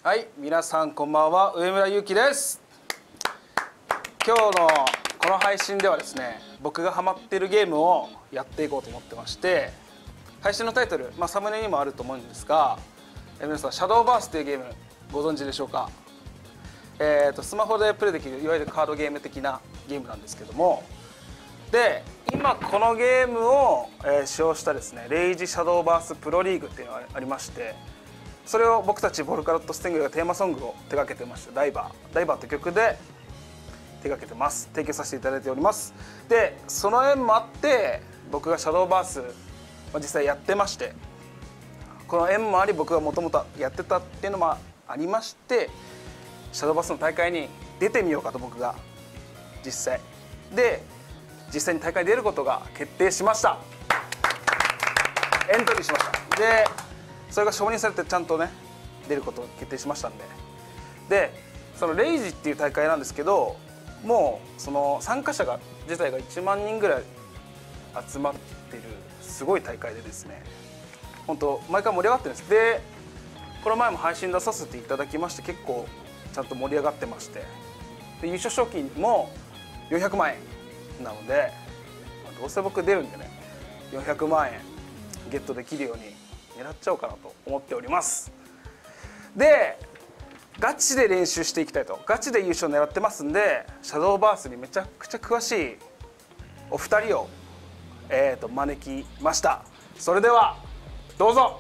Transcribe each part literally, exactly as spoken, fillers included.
はい、皆さんこんばんは、上村祐希です。今日のこの配信ではですね、僕がハマっているゲームをやっていこうと思ってまして、配信のタイトル、まあ、サムネにもあると思うんですが、え皆さんシャドーバースというゲームご存知でしょうか。えー、とスマホでプレイできるいわゆるカードゲーム的なゲームなんですけども、で今このゲームを、えー、使用したですね、レイジシャドーバースプロリーグっていうのがありまして、それを僕たちボルカロットスティングがテーマソングを手掛けてましたダイバーダイバーという曲で手掛けてます。提供させていただいております。でその縁もあって僕がシャドーバース、まあ、実際やってまして、この縁もあり僕がもともとやってたっていうのもありまして、シャドーバースの大会に出てみようかと僕が実際で実際に大会に出ることが決定しました。エントリーしました。でそれが承認されてちゃんとね出ることを決定しましたんで、でそのレイジっていう大会なんですけど、もうその参加者が自体がいちまんにんぐらい集まってるすごい大会でですね、本当毎回盛り上がってるんです。でこの前も配信出させていただきまして、結構ちゃんと盛り上がってまして、で優勝賞金もよんひゃくまんえんなので、まあ、どうせ僕出るんでねよんひゃくまんえんゲットできるように狙っちゃおうかなと思っております。でガチで練習していきたいと、ガチで優勝狙ってますんで、シャドーバースにめちゃくちゃ詳しいお二人を、えー、と招きました。それではどうぞ。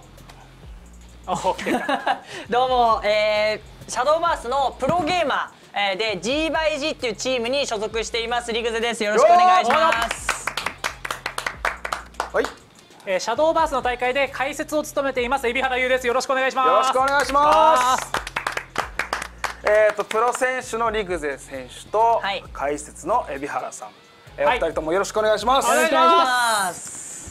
どうも、えー、シャドーバースのプロゲーマー、えー、で ジーバイジー っていうチームに所属していますリグゼです。よろしくお願いします。 はい、 えー、シャドーバースの大会で解説を務めています海老原優です。よろしくお願いします。 よろしくお願いします。えっとプロ選手のリグゼ選手と、はい、解説の海老原さん、えーはい、お二人ともよろしくお願いします。 お願いします。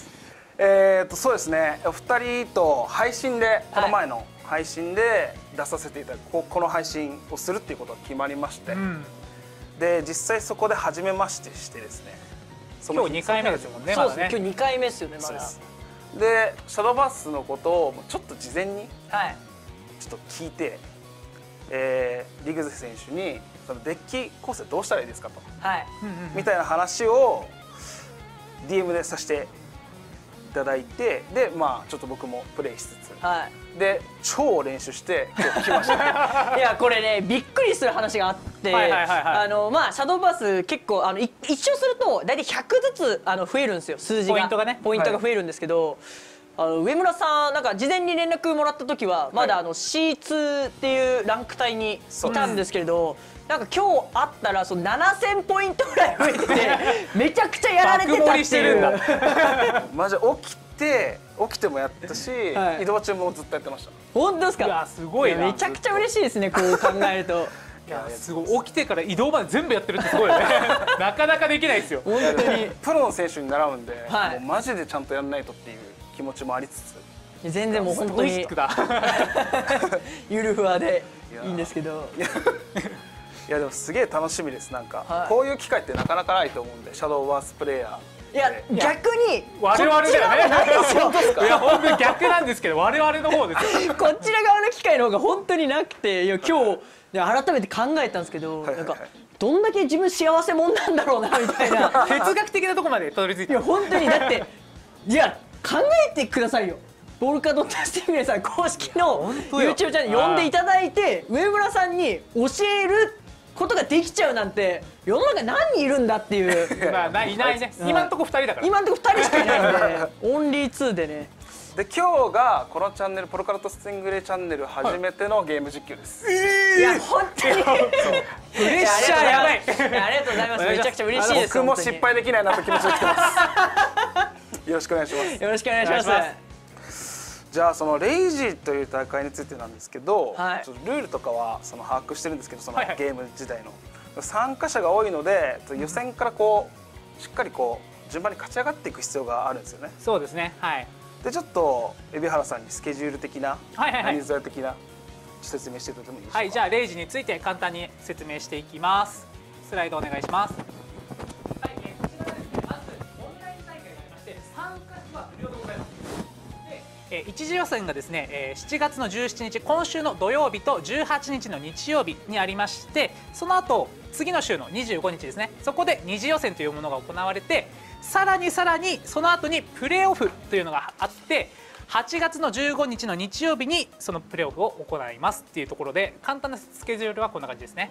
えっとそうですね、お二人と配信で、この前の配信で出させていただく、ここの配信をするっていうことが決まりまして、うん、で実際そこで初めましてしてですね、 今日にかいめですもんね。 そうですね、今日にかいめですよね。まだでシャドーバースのことをちょっと事前にちょっと聞いて、えー、リグゼ選手にそのデッキ構成どうしたらいいですかと、はい、みたいな話を ディーエム でさせていただいて、でまあちょっと僕もプレイしつつ、はい、で超練習して今日来ました。 いやこれねびっくりする話があって、あのまあシャドーバース結構あの一勝すると大体ひゃくずつあの増えるんですよ、数字が。ポイントがね、ポイントが増えるんですけど、はい、あの上村さんなんか事前に連絡もらった時はまだあの シーツー っていうランク帯にいたんですけれど、なんか今日あったらそのななせんポイントぐらい増えててめちゃくちゃやられてたっていう。 マジ起きて起きてもやったし、はい、移動中もずっとやってました。 本当ですか。 いやすごいな。 めちゃくちゃ嬉しいですね、こう考えると。 いやすごい、起きてから移動まで全部やってるってすごいよね。なかなかできないですよ。 本当にプロの選手に習うんで、はい、もうマジでちゃんとやらないとっていう気持ちもありつつ、 全然もう本当にゆるふわでいいんですけど。 いやでもすげえ楽しみです。なんか、はい、こういう機会ってなかなかないと思うんで、シャドーバースプレイヤー。 いや逆に我々だよね。いや本当に逆なんですけど、我々の方ですよ。 こちら側の機会の方が本当になくて、いや今日改めて考えたんですけど、なんかどんだけ自分幸せ者なんだろうなみたいな。 哲学的なところまでたどり着いて。 いや本当にだっていや考えてくださいよ。ボルカドットスティングレさん公式の ユーチューブ チャンネル呼んでいただいて、上村さんに教えることができちゃうなんて世の中何人いるんだっていう。 まあいないね。今んとこふたりだから。 今んとこふたりしかいないんでオンリーツーでね。 で今日がこのチャンネルボルカロットスティングレチャンネル初めてのゲーム実況です。 いや本当にプレッシャーやばい。 ありがとうございます。めちゃくちゃ嬉しいです。 僕も失敗できないなと気持ちで来てます。よろしくお願いします。 よろしくお願いします。 じゃあそのレイジという大会についてなんですけど、はい、ちょっとルールとかはその把握してるんですけど、そのゲーム自体の参加者が多いので予選からこうしっかりこう順番に勝ち上がっていく必要があるんですよね。 そうですね。はい。 でちょっと海老原さんにスケジュール的な、人数的な説明していただいてもいいですか。 はい、じゃあレイジについて簡単に説明していきます。スライドお願いします。はい、えー、こちらはですね、まずオンライン大会がありまして、参加費は無料でございます。で、 えー、一次予選がですね、えー、しちがつのじゅうしちにち、今週の土曜日とじゅうはちにちの日曜日にありまして、その後次の週のにじゅうごにちですね、そこで二次予選というものが行われて、さらにさらにその後にプレーオフというのがあって、はちがつのじゅうごにちの日曜日にそのプレーオフを行いますっていうところで、簡単なスケジュールはこんな感じですね。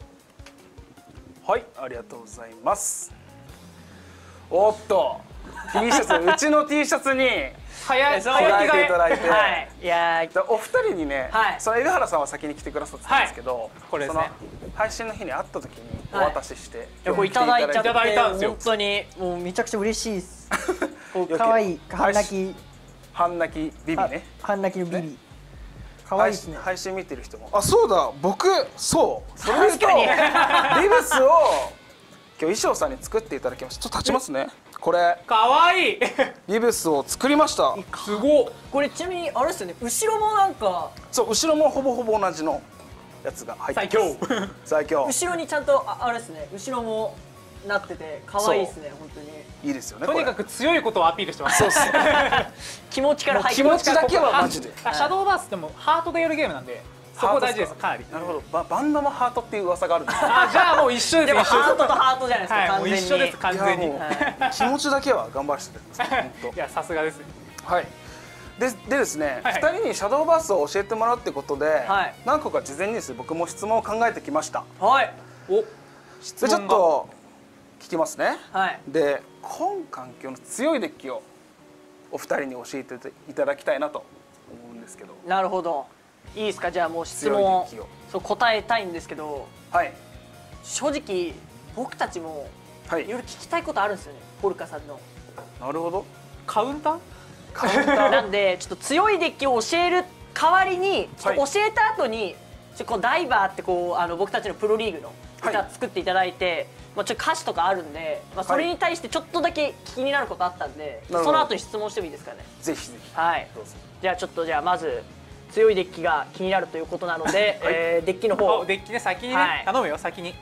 はい、ありがとうございます。おっと T シャツ、うちの T シャツに早い着替えていただいて、 はい、いやお二人にね、 はい、 その海老原さんは先に来てくださってたんですけど、はい、 これですね、 その配信の日に会った時にお渡しして、はい、 いやこれいただいちゃって、 いただいたんですよ。 本当にもうめちゃくちゃ嬉しいです。可愛い半泣き半泣きビビね、 半泣きのビビ、可愛いですね。 配信見てる人も、あ、そうだ、僕そうそれで言うとビブスを今日衣装さんに作っていただきました。ちょっと立ちますね。これ可愛いビブスを作りました。 すごっ。 これちなみにあれですよね、後ろもなんか、 そう後ろもほぼほぼ同じのやつが入ってます。最強最強。 後ろにちゃんと あ, あれですね、後ろもなってて可愛いですね。本当にいいですよね。 とにかく強いことをアピールしてます。 そうっす気持ちから入って、 気持ちだけはマジで。 シャドーバースでもハートでやるゲームなんで、そこ大事です。かなり。 なるほど。バ, バンドもハートっていう噂があるんです。 あ、じゃあもう一緒です。 でもハートとハートじゃないですか。 はい、 完全に一緒です完全に。 気持ちだけは頑張らせてください。 いや、さすがです。 はい。ででですね、ふたりにシャドーバースを教えてもらうってことで、 はい、 何個か事前にですね、僕も質問を考えてきました。 はい。 お、 質問がちょっと聞きますね。 はい。 で、今環境の強いデッキをお二人に教えていただきたいなと思うんですけど。 なるほど。いいですか。じゃあもう質問をそう答えたいんですけど、はい。正直僕たちもいろいろ聞きたいことあるんですよね。ポルカさんの。 なるほど。 カウンター？ カウンターなんでちょっと強いデッキを教える代わりに、ちょっと教えた後に、ちょっとこうダイバーってこうあの僕たちのプロリーグの歌作っていただいて、まあちょっと歌詞とかあるんで、まあそれに対してちょっとだけ気になることあったんで、その後に質問してもいいですかね。 ぜひぜひ。 はい。じゃあちょっとじゃあまず強いデッキが気になるということなので、はい、えー、デッキの方。 デッキね、先にね、はい、頼むよ先に。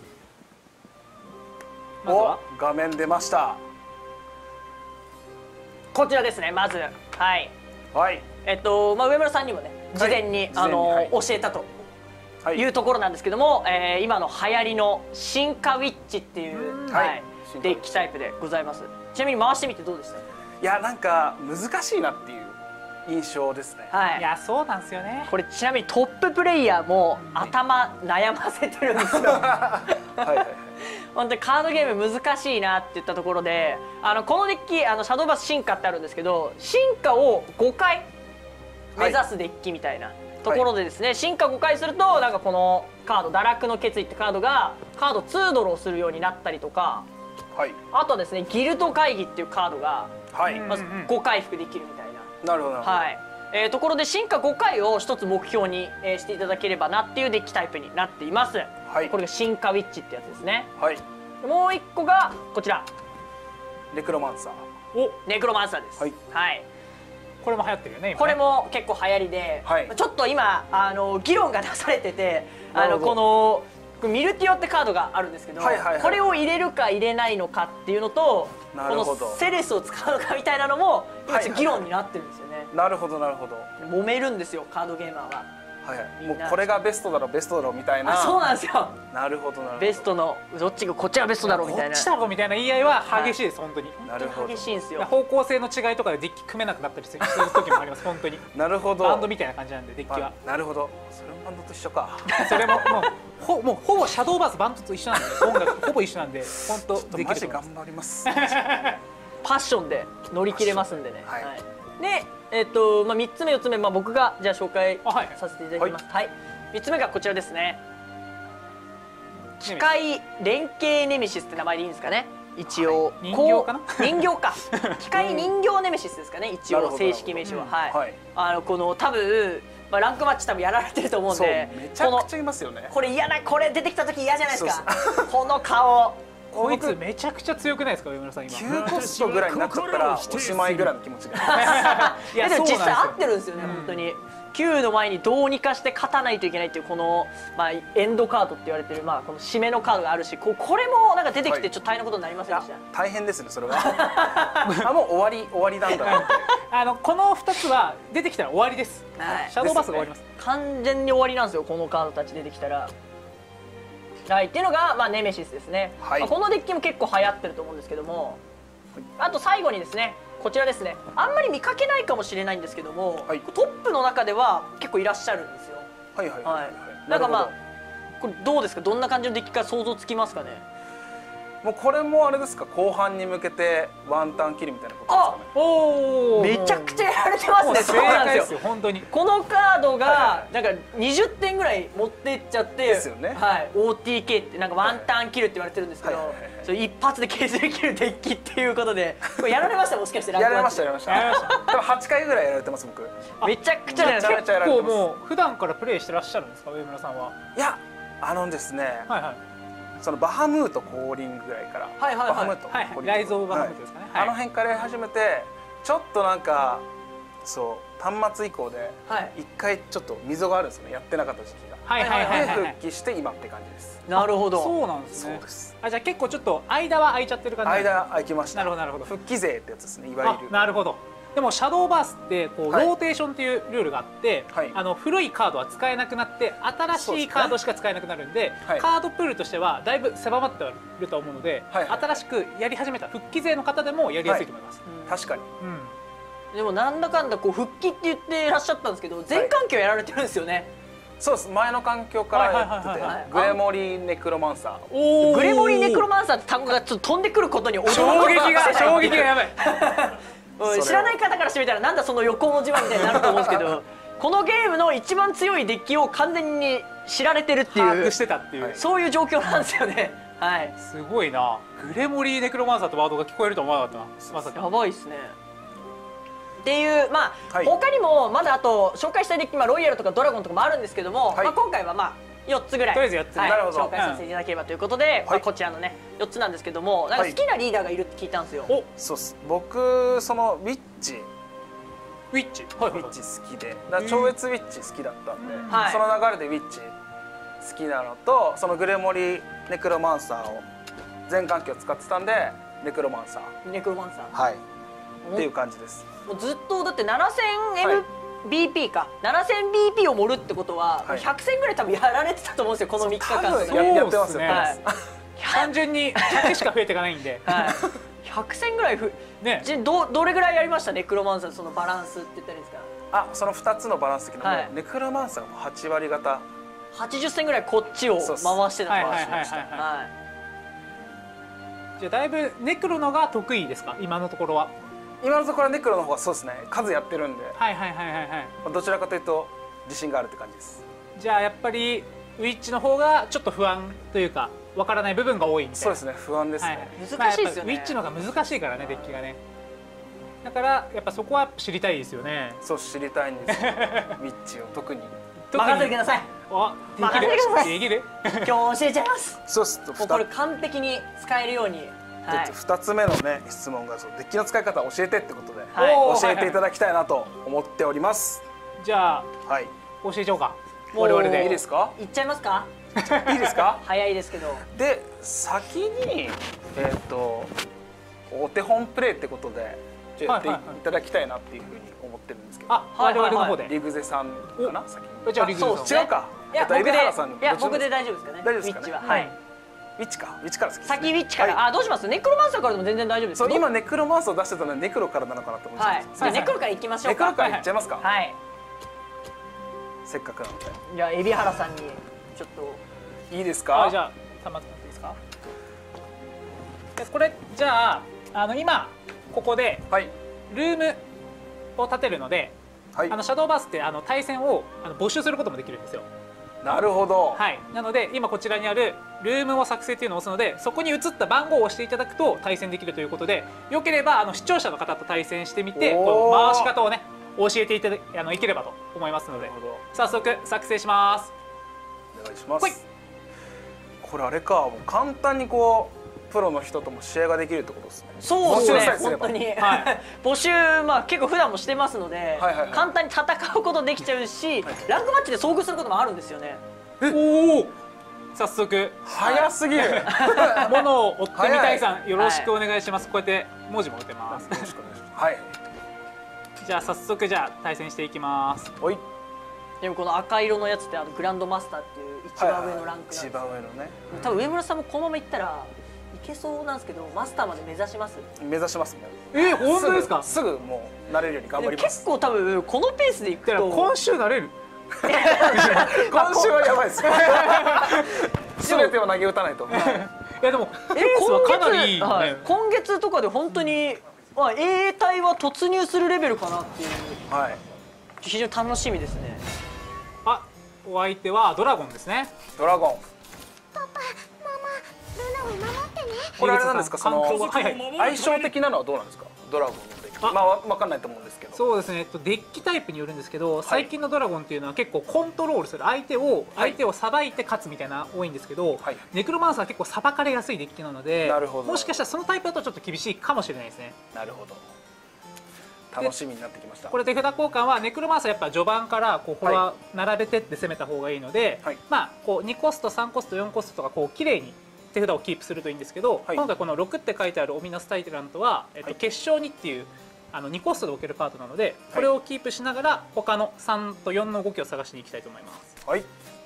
まずは画面出ました。 こちらですね。まずはい。 はい。 えっとまあ上村さんにもね事前に、はい、あの、はい、教えたというところなんですけども、はい、えー、今の流行りの進化ウィッチっていう、はい、デッキタイプでございます。ちなみに回してみてどうでした？ いや、なんか難しいなっていう印象ですね。 はい。 いや、そうなんですよね。 これちなみにトッププレイヤーも頭悩ませてるんですよ。はいはい。本当にカードゲーム難しいなって言ったところで、あのこのデッキあのシャドーバス進化ってあるんですけど、進化をごかい目指すデッキみたいなところでですね、はい、進化ごかいするとなんかこのカード堕落の決意ってカードがカードにドローするようになったりとか、はい、あとはですねギルド会議っていうカードがまずご回復できるみたいな。 なるほど。 はい。えー、ところで進化ごかいを一つ目標に、えー、していただければなっていうデッキタイプになっています。はい、これが進化ウィッチってやつですね。はい。もう一個がこちら。 ネクロマンサー。 お、ネクロマンサーです。はい。はい、 これも流行ってるよね。 これも結構流行りで、はい、ちょっと今あの議論が出されてて、あのこのミルティオってカードがあるんですけど、これを入れるか入れないのかっていうのと、このセレスを使うのかみたいなのも今議論になってるんですよね。 なるほどなるほど。 揉めるんですよカードゲーマーは。 はい、もうこれがベストだろベストだろみたいな。 そうなんですよ。 なるほどなるほど。 ベストのどっちがこっちがベストだろうみたいな。 こっちだろうみたいな言い合いは激しいです、はい、本当に。 なるほど。激しいんですよ。 方向性の違いとかでデッキ組めなくなったりする時もあります本当に。 なるほど。 バンドみたいな感じなんでデッキは。 なるほど。それもバンドと一緒か。 それももうほもうほぼシャドーバースバンドと一緒なんで、音楽ほぼ一緒なんで本当できる。頑張ります。 パッションで乗り切れますんでね。はい。で、えっとまあ三つ目四つ目、まあ僕がじゃあ紹介させていただきます。はい。三つ目がこちらですね。機械連携ネメシスって名前でいいんですかね。一応人形かな。 人形か。機械人形ネメシスですかね。一応正式名称は。はい。あのこの多分まあランクマッチ多分やられてると思うんで。 めちゃくちゃいますよね。 これ嫌なこれ出てきた時嫌じゃないですか。この顔。 こいつめちゃくちゃ強くないですか上村さん今。 きゅうコストぐらいになっちゃったらおしまいぐらいの気持ちが。 いやでも実際合ってるんですよね本当に。 きゅうの前にどうにかして勝たないといけないっていうこの、まあ、エンドカードって言われてる、まあ、この締めのカードがあるし、ここれもなんか出てきてちょっと大変なことになりませんでした？ 大変ですねそれは。あもう終わり終わりなんだなって。 あのこのふたつは出てきたら終わりです。 はい、 シャドーバースが終わります。 完全に終わりなんですよこのカードたち出てきたら。はい、っていうのが、まあ、ネメシスですね、はい、まあ、このデッキも結構流行ってると思うんですけども、あと最後にですねこちらですね、あんまり見かけないかもしれないんですけども、はい、トップの中では結構いらっしゃるんですよ。はいはいはい、はい、なんかまあこれどうですか、どんな感じのデッキか想像つきますかね。 もうこれもあれですか、後半に向けてワンタン切りみたいなことですかね。 おめちゃくちゃやられてますね。そうなんですよ本当に。このカードがなんかにじゅってんぐらい持ってっちゃって、ですよね、はい、オーティーケー ってなんかワンタン切るって言われてるんですけど、それ一発で削り切るデッキっていうことで、これやられましたもしかして。 やられましたやられました。多分はちかいぐらいやられてます僕。 めちゃくちゃやられてます。 結構もう普段からプレイしてらっしゃるんですか上村さんは。 いやあのですね、はいはい、そのバハムート降臨ぐらいから、バハムートライズ・オブ・バハムートですかね、 あの辺からやり始めて、ちょっとなんかそう端末以降で一回ちょっと溝があるんですよね、やってなかった時期が。で復帰して今って感じです。 なるほど。 そうなんですね。 そうです。 あ、じゃあ結構ちょっと間は空いちゃってる感じ。 間空きました。 なるほどなるほど。 復帰税ってやつですね、いわゆる。 なるほど。でもシャドーバースってこうローテーションっていうルールがあって、はい、あの古いカードは使えなくなって新しいカードしか使えなくなるんで、はい、カードプールとしてはだいぶ狭まってはいると思うので、はい、新しくやり始めた復帰勢の方でもやりやすいと思います。 はい、確かに、 うん、でもなんだかんだこう復帰って言っていらっしゃったんですけど、全環境やられてるんですよね。はい、 そうです、前の環境からやってて、グレモリーネクロマンサー。 グレモリーネクロマンサーって単語がちょっと飛んでくることに驚き衝撃が衝撃がやばい。 知らない方からしてみたらなんだその横文字はみたいになると思うんですけど、このゲームの一番強いデッキを完全に知られてるっていう、 把握してたっていう、 そういう状況なんですよね。はい、 すごいな。グレモリーネクロマンサーってワードが聞こえると思わなかったな、まさか。 やばいっすね。っていうまあ、はい、他にもまだあと紹介したいデッキ、まあ、ロイヤルとかドラゴンとかもあるんですけども、はい、まあ今回はまあよっつぐらいとりあえずよっつ、 はい、紹介させていただければということで、はい、まあこちらのねよっつなんですけども、なんか好きなリーダーがいるって聞いたんですよ。 はい、おそうっす。僕そのウィッチウィッチ、 はい、ウィッチ好きで、だ超越ウィッチ好きだったんで、はい、その流れでウィッチ好きなのと、そのグレモリネクロマンサーを全環境使ってたんでネクロマンサーネクロマンサーはいっていう感じです。 もうずっとだってななせんエムビーピー か、ななせんビーピー を盛るってことは、はい、ひゃくせんぐらい多分やられてたと思うんですよこのみっかかんで。 やってますよね。 単純にひゃくしか増えていかないんで、 はい、ひゃくせんぐらいふ、ね、どどれぐらいやりましたネクロマンサー、そのバランスって言ったらいいですか。 あ、そのふたつのバランス的な、はい、ネクロマンサーもはちわり方、 はちじゅっせんぐらいこっちを回してた。回してました。 じゃあだいぶネクロのが得意ですか今のところは。 今のところはネクロの方がそうですね、数やってるんで、 はいはいはいはいはい、 どちらかというと自信があるって感じです。 じゃあやっぱりウィッチの方がちょっと不安というかわからない部分が多いみたいな。 そうですね、不安ですね。 難しいですよね。 ウィッチの方が難しいからねデッキがね。だからやっぱそこは知りたいですよね。 そう知りたいんですよ。ウィッチを特に。 任せてください。 お、 任せてください。 できる？ 今日教えちゃいます。 そうすとこれ完璧に使えるように。 ふたつめのね質問がそうデッキの使い方を教えてってことで、はい、教えていただきたいなと思っております。 じゃあ、はい、教えちゃおうか。我々でいいですか？ いっちゃいますか？ いいですか？ 早いですけど。 で先にえっとお手本プレイってことでやっていただきたいなっていうふうに思ってるんですけど。 あ、我々の方で。 リグゼさんかな先に。 じゃあリグゼさん。違うか。 いや僕でいや僕で大丈夫ですかね。 大丈夫ですかね。 はい。 ウィッチか、ウィッチから好きです。 先ウィッチから、あ、どうします？ネクロマンサーからでも全然大丈夫です。 そう、今ネクロマンサーを出してたのでネクロからなのかなと思ってます。 はい。ネクロからいきましょうか。 ネクロからいっちゃいますか。 はい。 せっかくなので。 じゃあ海老原さんにちょっといいですか？ じゃあたまっていいですか？これじゃああの今ここでルームを建てるので、あのシャドーバースってあの対戦をあの募集することもできるんですよ。 なるほど。 はい。なので今こちらにあるルームを作成っていうのを押すので、そこに移った番号を押していただくと対戦できるということで、よければあの視聴者の方と対戦してみて、この回し方をね教えていただあのいければと思いますので、早速作成します。 お願いします。これあれか、もう簡単にこうプロの人とも試合ができるってことですね。 そうですね、 募集さえすれば本当に、はい、募集、まあ、結構普段もしてますので、 はいはいはい、 簡単に戦うことできちゃうし、はい、ランクマッチで遭遇することもあるんですよね。 おお、早速早すぎるものを追ってみたいさん、よろしくお願いします。はい、こうやって文字も打てます。よろしくお願いします。はい、じゃあ早速じゃあ対戦していきます。 はい。 でもこの赤色のやつってあのグランドマスターっていう一番上のランクなんです。 一番上のね。 多分上村さんもこのままいったらいけそうなんですけど、マスターまで目指します。 目指しますもん。 えー、本当ですか？ すぐもう慣れるように頑張ります。 結構多分このペースでいくと今週慣れる。 今週はやばいです。全てを投げ打たないと。いやでもペースはかなりいい、ね、 はい、今月とかで本当にまあ衛隊は突入するレベルかなっていう、はい、非常に楽しみですね。 あ、お相手はドラゴンですね。 ドラゴン。 パパ、ママ、ルナを守ってね。 これあれなんですか、その相性的なのはどうなんですか、ドラゴンのデッキ。まあわかんないと思うんですけど。 そうですね。えっとデッキタイプによるんですけど、最近のドラゴンっていうのは結構コントロールする、相手を相手をさばいて勝つみたいな多いんですけど、はい、ネクロマンサーは結構さばかれやすいデッキなので、なるほど、もしかしたらそのタイプだとちょっと厳しいかもしれないですね。 なるほど。楽しみになってきました。 これ手札交換はネクロマンサーやっぱ序盤からこうフォア並べてって攻めた方がいいので、はい、まあこうにコストさんコストよんコストとかこう綺麗に手札をキープするといいんですけど、はい、今回このろくって書いてあるオミナスタイラントは、えっと、決勝にっていうあのにコストで置けるカードなので、これをキープしながら他のさんとよんの動きを探しに行きたいと思います。はい。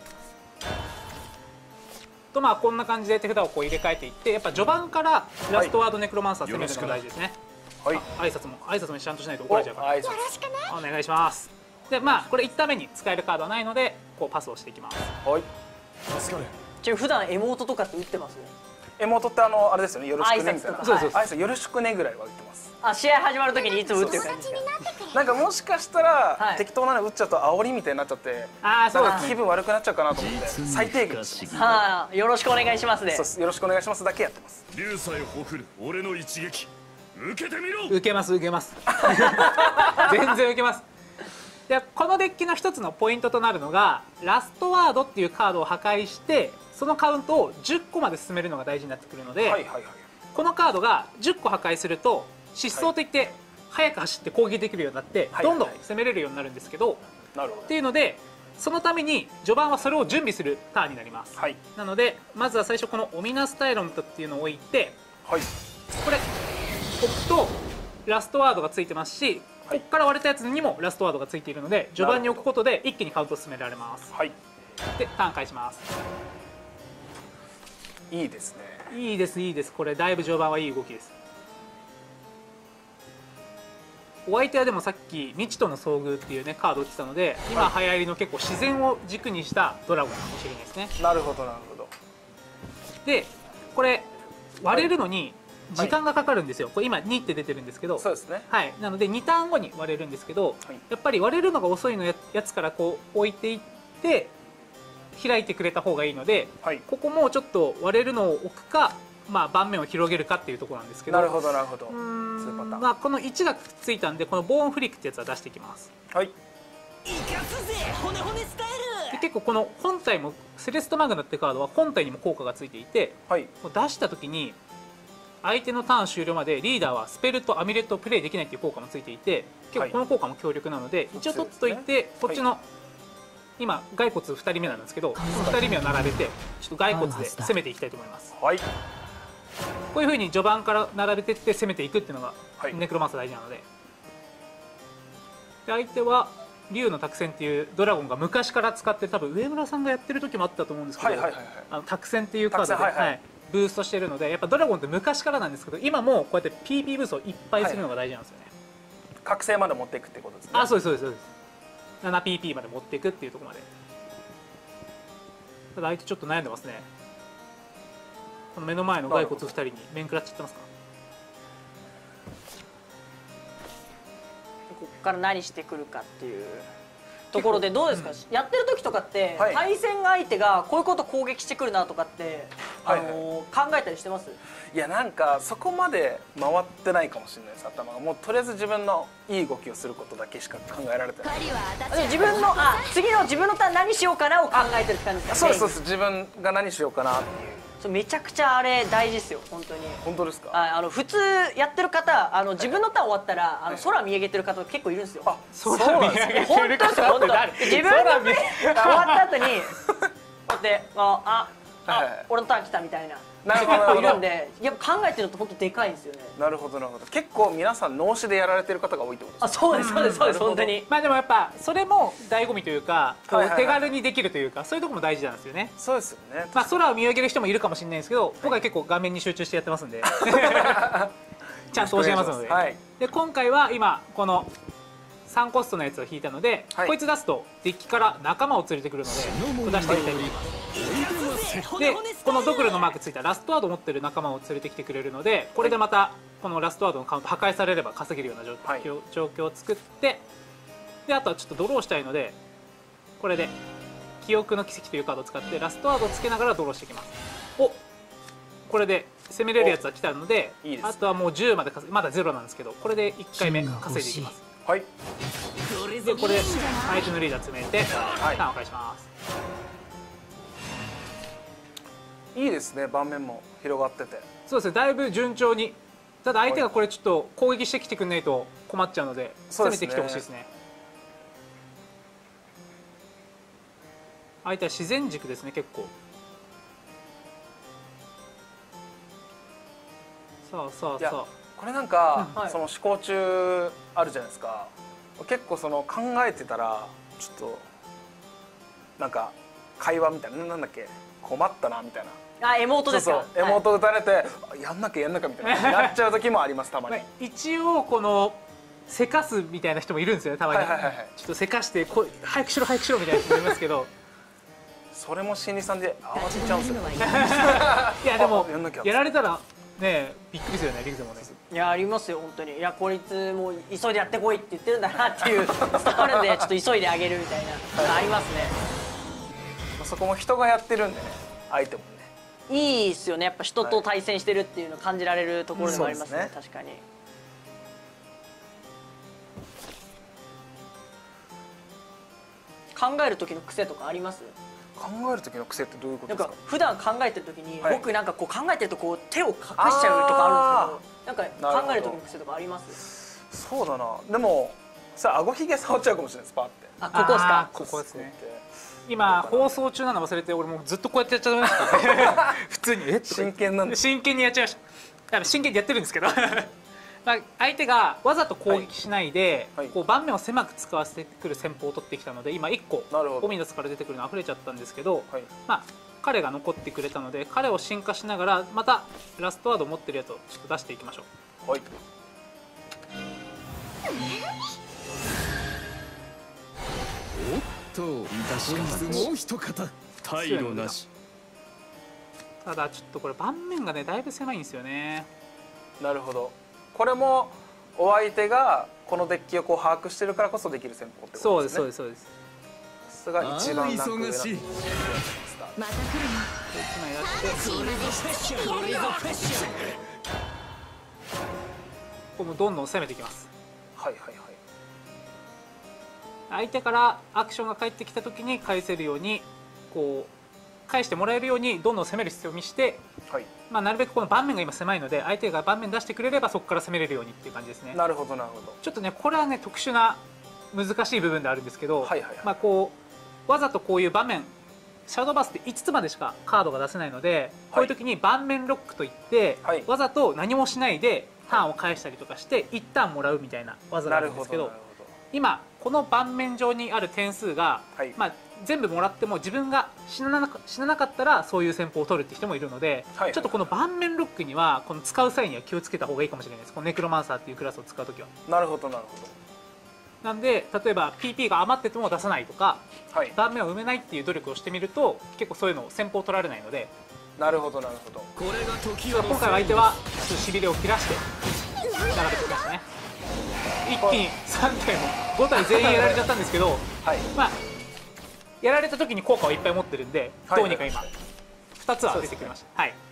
とまあこんな感じで手札をこう入れ替えていって、やっぱ序盤からラストワードネクロマンサー攻めるのが大事ですね。はい、挨拶も挨拶もちゃんとしないと怒られちゃうから。よろしくね。お願いします。でまあこれいちターン目に使えるカードはないのでこうパスをしていきます。はい。 ちなみに普段エモートとかって打ってます？ エモートってあのあれですよね、よろしくねみたいな。 そうそう。 挨拶よろしくねぐらいは打ってます。 あ、試合始まるときにいつも打ってる感じですか？ なんかもしかしたら適当なの打っちゃうと煽りみたいになっちゃって、ああそうか気分悪くなっちゃうかなと思って最低限。 はあ、よろしくお願いしますね。 そうです、よろしくお願いしますだけやってます。 竜さえほふる俺の一撃受けてみろ。 受けます受けます全然受けます。でこのデッキの一つのポイントとなるのがラストワードっていうカードを破壊してそのカウントをじゅっこまで進めるのが大事になってくるので、このカードがじゅっこ破壊すると疾走といって速く走って攻撃できるようになってどんどん攻めれるようになるんですけど、っていうのでそのために序盤はそれを準備するターンになります。はい、なのでまずは最初このオミナスタイロントっていうのを置いて、はい、これ置くとラストワードがついてますし、ここから割れたやつにもラストワードがついているので序盤に置くことで一気にカウントを進められます。はい、でターン返します。 いいですね。 いいですいいです。これだいぶ序盤はいい動きです。お相手はでもさっき未知との遭遇っていうねカードを打ってたので、今流行りの結構自然を軸にしたドラゴンかもしれないですね。 なるほどなるほど。 でこれ割れるのに時間がかかるんですよ。これ今にって出てるんですけど、 そうですね。はい。 なのでにターンごに割れるんですけど、やっぱり割れるのが遅いのやつからこう置いていって開いてくれた方がいいので、はい、ここもちょっと割れるのを置くか、まあ、盤面を広げるかっていうところなんですけど。 なるほどなるほど。 まあこのいちがくっついたんでこのボーンフリックってやつは出していきます。はい。 生かすぜ骨骨スタイル。 で結構この本体もセレストマグナってカードは本体にも効果がついていて、はい、出した時に相手のターン終了までリーダーはスペルとアミュレットをプレイできないっていう効果もついていて、結構この効果も強力なので、はい、一応取っといて、ね、こっちの、はい、今骸骨ふたりめなんですけど、このふたりめを並べてちょっと骸骨で攻めていきたいと思います。はい、こういうふうに序盤から並べていって攻めていくっていうのがネクロマンサー大事なので、で相手は竜の託戦っていうドラゴンが昔から使って多分上村さんがやってる時もあったと思うんですけど、託戦っていうカードで、はいはい、ブーストしてるので、やっぱドラゴンって昔からなんですけど今もこうやって ピーピー ブーストをいっぱいするのが大事なんですよね。 はい、覚醒まで持っていくってことですね。 あ、そうですそうですそうです。ななピーピー まで持っていくっていうところまで。ただ相手ちょっと悩んでますね。この目の前の骸骨ふたりに面食らっちゃってますか。 ここから何してくるかっていうところでどうですか、うん、やってる時とかって、はい、対戦相手がこういうこと攻撃してくるなとかって、あのーはい、考えたりしてます？ いやなんかそこまで回ってないかもしれないです。頭がもうとりあえず自分のいい動きをすることだけしか考えられてない。 自分のあ次の自分のターン何しようかなを考えてるって感じですか？ そうですそうです。自分が何しようかなっていう。 それめちゃくちゃあれ大事ですよ本当に。 本当ですか？ ああの普通やってる方、あの自分のターン終わったらあの空見上げてる方結構いるんですよ。 あ、そうなんですね。 本当ですよ本当。自分のプレー終わった後にこうやってあああ俺のターン来たみたいな。 なるほど結構いるんで、やっぱ考えてると本当でかいんですよね。 なるほどなるほど。結構皆さん脳死でやられてる方が多いってことですか？ あ、そうですそうですそうです本当に。 まあでもやっぱそれも醍醐味というか、こはいはいはいう手軽にできるというか、そういうところも大事なんですよね。 そうですよね。 まあ空を見上げる人もいるかもしれないんですけど、僕は結構画面に集中してやってますんでちゃんと教えますので。 はい。 で今回は今このさんコストのやつを引いたので、 はいこいつ出すとデッキから仲間を連れてくるので出してみたいと思います。でこのドクロのマークついたラストワードを持ってる仲間を連れてきてくれるので、これでまたこのラストワードのカウント破壊されれば稼げるような状況,、 はい状況を作って、であとはちょっとドローしたいので、これで記憶の奇跡というカードを使ってラストワードをつけながらドローしていきます。お、これで攻めれるやつは来たので、 いいですねあとはもうじゅうまで稼いまだゼロなんですけど、これでいっかいめ稼いでいきます。 はい。 でこれで相手のリーダー詰めて、 いターンを返します。 いいですね。盤面も広がってて。 そうですね、だいぶ順調に。ただ相手がこれちょっと攻撃してきてくんないと困っちゃうので、 そうですね攻めてきてほしいですね。相手は自然軸ですね結構。さあさあいやさこれなんか、 うんはいその思考中あるじゃないですか。結構その考えてたらちょっとなんか会話みたいな、なんだっけ、困ったなみたいな。 あ、エモートそうですか。 そう、エモート打たれて、あやんなきゃやんなきゃみたいななっちゃう時もありますたまあ、まに。 あ、一応このせかすみたいな人もいるんですよねたまに。 はいはいはいはいちょっとせかしてこう早くしろ早くしろみたいな人もいますけどそれも心理さんで慌てちゃうんですよ。 いやでもあやんなきゃやられたらねびっくりするよねリグゼもね。 いやありますよ本当に。いやこいつもう急いでやってこいって言ってるんだなっていう伝わるんで、ちょっと急いであげるみたいなありますね。 そこも人がやってるんでね、相手もね。 いいっすよね、やっぱ人と対戦してるっていうのを感じられるところでもありますね、 そうです確かに。考える時の癖とかあります？ 考える時の癖ってどういうことなんですか？ か普段考えてる時に、 はい僕なんかこう考えてるとこう手を隠しちゃうとかあるんですけど、なんか考える時の癖とかあります？ そうだな。でもさ、顎ひげ触っちゃうかもしれないです。パーって。 あ、ここですかあー。ここですね。今放送中なの忘れて、俺もうずっとこうやってやっちゃいました普通にえ真剣なんで。 真剣にやっちゃいました。あの真剣にやってるんですけどまあ相手がわざと攻撃しないで、 はいはいこう盤面を狭く使わせてくる戦法を取ってきたので、今いっこなるほどオミナスから出てくるの溢れちゃったんですけど、 はい。 まあ彼が残ってくれたので、彼を進化しながらまたラストワード持ってるやつをちょっと出していきましょう。 はい。 としかしもう一方退路なし。 ただちょっとこれ盤面がねだいぶ狭いんですよね。 なるほど。これもお相手がこのデッキをこう把握してるからこそできる戦法ってそうですことですね。 そうですそうです。 さすが一番ランク上な忙しい。 また来る一枚出しての。やるよ。 ここもどんどん攻めていきます。 はいはいはい。 相手からアクションが返ってきた時に返せるように、こう返してもらえるようにどんどん攻める必要を見して、 はい。 まあ、なるべくこの盤面が今狭いので、相手が盤面出してくれればそこから攻めれるようにっていう感じですね。 なるほどなるほど。 ちょっとねこれはね特殊な難しい部分であるんですけど、 はいはいはいまあこうわざとこういう場面シャドーバースっていつつまでしかカードが出せないので、こういう時に盤面ロックといって、 はいわざと何もしないでターンを返したりとかして一ターンもらうみたいな技があなるほるんですけど、 どなるほ今この盤面上にある点数が、 はいまあ、全部もらっても自分が死ななか死ななかったらそういう戦法を取るって人もいるので、 はいちょっとこの盤面ロックにはこの使う際には気をつけた方がいいかもしれないです。このネクロマンサーっていうクラスを使う時は。 ど。なるほどなるほなんで例えば ピーピー が余ってても出さないとかど。はい。 盤面を埋めないっていう努力をしてみると結構そういうのを戦法を取られないので、 なるほどなるほど。 これが時今回は相手はちょっとしびれを切らして並べてきましたね。一気にさんたいもごたい全員やられちゃったんですけど、 はい。 まあやられた時に効果をいっぱい持ってるんで、 はいどうにか今ふたつは出てきました。はい。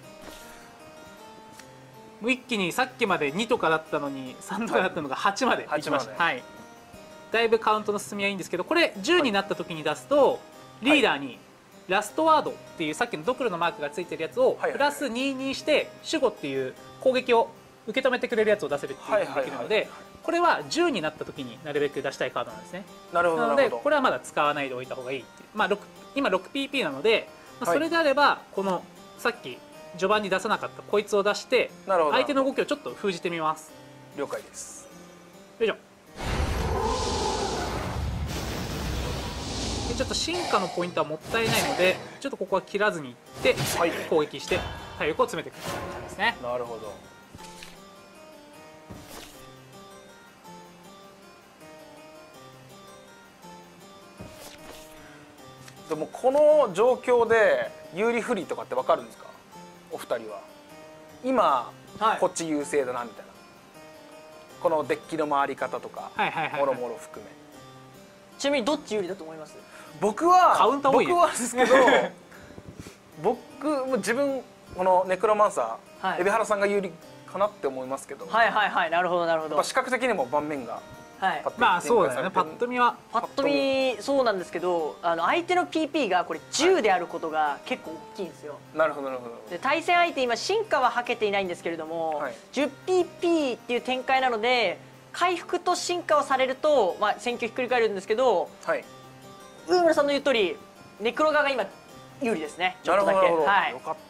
もう一気にさっきまでにとかだったのにさんとかだったのがはちまでいきました。 はちまはい。だいぶカウントの進みはいいんですけど、これじゅうになった時に出すとリーダーにラストワードっていうさっきのドクロのマークがついてるやつをプラスににして守護っていう攻撃を受け止めてくれるやつを出せるっていうのができるので、これはじゅうになった時になるべく出したいカードなんですね。 なるほど。 なのでこれはまだ使わないでおいた方がいいっていう、まあ、ろく今 ろくピーピー なので、まあ、それであればこのさっき序盤に出さなかったこいつを出して相手の動きをちょっと封じてみます。 了解です。 よいしょ。でちょっと進化のポイントはもったいないのでちょっとここは切らずにいって、はい、攻撃して体力を詰めていく感じですね。 なるほど。でもこの状況で有利不利とかって分かるんですか、お二人は。今、はい、こっち優勢だなみたいな、このデッキの回り方とかもろもろ含め。 ちなみにどっち有利だと思います？ 僕はカウンター多いね。 僕はですけど僕も自分このネクロマンサー、はい、海老原さんが有利かなって思いますけど。 はいはいはい、なるほどなるほど。 やっぱ視覚的にも盤面が、 はい、 まあそうですね。パッと見はパッと見そうなんですけど、あの相手の ピーピー がこれじゅうであることが結構大きいんですよ。 なるほどなるほど。 で対戦相手今進化ははけていないんですけれども、はい、じゅうピーピー っていう展開なので回復と進化をされると、まあ、戦況ひっくり返るんですけど、はい、上村さんの言う通りネクロ側が今有利ですね。ちょっとだけ。はい。 よかった。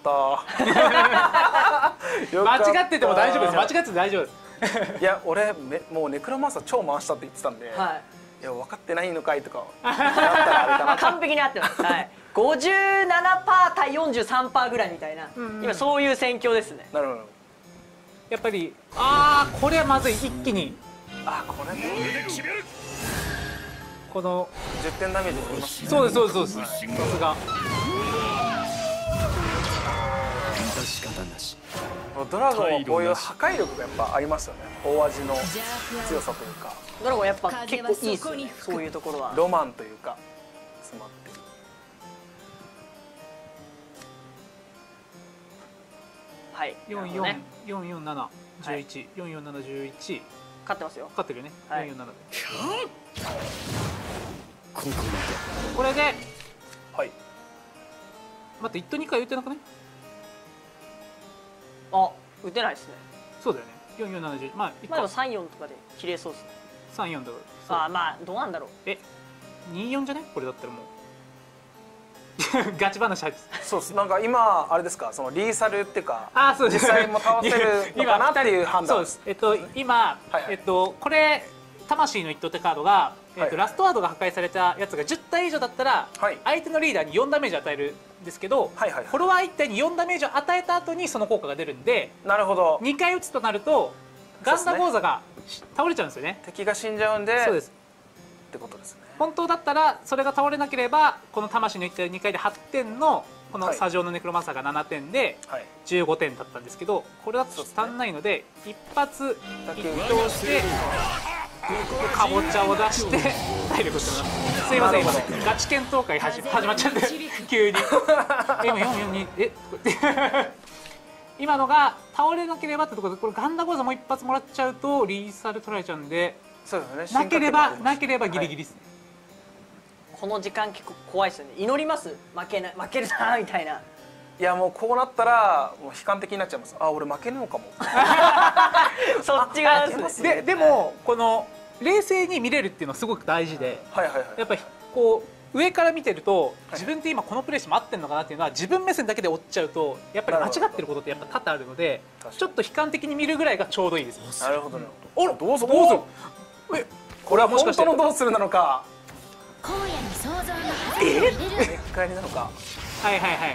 間違ってても大丈夫です。間違ってて大丈夫です。 いや俺めもうネクロマンサー超回したって言ってたんで、はい、いや分かってないのかいとかあったらあれかな。 完璧に合ってます。はい。ごじゅうななパーセント 対 よんじゅうさんパーセント ぐらいみたいな、うん、今そういう戦況ですね。 なるほど。 やっぱりああこれはまずい、一気にあこれでこのじゅってんダメージ取りますね。 そうですそうですそうです。さすが。 仕方なし。ドラゴンはこういう破壊力がやっぱありますよね。大味の強さというか。 ドラゴンやっぱ結構いいですよね。そういうところは。 ロマンというか詰まってる。 はい。 四四四四七十一四四七十一。 勝ってますよ。 勝ってるよね。四四七で。 ここまで。 これで。 はい。 待って一等二回打てなくね。 あ、打てないですね。 そうだよね。四四七十。まあ、 まあでも三四とかで切れそうですね。 三四だから。 あ、まあどうなんだろう。 え、二四じゃね？これだったらもう。ガチ話入って。 そうです。なんか今あれですか、そのリーサルっていうか、 あ、そうです。 実際も倒せるのかなっていう判断。 そうです。えっと今えっとこれ魂の一投ってカードがえっとラストワードが破壊されたやつがじゅったい以上だったら相手のリーダーによんダメージ与える。ですけど、フォロワーいってんによんダメージを与えた後にその効果が出るんで、 なるほど。 にかい打つとなるとガンダゴーザが倒れちゃうんですよね。 敵が死んじゃうんで。 そうです。 ってことですね。 本当だったらそれが倒れなければこの魂のいってんにかいではってんのこの砂上のネクロマンサーがななてんでじゅうごてんだったんですけど、これだと足んないので一発一投してかぼちゃを出して体力をしてます。すいません、今ねガチ検討会始まっちゃって急に今よんよんにえ今のが倒れなければってところで、これガンダゴーザもう一発もらっちゃうとリーサル取られちゃうんで、 そうですね、 なければなければギリギリですね。 この時間結構怖いですよね。祈ります、負けない負けるなみたいな。 いやもうこうなったらもう悲観的になっちゃいます。あ、俺負けるのかも。 そっち側ですね。 ででもこの冷静に見れるっていうのはすごく大事で、やっぱりこう上から見てると自分って今このプレーしても合ってるのかなっていうのは自分目線だけで追っちゃうとやっぱり間違ってることってやっぱ多々あるので、ちょっと悲観的に見るぐらいがちょうどいいです。 なるほどね。 あら、どうぞどうぞ。 え、これはもしかして本当のどうするなのか。 荒野に想像のええ、返りなのか。 はいはいはい。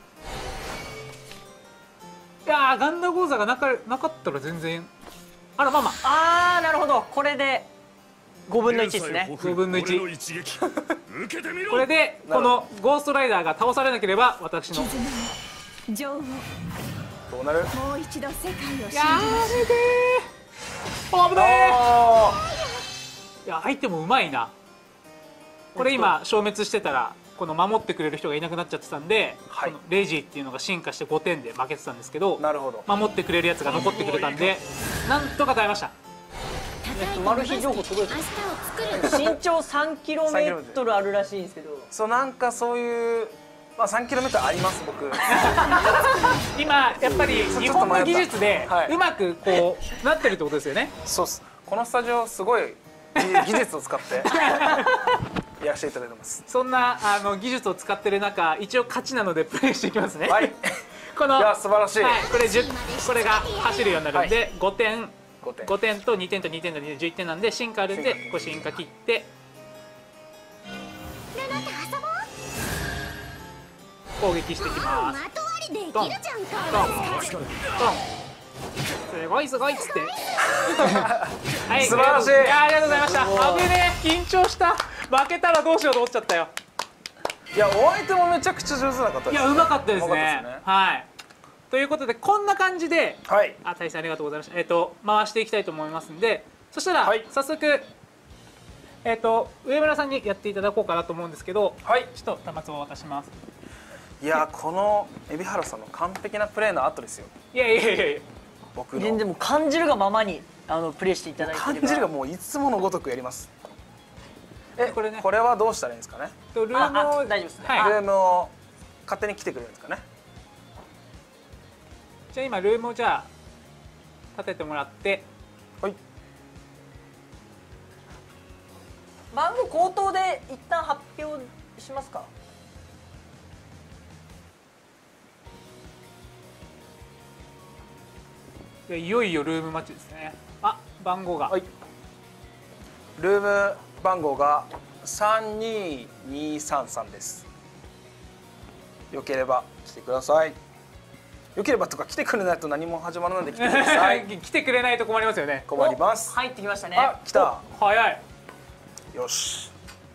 いやー、ガンダゴーザがなかなかったら全然。あらまあまあ。あー、なるほど。これでごぶんのいちですね。 ごぶんのいち。これでこのゴーストライダーが倒されなければ私の女王どうなる。 もう一度世界を信じやめてー。危ねー。いや相手もうまいな。これ今消滅してたらこの守ってくれる人がいなくなっちゃってたんで、はい、このレジーっていうのが進化してごてんで負けてたんですけど、 なるほど、 守ってくれるやつが残ってくれたんでなんとか耐えました。 マル秘情報届いてます。身長さんキロメートルあるらしいんですけど、 そうなんかそういうまあさんキロメートルあります僕。 今やっぱり日本の技術ではいうまくこうなってるってことですよね。 そうっす。このスタジオすごい技技術を使ってやらせていただいてます。 そんなあの技術を使ってる中、一応勝ちなのでプレイしていきますね。 はい。 このいや素晴らしい。 はい、これじゅうこれが走るようになるんで、はい、ごてんごてんごてんとにてんとにてんとにてんじゅういってんなんで進化あるんで、こう進化切って攻撃していきます。ドンドンドンすごいすごいっつってはい、 素晴らしい。 いやありがとうございました。危ねえ、緊張した。負けたらどうしようと思っちゃったよ。 いやお相手もめちゃくちゃ上手な方です、ね、 いやうまかったですね。 うまかったですね。 はい。ということでこんな感じで、 はい、 あ、大勢ありがとうございました。えっ、ー、と回していきたいと思いますんで、そしたら、はい、早速えっ、ー、と上村さんにやっていただこうかなと思うんですけど、はい、ちょっと端末を渡します。 いやこの海老原さんの完璧なプレーの後ですよ。 いやいやいやいや。 僕の全然もう感じるがままにあのプレイしていただいて感じるがもういつものごとくやります。えこれね、これはどうしたらいいんですかね。 ルームを大丈夫ですね。 はい、 ルームを勝手に来てくれるんですかね。 じゃあ今ルームをじゃあ立ててもらって、 はい。 番号口頭で一旦発表しますか。 いよいよルームマッチですね。あ、番号が、はい、 ルーム番号がさんににさんさんです。よければ来てください。よければとか来てくれないと何も始まらないので来てください。 来てくれないと困りますよね。 困ります。 入ってきましたね。 あ、来た。 早い。 よし。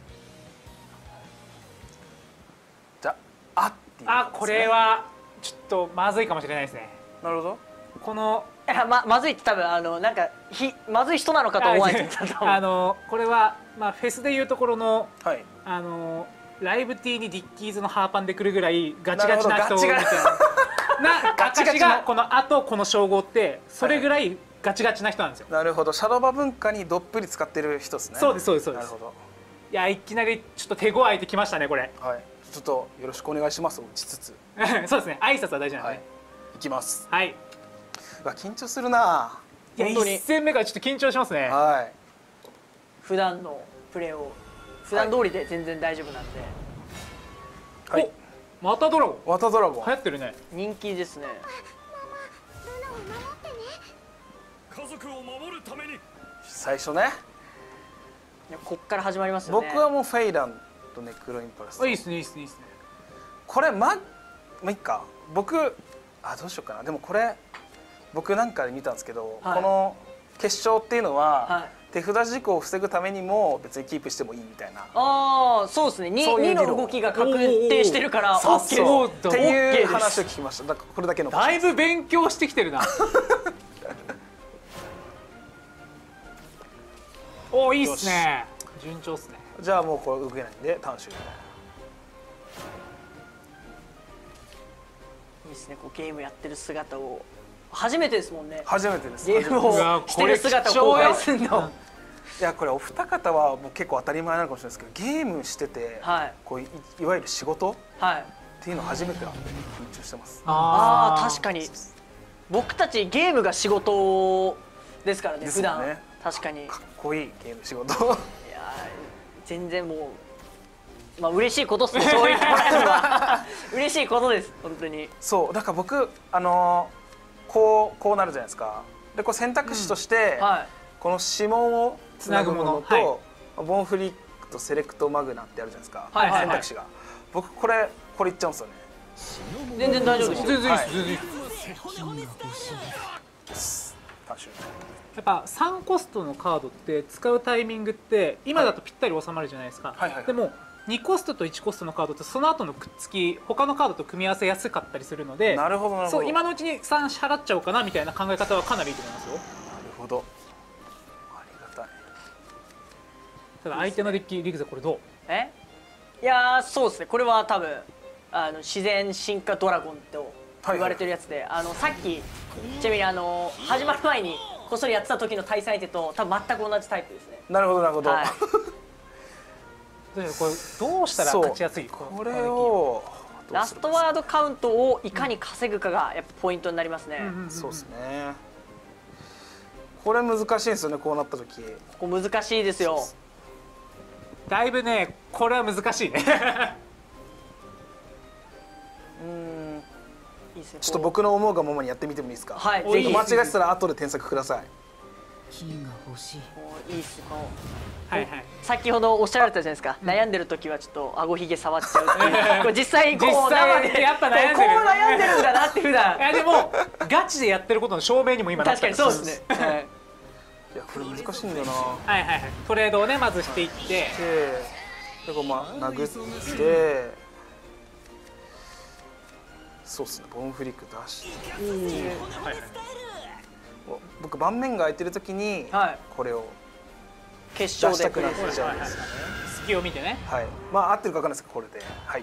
じゃあ、あっていう、ね。 あ、これはちょっとまずいかもしれないですね。 なるほど。 このいや、ま、まずいって多分あのなんかひまずい人なのかと思われてたと思う。 あのこれはまあフェスでいうところの、 はい、 あのライブ T にディッキーズのハーパンで来るぐらいガチガチな人みたいなな証がこのあとこの称号ってそれぐらいガチガチな人なんですよ。 なるほど。シャドーバ文化にどっぷり使ってる人ですね。 そうですそうですそうです。 なるほど。 いやいきなりちょっと手強いてきましたねこれ。 はい。ちょっとよろしくお願いしますを打ちつつ。 そうですね。挨拶は大事なんで、ね。はい。 いきます。 はい。 うわ緊張するな。 いや一戦目からちょっと緊張しますね。 はい。 普段のプレーを普段通りで全然大丈夫なんで。 はい。 お、またドラゴン。 またドラゴン。 流行ってるね。 人気ですね。 家族を守るために。 最初ね。 いやこっから始まりますよね。 僕はもうフェイランとネクロインパルス。 あ、いいですねいいですねいいですね。 これままあいいか。僕あどうしようかな。でもこれ僕なんかで見たんですけど、はい、この決勝っていうのは、はい、手札事故を防ぐためにも別にキープしてもいいみたいな。 ああそうですね。にの動きが確定してるからそうそうっていう話を聞きました。だからこれだけのだいぶ勉強してきてるな。おおいいっすね。順調っすね。 じゃあもうこれ動けないんで短縮。 いいですね。こうゲームやってる姿を初めてですもんね。 初めてです。 ゲームをしてる姿を公開するの。 いやこれお二方はもう結構当たり前なのかもしれないですけど、ゲームしてて、はい、こう い, いわゆる仕事、はい、っていうの初めてなんで緊張してます。 ああ確かに僕たちゲームが仕事ですからね。普段ね。確かにかっこいいゲーム仕事。いや全然もうまあ嬉しいことですね。そういうところは嬉しいことです本当に。そうだから僕あのー、こうこうなるじゃないですか。でこう選択肢として、うんはい、この指紋をつなぐものと、はい、ボンフリックとセレクトマグナってあるじゃないですか、はいはいはい、選択肢が。僕これこれいっちゃうんですよね。 全然大丈夫ですよ。 全然いいです全然いいです。やっぱさんコストのカードって使うタイミングって今だとぴったり収まるじゃないですか、はいはいはい、でもにコストといちコストのカードってその後のくっつき他のカードと組み合わせやすかったりするので、 なるほどなるほど。 そう今のうちにさん支払っちゃおうかなみたいな考え方はかなりいいと思いますよ。なるほど、ありがたい。 ただ相手のデッキリグザこれどう？ えいやーそうですね。これは多分あの自然進化ドラゴンと言われてるやつで、はいはい、あのさっきちなみにあの始まる前にこっそりやってた時の対戦相手と多分全く同じタイプですね。 なるほどなるほど、はい、 これどうしたら勝ちやすい？ これをラストワードカウントをいかに稼ぐかがやっぱポイントになりますね。 そうですね。これ難しいんですよね、こうなった時。 ここ難しいですよ。 だいぶね、これは難しいね。 うん、いいですね。 ちょっと僕の思うがままにやってみてもいいですか。 はい、ぜひ。 間違えてたら後で添削ください。 金が欲しい。 いいっすね。 はいはい。 先ほどおっしゃられたじゃないですか、うん、悩んでる時はちょっと顎ひげ触っちゃうっていうこれ実際こう生でやっぱ悩んでる、 こう悩んでるんだなって普段。 いやでもガチでやってることの証明にも今なった。 確かにそうですね。はい、 いやこれ難しいんだよな。 はいはいはい。トレードをねまずしていって、でこうまあ殴って、そうっすね、ボンフリック出して、はいはい、僕盤面が空いてる時にこれを決勝で出したくなっちゃうんですよね。 隙を見てね。 はい。まあ合ってるか分かんないですけどこれで、はい。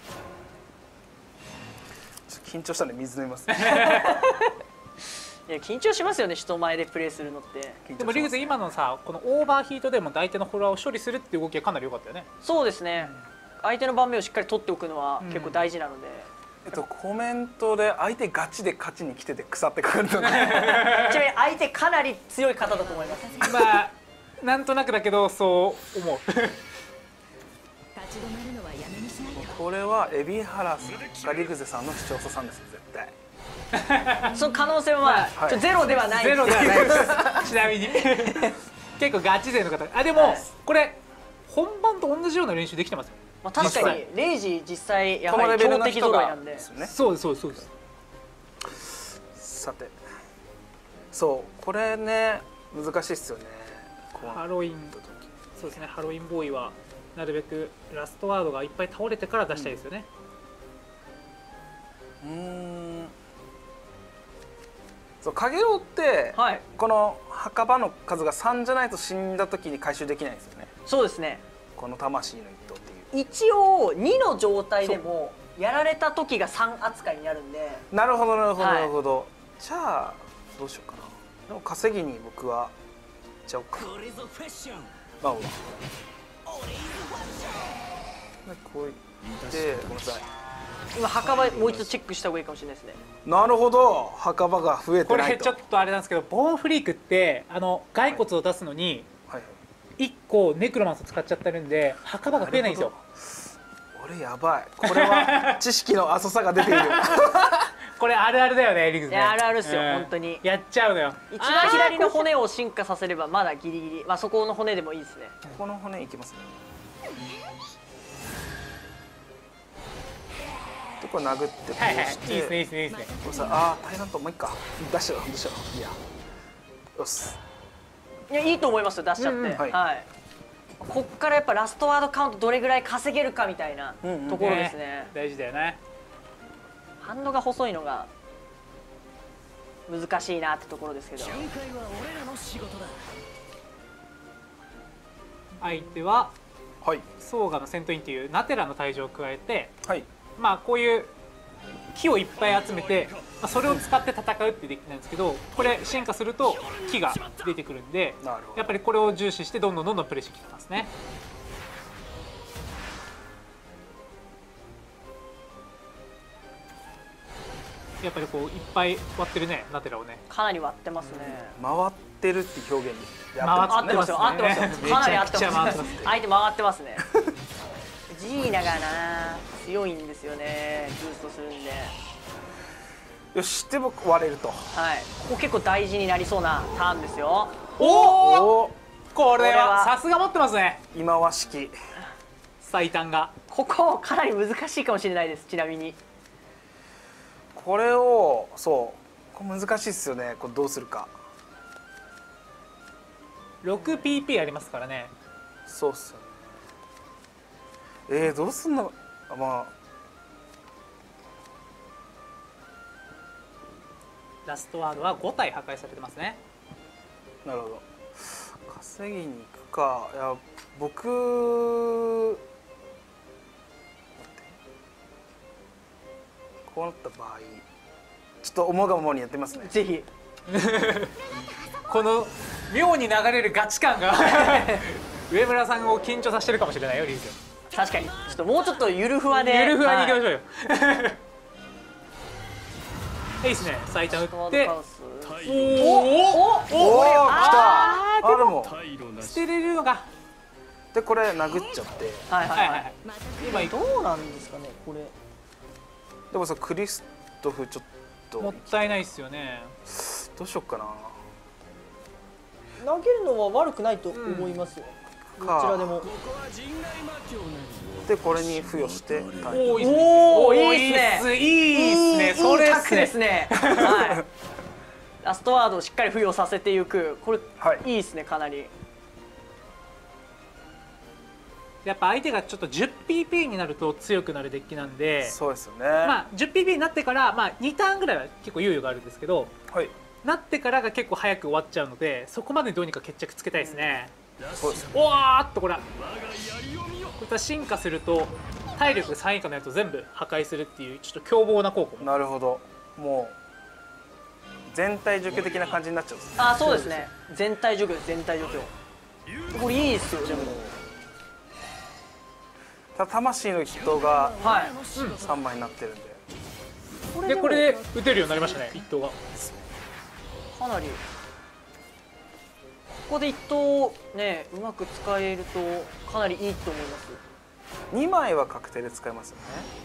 ちょっと緊張したんで水飲みます。 いや緊張しますよね、人前でプレーするのって。 でもリグズ今のさ、このオーバーヒートでも相手のフォロワーを処理するっていう動きはかなり良かったよね。 そうですね。相手の盤面をしっかり取っておくのは結構大事なので。 えっとコメントで相手ガチで勝ちに来てて腐ってくるので。ちなみに相手かなり強い方だと思います。 まあなんとなくだけどそう思う。 これは海老原さんかリグゼさんの視聴者さんですよ絶対。 その可能性はまあ、はい、ゼロではない。 ゼロではないです。ちなみに結構ガチ勢の方。あでも、はい、これ本番と同じような練習できてますよ。 まあ確かにレイジ実際やはり強敵揃いなんで。 そうですそうですそうです。 さて、そうこれね難しいっすよね。 ハロウィンそうですね。ハロウィンボーイはなるべくラストワードがいっぱい倒れてから出したいですよね。 うん。うんそうカゲロウって、はい、この墓場の数がさんじゃないと死んだ時に回収できないんですよね。 そうですね。 この魂の一投っていう。 一応にの状態でもやられた時がさん扱いになるんで。 なるほどなるほどなるほど。はい、じゃあどうしようかな。でも稼ぎに僕は。ちゃおうか。まあ、こういってごめんなさい。 今墓場もう一度チェックした方がいいかもしれないですね。 なるほど、墓場が増えてないと。 これちょっとあれなんですけど、ボーンフリークってあの骸骨を出すのにいっこネクロマンスを使っちゃってるんで墓場が増えないんですよ。 俺やばい。これは知識の浅さが出ている。 これあるあるだよね、リグズね。 いやあるあるですよ、本当に。 やっちゃうのよ。 一番左の骨を進化させればまだギリギリ、まあそこの骨でもいいですね。 ここの骨いきますね。でこれ殴ってこうして、はいはい、いいですねいいですねいいですね。 これさああ大変だともういっか出しちゃう出しちゃういやよし。 いやいいと思いますよ出しちゃって、うんうん、はい、はい、こっからやっぱラストワードカウントどれぐらい稼げるかみたいなところですね。 ね大事だよね。 ハンドが細いのが難しいなってところですけど。 相手は、 はい、 ソーガのセントインっていうナテラの退場を加えて、はい、まあこういう木をいっぱい集めて、まあ、それを使って戦うってできなんですけど、これ進化すると木が出てくるんで、やっぱりこれを重視してどんどんどんどんプレイしてきてますね。やっぱりこういっぱい割ってるね、ナテラをね。 かなり割ってますね。 回ってるっていう表現で合ってますよ、合ってますよ。かなり合ってます。相手回ってますね。ジーナがな強いんですよね、ブーストするんで。 よし、でも割れると。はい。 ここ結構大事になりそうなターンですよ。 おお。これはさすが持ってますね。 今和式。 最短が。 ここかなり難しいかもしれないです。ちなみに。 これをそうこれ難しいですよね。これどうするか。 ろくピーピー ありますからね。 そうっすよね。えー、どうすんの。まあラストワードはご体破壊されてますね。 なるほど。稼ぎに行くか。いや僕こうなった場合ちょっと思うがままにやってますね。 ぜひ。 この妙に流れるガチ感が上村さんを緊張させてるかもしれないよ、リーズ。 確かにちょっともうちょっとゆるふわでゆるふわにいきましょうう。 よ、いいですね。最短打っておおおおお来た。あでも捨てれるのがでこれ殴っちゃってはいはいははいはいはいい。今どうなんですかねこれ。 でもさクリストフちょっともったいないっすよね。 どうしよっかな。 投げるのは悪くないと思いますよ、 うんどちらでも。 でこれに付与しておおいいっすね。 おーおーいいっすねいいっすね。それっいいタックですすね。 ねはいラストワードをしっかり付与させていくこれ、 はいいいですねかなり。 やっぱ相手がちょっと じゅうピーピー になると強くなるデッキなんで、 そうですよね。 まあ じゅうピーピー になってからまあにターンぐらいは結構猶予があるんですけど、 はいなってからが結構早く終わっちゃうので、そこまでどうにか決着つけたいですね。 そうです。 おわーっとこれこういった進化すると体力さん以下のやつを全部破壊するっていうちょっと凶暴な効果も。 なるほど。もう全体除去的な感じになっちゃうんですね。 あそうですね全体除去です全体除去。これいいですよでも。 ただ魂の筆頭がはいさんまいになってるんで。 でこれで打てるようになりましたね一投が。 かなりここで一投ねうまく使えるとかなりいいと思います。 にまいは確定で使えますよね。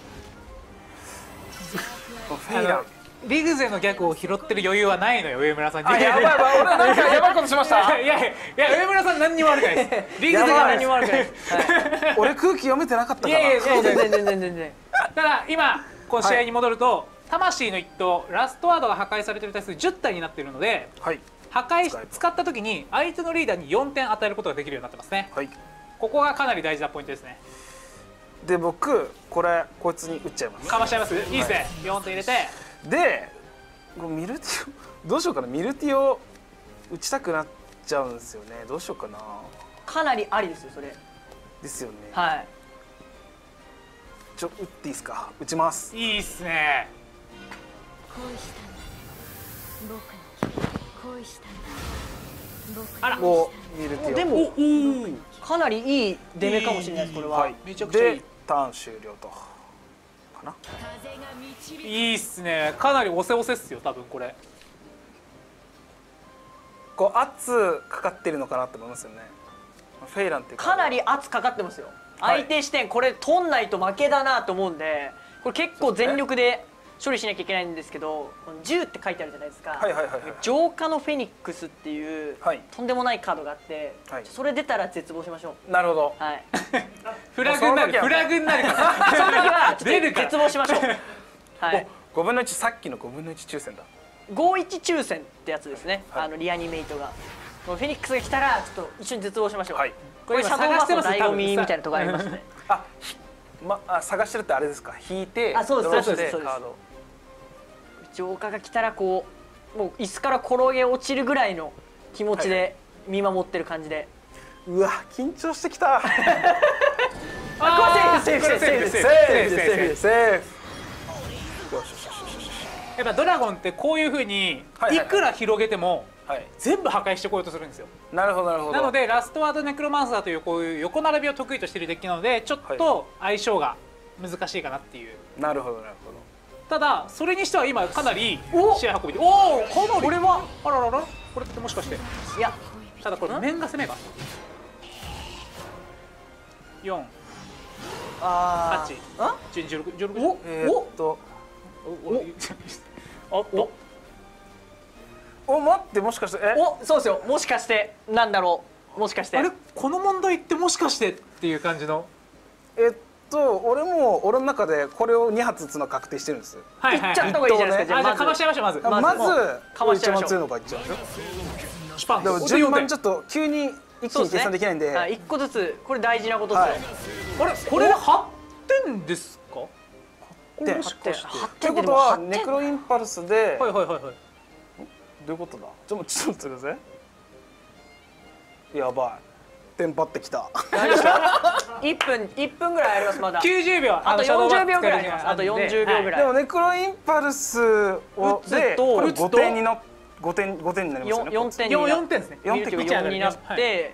フェイラン。 リグゼのギャグを拾ってる余裕はないのよ上村さんに。 あやばいやばい俺なんかやばいことしました。 いやいやいや上村さん何にも悪くないです。リグゼやばいが何何にも悪くないです、はい俺空気読めてなかったかな。 いやいやそうです。 全然全然全然。 ただ今こう試合に戻ると、魂の一投ラストワードが破壊されてる対数じゅったいになっているので、 はい破壊し使えば使った時に相手のリーダーによんてん与えることができるようになってますね。 はい。 ここがかなり大事なポイントですね。 で僕これこいつに打っちゃいます。 かましちゃいます。いいですね。よんてん入れて。 でこうミルティオどうしようかな。ミルティオ打ちたくなっちゃうんですよね。どうしようかな。 かなりありですよそれ。 ですよね。 はいちょ打っていいですか。打ちます。 いいっすね。 恋したんだ僕に恋したんだ僕にあらもうミルティオ。 でもおおかなりいい出目かもしれないですこれは、 はい。 めちゃくちゃいいでターン終了とかな。 いいっすね。かなり押せ押せっすよ多分これ。 こう圧かかってるのかなって思いますよね。フェイランっていうかなり圧かかってますよ、 はい相手視点これ取んないと負けだなと思うんでこれ結構全力で処理しなきゃいけないんですけどこのじゅうって書いてあるじゃないですか、 はいはいはいはい。 浄化のフェニックスっていう、 はいとんでもないカードがあって、 はいそれ出たら絶望しましょう。 なるほど。 はいフラグになるその時はフラグになるから。 その時はちょっと出るから絶望しましょう。はいおごぶんのいちさっきのごぶんのいち抽選だ。 ごいち抽選ってやつですね、 はいあのリアニメイトがこのフェニックスが来たらちょっと一緒に絶望しましょう、 はい。 これシャドウバースの醍醐味みたいなとこありますね。 あ、ひまあ探してるってあれですか。引いてあそうですドローしてそうですそうですカード。 浄化が来たらこうもう椅子から転げ落ちるぐらいの気持ちで見守ってる感じで、 うわ緊張してきた。 あこれセーフセーフセーフセーフセーフセーフセーフ。よしよしよしよし。 やっぱドラゴンってこういう風にはいはいはいいくら広げてもはい。 全部破壊してこようとするんですよ。 なるほどなるほど。 なのでラストワードネクロマンサーというこういう横並びを得意としているデッキなのでちょっと相性が難しいかなっていう。 なるほどなるほど。 ただそれにしては今かなりお試合運びでおおかなりこれはあらららこれってもしかしていやただこれ面が攻めがよんあはちーあじゅうにじゅうろくじゅうろくおえーっとおっとお待ってもしかしてえおそうですよもしかしてなんだろうもしかしてあれこの問題ってもしかしてっていう感じのえっと俺も俺の中でこれをに発打つの確定してるんです。 はいはいいっちゃった方がいいじゃないですか、 あじゃあまずかましちゃいましょうまずまずまずもうかましちゃいましょう一番強いのがいっちゃうんですよ。 シュパンでも順番ちょっと急に一気に計算できないんで。 はい、いっこずつこれ大事なことですよ、 はいあれこれはってんですかこれもしかしてはってことはネクロインパルスではいはいはいはいどういうことだ。ちょっとちょっと待ってください。やばい。テンパってきた。 いっぷんいっぷんぐらいありますまだきゅうじゅうびょうあとシャドーバよんじゅうびょうぐらいあックりますあとよんじゅうびょうぐらいでもネクロインパルスを打つとでこれ打つとごてんになごてんごてんになりますよね。 よんてんによんなよんてんですねミルティがよんになって、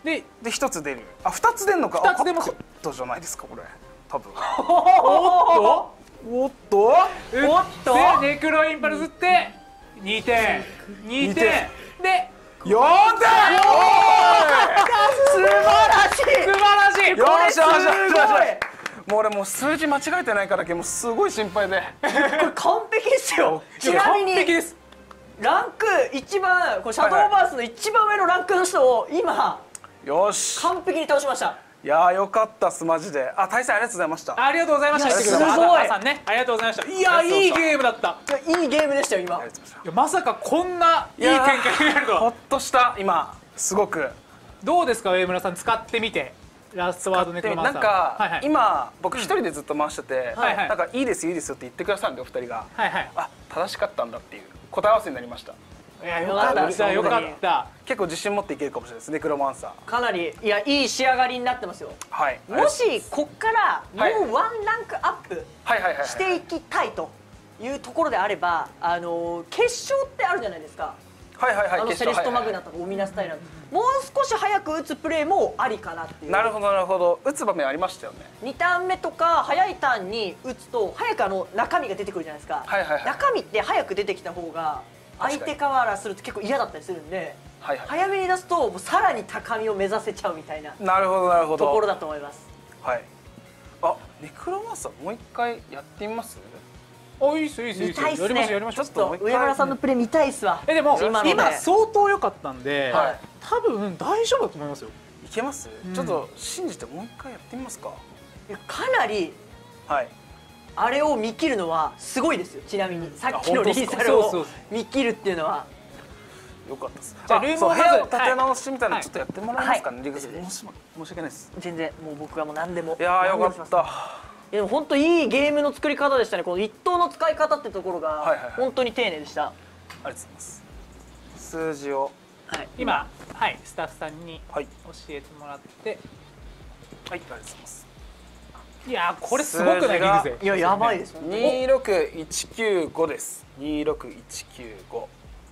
ででひとつ出る。あ、ふたつ出るのか。 ふたつ出ますよ。 カットじゃないですかこれ多分。 おっおっととおっとでネクロインパルスってにてんにてんでよんてん。 素晴らしい。 素晴らしい。 よーしよーしよーしよすごい。 し。もう俺もう数字間違えてないからけもうすごい心配で。 これ完璧ですよ。ちなみ完璧にです。 ランク一番これシャドーバースの一番上のランクの人を今よし。 完璧に倒しました。 いやーよかったっすマジで。あ、対戦ありがとうございました。 ありがとうございました。 いや来てくれたすごい朝さんね、ありがとうございました。いやいいゲームだった。 いやいいゲームでしたよ今。 ありがとうございました。 いやまさかこんないい展開になるとは。 ほっとした今すごく。 どうですか上村さん使ってみて。ラストワードネクロマンサー。 なんか、 はいはい、 今僕一人でずっと回してて、 はいはい、 なんかいいですいいですよって言ってくださるんでお二人が、 はいはい、 あ、正しかったんだっていう答え合わせになりました。 いやよかったよかった。 結構自信持っていけるかもしれないですネクロマンサー。 かなりいやいい仕上がりになってますよ。 はい。 もしこっからもうワンランクアップしていきたいというところであれば、あの決勝ってあるじゃないですか。 はいはいはい。 あのセレストマグナとかオミナスタイランド、もう少し早く打つプレーもありかなっていう。 なるほどなるほど。打つ場面ありましたよね。 にターン目とか早いターンに打つと早くあの中身が出てくるじゃないですか。 はいはいはい。 中身って早く出てきた方が相手からすると結構嫌だったりするんで、はいはい、早めに出すともうさらに高みを目指せちゃうみたいな。 なるほどなるほど。 ところだと思います。 はい。あ、ネクロマンサーもう一回やってみます？ あ、いいっすいいっすいいっす。やりましょうやりましょう。 ちょっと上村さんのプレー見たいっすわ。 えでも今今相当良かったんで、 はい、 多分大丈夫だと思いますよ。 いけます？うん、ちょっと信じてもう一回やってみますか。 いやかなり。はい。あれを見切るのはすごいですよ。ちなみにさっきのリーサルを見切るっていうのは。 よかったです。 じゃあルームを部屋を立て直しみたいなのちょっとやってもらえますかね。リグさん申し訳ないです。 全然もう僕はもう何でも。 いやーよかった。 でも本当いいゲームの作り方でしたね。この一投の使い方ってところが本当に丁寧でした。 ありがとうございます。数字を、 はい、今、はい、スタッフさんに教えてもらって、はい、 ありがとうございます。いやこれすごくないリグゼ。 いややばいです。 にろくいちきゅうごです。にろくいちきゅうご。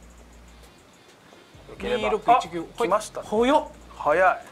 にろくいちきゅう来ました。 早っ。 早い。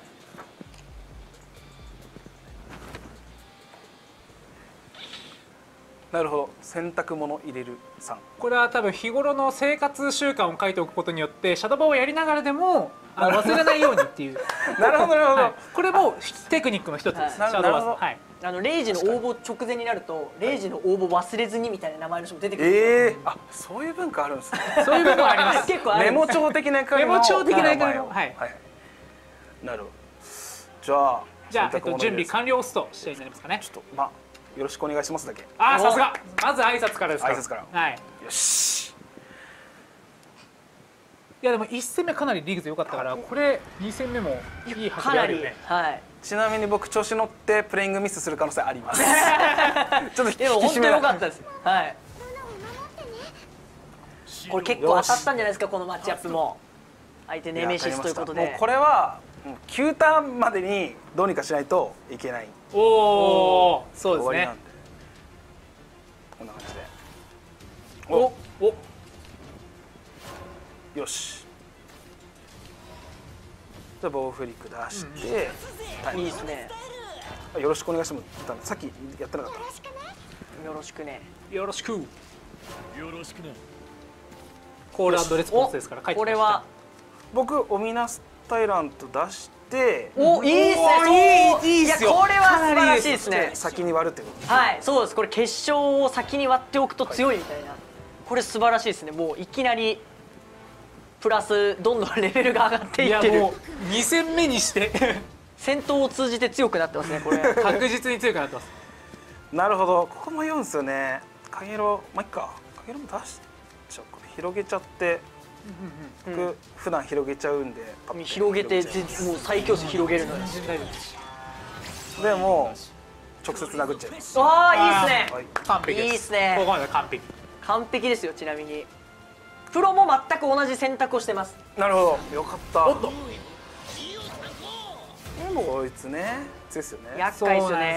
なるほど。洗濯物入れるさん。 これは多分日頃の生活習慣を書いておくことによってシャドーバーをやりながらでもあの忘れないようにっていう。 なるほどなるほど、はい、 これもテクニックの一つです。 はい、 シャドーバー。はい。 あのレイジの応募直前になるとレイジの応募忘れずにみたいな名前の人も出てくる。 ええー、あ、そういう文化あるんですね。 そういう文化あります。 結構ある。 メモ帳的な役割のメモ帳的な役割の。 はい。はい。なるほど。じゃあじゃあえっと準備完了押すと試合になりますかね。 ちょっとまあよろしくお願いしますだけ。 ああさすが。まず挨拶からですか。 挨拶から。 はい。 よし。 いやでもいち戦目かなりリーグズ良かったからこれに戦目もいい走りあるよね。 はい。 ちなみに僕調子乗ってプレイングミスする可能性あります。ちょっとでも本当に良かったです。はい。これ結構当たったんじゃないですかこのマッチアップも。相手ネメシスということで。 もうこれはきゅうターンまでにどうにかしないといけない。 おお、そうですね。 こんな感じで。 おお。 よし。じゃあ棒フリック出して、 うん、いいですね。 よろしくお願いします。さっきやってなかった。 よろしくね。 よろしく。よろしくね。 コールアンドレスポンスですから。 これは僕オミナスタイラント出して。 お、いいですね。いいいいですよ。これは素晴らしいですね。 先に割るってこと。 はい、そうです。これ決勝を先に割っておくと強いみたいな。これ素晴らしいですね。もういきなり。プラスどんどんレベルが上がっていってる。いやもうに戦目にして戦闘を通じて強くなってますねこれ。 確実に強くなってます。 なるほど。ここ迷うんですよね。かげろまあいっか。かげろも出しちゃう。これ広げちゃって。僕、うん、普段広げちゃうんで。 広げてもう最強数広げるのよ。 でも直接殴っちゃいます。 ああいいですね。 はい、完璧です。 いいですね。 ここまで完璧。 完璧ですよちなみに。プロも全く同じ選択をしてます。 なるほど。よかった。 おっと。 でもこいつね、強いですよね。 厄介ですよね。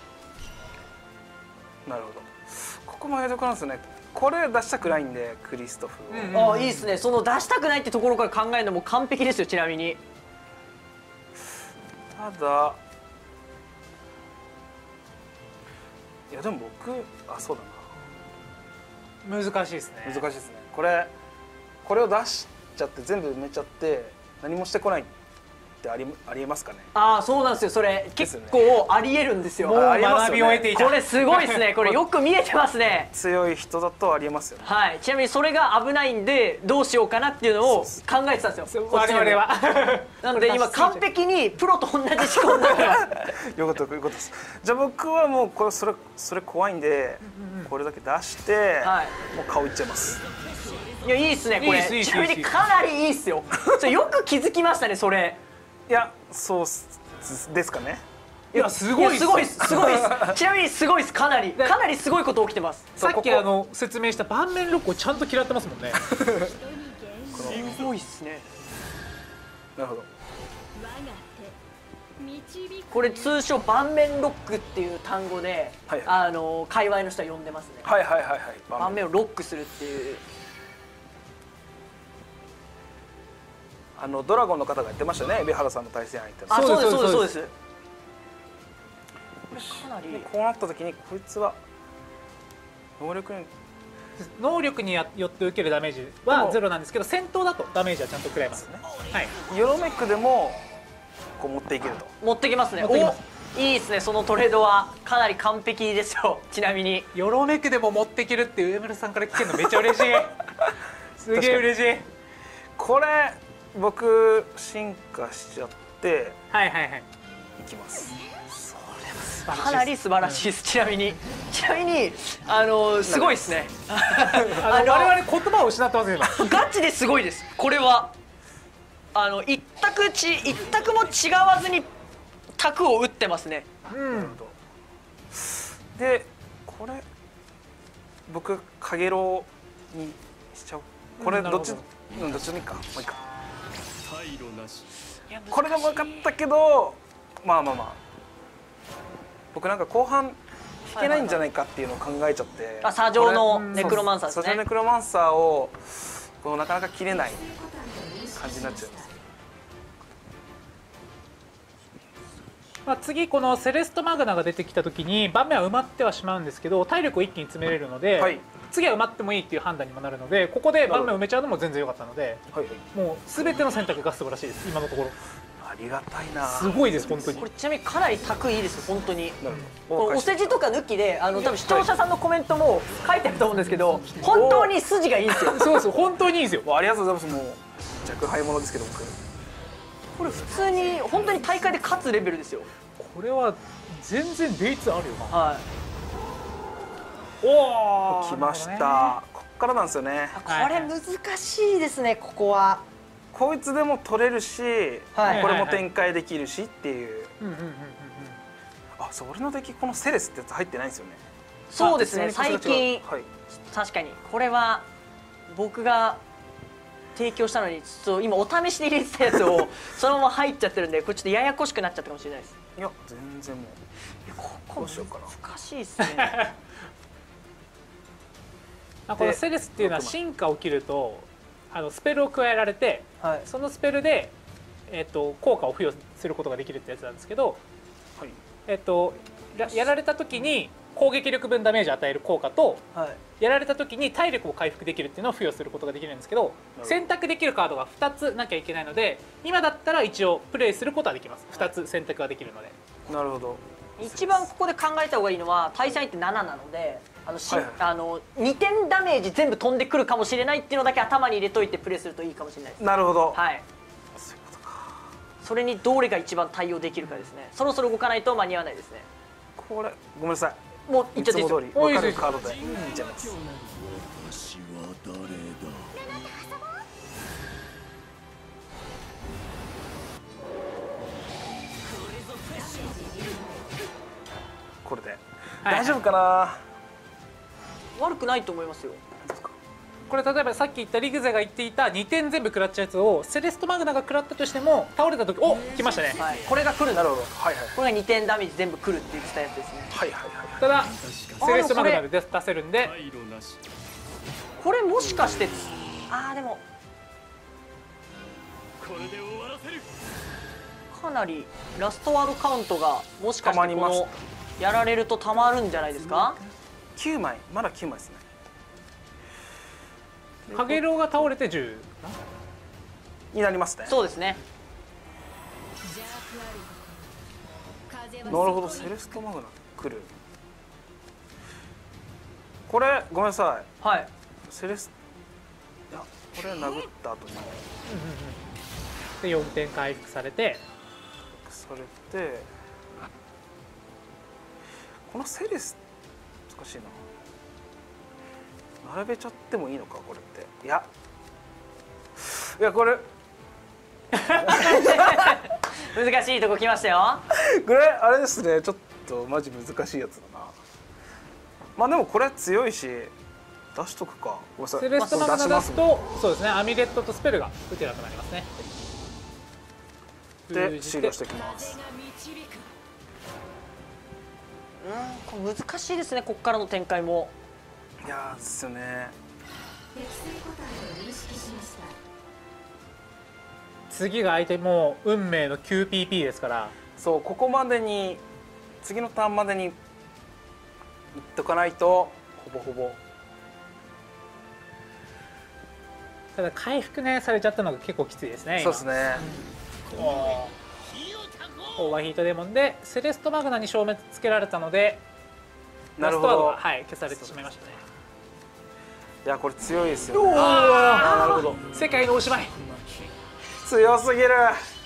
なるほど。ここもやりどころなんですよね。これ出したくないんでクリストフを。ああいいですね。その出したくないってところから考えるのも完璧ですよちなみに。 ただいやでも僕あそうだな難しいですね。 難しいですね。これこれを出しちゃって全部埋めちゃって何もしてこないってありありえますかね。 ああそうなんですよ。それ結構ありえるんですよ。 もう学びを得ていた。 これすごいですね。これよく見えてますね。 強い人だとありえますよね。 はい。ちなみにそれが危ないんでどうしようかなっていうのを考えてたんですよ。 我々は。 なので今完璧にプロと同じ思考になってます。 よかったよかったです。じゃあ僕はもうこれそれそれ怖いんで、これだけ出して、はい、もう顔いっちゃいます。 いやいいっすねこれ。ちなみにかなりいいっすよ。それよく気づきましたねそれ。 いやそうですかね。 いやすごいすごいすすごいです。ちなみにすごいですかなりかなりすごいこと起きてます。 さっきあの説明した盤面ロックをちゃんと嫌ってますもんね。 すごいっすね。 なるほど。 これ通称盤面ロックっていう単語で、はい、あの界隈の人は呼んでますね。 はいはいはいはい。 盤面をロックするっていう。 あのドラゴンの方が言ってましたね。海老原さんの対戦相手。 あ、そうですそうですそうです。かなりこうなった時にこいつは能力に能力によって受けるダメージはゼロなんですけど、戦闘だとダメージはちゃんと食らいますね。はい。 ヨロメックでもこう持っていけると。 持ってきますね。お、いいですね。そのトレードはかなり完璧ですよ。ちなみにヨロメックでも持っていけるって上村さんから聞けるのめっちゃ嬉しい。すげえ嬉しい。 これ僕進化しちゃってはいはいはいいきます。 かなり素晴らしいです。ちなみにちなみにあのすごいですね。 あの我々言葉を失ってます今。 ガチですごいです。これはあの一択ち一択も違わずに択を打ってますね。 うん。 でこれ僕カゲロウにしちゃう。これどっちうんどっちでもいいか。もういいか。これでも分かったけどまあまあまあ僕なんか後半引けないんじゃないかっていうのを考えちゃって、 あ、砂上のネクロマンサーですね。 砂上のネクロマンサーをこのなかなか切れない感じになっちゃいます。 まあ次このセレストマグナが出てきた時に盤面は埋まってはしまうんですけど体力を一気に詰めれるので、はい、次は埋まってもいいっていう判断にもなるのでここで盤面を埋めちゃうのも全然良かったので、はいはい、もう全ての選択が素晴らしいです今のところ。 ありがたいな。 すごいです本当に。 これちなみにかなり卓いいです本当に。お世辞とか抜きであの多分視聴者さんのコメントも書いてあると思うんですけど本当に筋がいいんですよ。 そうです本当にいいですよ。 ありがとうございます。もう若輩者ですけど僕これ普通に本当に大会で勝つレベルですよ。 これは全然ベイツあるよな。 はい。 おお来ました。こっからなんですよね。 これ難しいですねここは。 こいつでも取れるし、はい、これも展開できるしっていう。あ、そう俺のデッキこのセレスってやつ入ってないんですよね。 そうですね最近、はい、確かにこれは僕が提供したのにちょっと今お試しで入れてたやつをそのまま入っちゃってるんでこれちょっとややこしくなっちゃったかもしれないです。 いや全然もうここどうしようかな。 難しいですね。 このセレスっていうのは進化起きるとあのスペルを加えられて、はい、そのスペルで、えー、と効果を付与することができるってやつなんですけど、はい、えー、とやられた時に攻撃力分ダメージを与える効果と、はい、やられた時に体力を回復できるっていうのを付与することができるんですけど選択できるカードがふたつなきゃいけないので今だったら一応プレイすることはできます。ふたつ選択ができるので。 なるほど。 一番ここで考えた方がいいのは対戦相手なななのであのし、はいはい、あのにてんダメージ全部飛んでくるかもしれないっていうのだけ頭に入れといてプレイするといいかもしれないです。 なるほど。 はい。そういうことか。それにどれが一番対応できるかですね。そろそろ動かないと間に合わないですね。 これごめんなさい。 もういっちゃっていいですよ。 分かるカードでいっちゃいます。これで大丈夫かな。 悪くないと思いますよ。 これ例えばさっき言ったリグゼが言っていたにてん全部食らっちゃうやつをセレストマグナが食らったとしても倒れた時お来ましたね、 はい、これが来る。 なるほど、はいはい、 これがにてんダメージ全部来るって言ってたやつですね。 はいはいはい。 ただセレストマグナで出せるんでこれもしかしてああでもかなりラストワードカウントがもしかしてこたまりますのやられるとたまるんじゃないですか。 きゅうまい、まだきゅうまいですね。 かげろうが倒れてじゅうになりますね。 そうですね。 なるほど、セレストマグナ来る。これごめんなさい。 はい。 セレスいやこれ殴った後にでよんてん回復されて、 されて、このセレス難しいな。並べちゃってもいいのかこれって。いやいやこれ難しいとこ来ましたよ。 これあれですね、ちょっとマジ難しいやつだな。まあでもこれ強いし出しとくか。ごめんなさい。 セレストマグナ出すまあ出しと、そうですね、アミュレットとスペルが打てなくなりますね。 ますで終了していきます。 うん、これ難しいですね。ここからの展開も。 いやーですよね。 次が相手もう運命の キューピーピー ですから。 そう、ここまでに次のターンまでにいっとかないとほぼほぼ。 ただ回復ねされちゃったのが結構きついですね。 そうですね。 オーバーヒートデーモンでセレストマグナに消滅つけられたので、 なるほど。 ラストワードが、はい、消されてしまいましたね。 いやこれ強いですよね。 ああなるほど。 世界のおしまい。 強すぎる。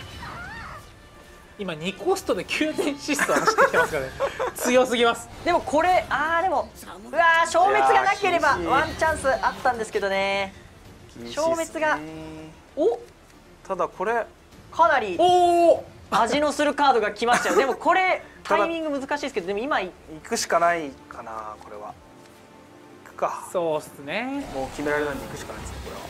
今にコストできゅうてんシスト走ってきてますからね。強すぎます。 でもこれあーでもうわー消滅がなければワンチャンスあったんですけどね。消滅がおただこれかなりおお味のするカードが来ましたよ。でもこれタイミング難しいですけど、でも今行くしかないかな。これは行くか。 そうっすね。 もう決められないんで行くしかないですねこれは。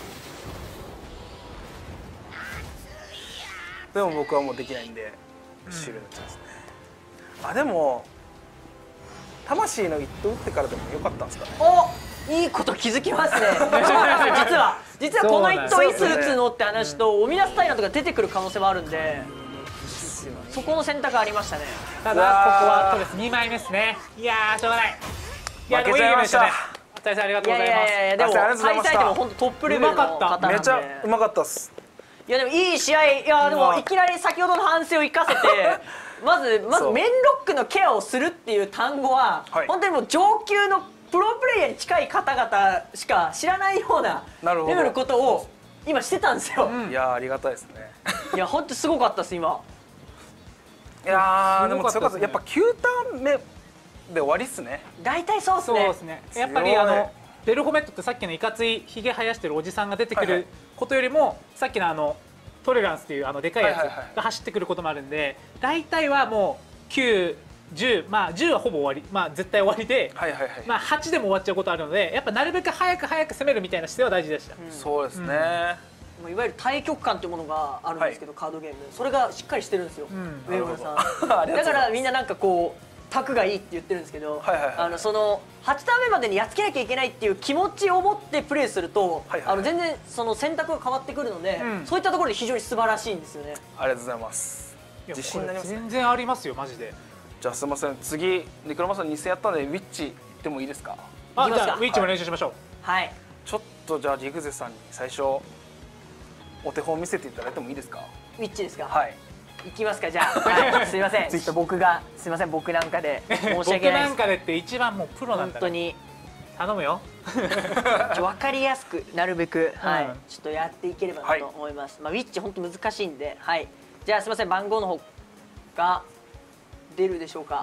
でも僕はもうできないんで終了になっちゃいますね。あでも魂の一投打ってからでもよかったんですかね。 おいいこと気づきますね。実は実はこの一投いつ打つのって話とオミナスタイナとか出てくる可能性もあるんで、そこの選択ありましたね。 ただここはトレスにまいめですね。いやーしょうがない。いやでもいいゲームでしたね。大さんありがとうございます。 いやいやいやでも再々でも本当トップレベルの方なんで。 めちゃうまかったっす。 いやでもいい試合。いやでもいきなり先ほどの反省を生かせてまずまず面ロックのケアをするっていう単語は、はい、本当にもう上級のプロプレイヤーに近い方々しか知らないようなレベルのことを今してたんですよ。 うん、いやありがたいですね。 いや本当すごかったです今。 いやでも強かった。やっぱきゅうターン目で終わりっすね。 大体そうっすね。 そうですね。やっぱりあのベルホメットってさっきのいかついひげ生やしてるおじさんが出てくることよりも、はいはい、さっきのあのトレランスっていうあのでかいやつが走ってくることもあるんで、大体はもうきゅう、じゅう、まあじゅうはほぼ終わり、まあ絶対終わりで、まあはちでも終わっちゃうことあるので、やっぱなるべく早く早く攻めるみたいな姿勢は大事でした。 うん、そうですね。 うん、いわゆる対局感というものがあるんですけど、はい、カードゲームそれがしっかりしてるんですよ、うん、上村さん。だからみんななんかこうタクがいいって言ってるんですけど、あのそのはちターン目までにやっつけなきゃいけないっていう気持ちを持ってプレーすると、あの全然その選択が変わってくるので、うん、そういったところで非常に素晴らしいんですよね。 ありがとうございます。自信になりますね。 全然ありますよマジで。 じゃあすみません、次ネクロマさんに戦やったんでウィッチ行ってもいいですか。 あ、じゃあウィッチも練習しましょう。 はい。 ちょっとじゃあリグゼさんに最初お手本見せていただいてもいいですか。 ウィッチですか。 はい。 いきますかじゃあ、はい、すいませんちょっと僕がすいません僕なんかで申し訳ないです。 僕なんかでって一番もうプロなんだから本当に頼むよ。 ちょ分かりやすくなるべく、はい、うん、ちょっとやっていければなと思います、はい、まあウィッチ本当難しいんで、はい、じゃあすいません番号の方が出るでしょうか。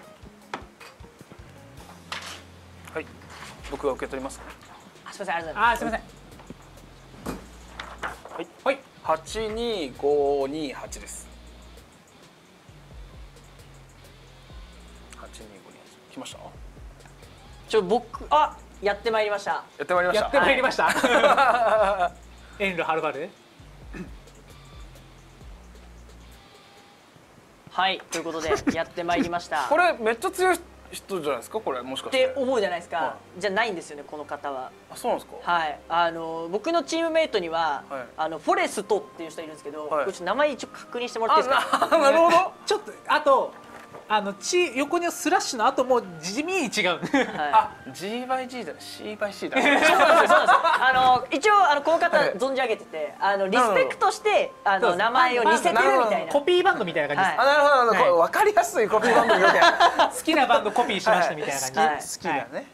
はい、僕が受け取りますか。 あ、すいませんありがとうございます。 あ、すいません。 はいはい、はちにごにはちです。来ました。 ちょ僕あやってまいりました。 やってまいりました。 やってまいりました。エンルはるばる。 はいということでやってまいりました。 これめっちゃ強い人じゃないですかこれもしかっしてて思うじゃないですか、 はじゃないんですよねこの方は。 あそうなんですかはい、あの僕のチームメイトには、 はいあのフォレストっていう人いるんですけど、 はいこれちょっと名前一応確認してもらっていいですか。 あなるほどちょっとあとあのち横にスラッシュの後も地味に違う。 はいあ ジーバイジー だ シーバイシー だそうなんですよ、そうなんですよ。あの一応あのこの方はい存じ上げてて、あのリスペクトしてあそうですの名前を似せてるみたいな。 コピーバンドみたいな感じです。 はあなるほどなるほど、 はいこれ分かりやすいコピーバンドみたいな好きなバンドコピーしましたみたいな感じ。 はい好きだね、いや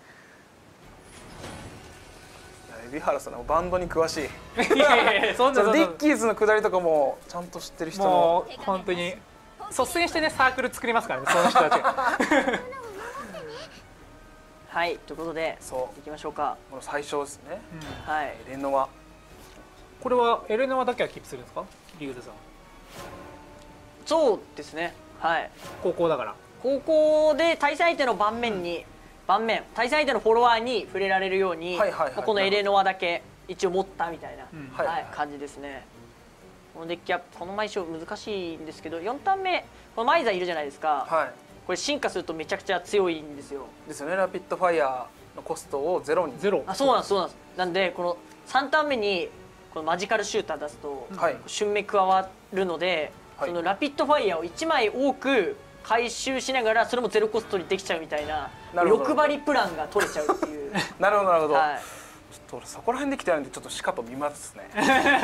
海老原さんもバンドに詳しいいやいやいやそんなそんなそのディッキーズのくだりとかもちゃんと知ってる人のもう本当に率先してねサークル作りますからねその人たちが。 はいということでそういきましょうか。 この最初ですね、 はい。 レノアこれはエレノアだけはキープするんですかリュウゼさん。 そうですね。はい。 高校だから。 高校で対戦相手の盤面に、盤面対戦相手のフォロワーに触れられるように、 はいはいはいまあこのエレノアだけ一応持ったみたいな、 うんはいはいはい感じですね。このデッキはこの枚数難しいんですけど、よんターン目このマイザーいるじゃないですか。 はいこれ進化するとめちゃくちゃ強いんですよ。 ですよね。ラピッドファイヤーのコストをゼロにゼロ。 あ、そうなんですそうなんです。なんでこのさんターン目にこのマジカルシューター出すと、 はい瞬目加わるので、 はいそのラピッドファイヤーをいちまい多く回収しながらそれもゼロコストにできちゃうみたいななるほど欲張りプランが取れちゃうっていう。 なるほどなるほど、 はい。 ちょっと俺そこら辺できてないんでちょっとしかと見ますね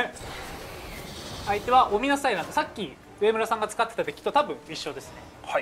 相手はオミナスタイランド。さっき上村さんが使ってたデッキと多分一緒ですね。 はい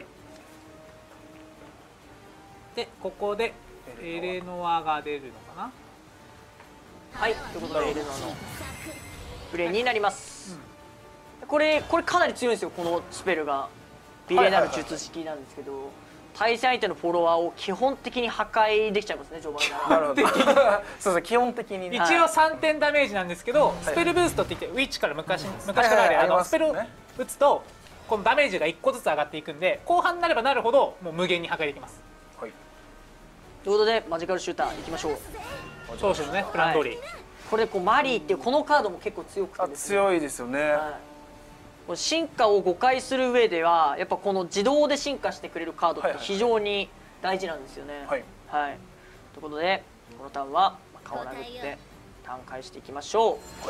でここでエレノアが出るのかな。 はい、ということでエレノアのプレイになります。これこれかなり強いんですよこのスペルが。ビレなる術式なんですけど、対戦相手のフォロワーを基本的に破壊できちゃいますね序盤から。 なるほどそうですね基本的にね一応さんてんダメージなんですけど、スペルブーストって言ってウィッチから昔昔からあるはいはいありあのスペルますよね打つとこのダメージがいっこずつ上がっていくんで、後半になればなるほどもう無限に破壊できます。 はいということでマジカルシューターいきましょう。 長州のねプラン通り。 これでこうマリーっていうこのカードも結構強くあてですね、 強いですよね、 はい、これ進化をごかいする上ではやっぱこの自動で進化してくれるカードって非常に大事なんですよね。 はいはい、ということでこのターンは顔を殴ってターン返していきましょう。 はい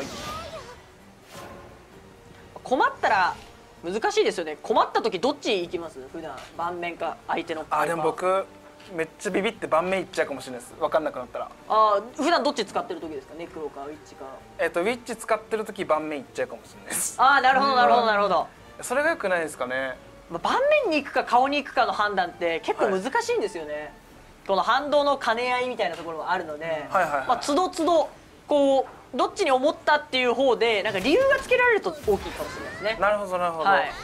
困ったら難しいですよね。困った時どっち行きます普段盤面か相手のあでも僕僕めっちゃビビって盤面いっちゃうかもしれないです分かんなくなったらあー普段どっち使ってる時ですかネクロかウィッチか。 えっ、とウィッチ使ってる時盤面いっちゃうかもしれないですああなるほどなるほどなるほど。 それがよくないですかねまあ盤面に行くか顔に行くかの判断って結構難しいんですよね、この反動の兼ね合いみたいなところがあるので、 はいはいはいまあつどつどこうどっちに思ったっていう方でなんか理由がつけられると大きいかもしれないですね。 なるほどなるほど、 はい、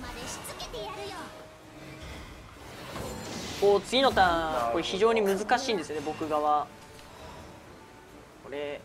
こう次のターンこれ非常に難しいんですよね僕側。これ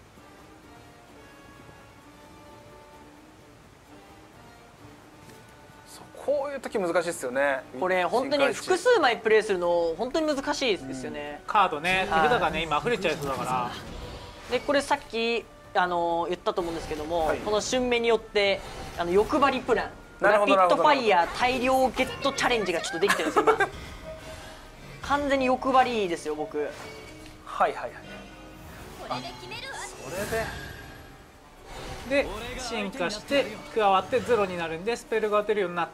そうこういう時難しいですよねこれ本当に複数枚プレイするの本当に難しいですよね。 カードね手札がね今溢れちゃいそうだから。 でこれさっきあの言ったと思うんですけども、 はいこの瞬目によってあの欲張りプランなるほどラピッドフなるほどァイヤー大量ゲットチャレンジがちょっとできてるんですよ今完全に欲張りですよ僕。 はいはいはいあそれでで進化して加わってゼロになるんでスペルが打てるようになって、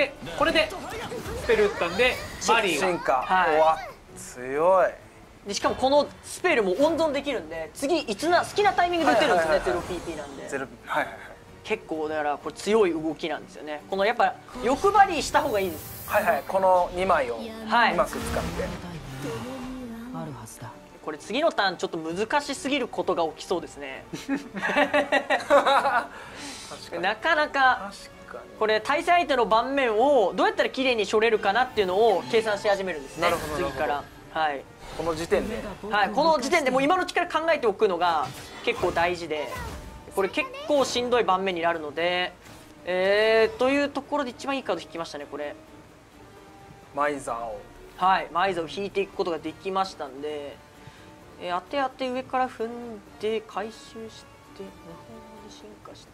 これでスペル打ったんでマリーが進化、 はいうわ強いでしかもこのスペルも温存できるんで次いつな好きなタイミングで打てるんですよね、 はいはいはいはいゼロピーピー なんでゼロはいはい結構だからこれ強い動きなんですよね。このやっぱ欲張りした方がいいです。 はいはいはいこのにまいをはいうまく使ってあるはずだ。 これ次のターンちょっと難しすぎることが起きそうですね確かになかなか確かにこれ対戦相手の盤面をどうやったら綺麗に処れるかなっていうのを計算し始めるんですねなるほど次から。はいこの時点ではい、この時点でもう今のうちから考えておくのが結構大事で、これ結構しんどい盤面になるので、えー、というところで一番いいカード引きましたねこれ。 マイザーをはいマイザを引いていくことができましたんで、えー、当て当て上から踏んで回収して無法で進化して、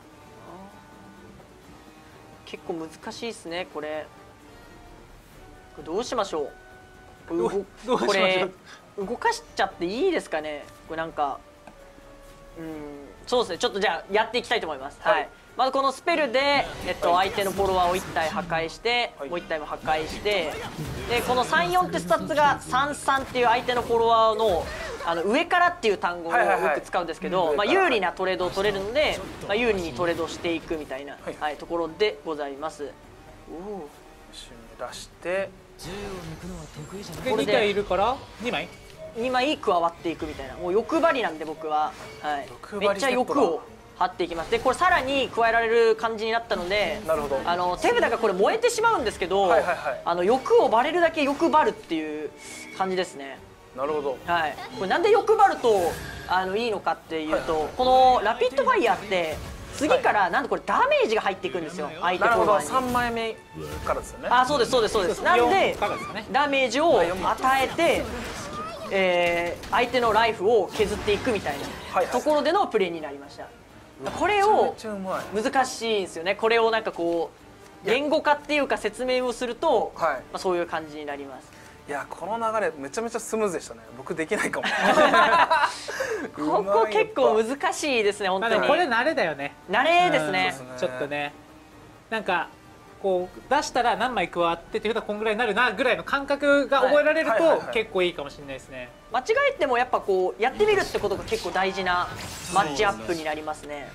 あー結構難しいですねこれ。 れどうしましょう。 どうどうしましょう。 これ動かしちゃっていいですかね。これなんかうんそうですね。ちょっとじゃあやっていきたいと思います。はい、はい、まずこのスペルで、えっと、相手のフォロワーをいち体破壊して、はい、もういち体も破壊して、でこのさんよんってスタッツがさんさんっていう相手のフォロワーのあの上からっていう単語をよく使うんですけど、まあ、有利なトレードを取れるので、まあ、有利にトレードしていくみたいな、はいはい、ところでございます。おお出してこれに体いるからにまいにまい加わっていくみたいな、もう欲張りなんで僕は、はい、めっちゃ欲を張っていきます。でこれさらに加えられる感じになったので、 なるほど、 あの手札がこれ燃えてしまうんですけど、あの欲をバレるだけ欲張るっていう感じですね。 なるほど、 はい、これなんで欲張るとあのいいのかっていうと、はい、このラピッドファイヤーって次からなんとこれダメージが入っていくんですよ、相手フォロワーに。 さんまいめからですよね。 あ、そうですそうですそうです。なんでダメージを与えて、えー、相手のライフを削っていくみたいなところでのプレーになりました。これを難しいんですよね。これをなんかこう言語化っていうか説明をすると、はい、まあそういう感じになります。 いやこの流れめちゃめちゃスムーズでしたね。僕できないかも。 ここ結構難しいですね本当に。 まあこれ慣れだよね。 慣れですね。 ちょっとね、なんかこう出したら何枚加わって手札こんぐらいになるなぐらいの感覚が覚えられると結構いいかもしれないですね。 間違えてもやっぱこうやってみるってことが結構大事なマッチアップになりますね。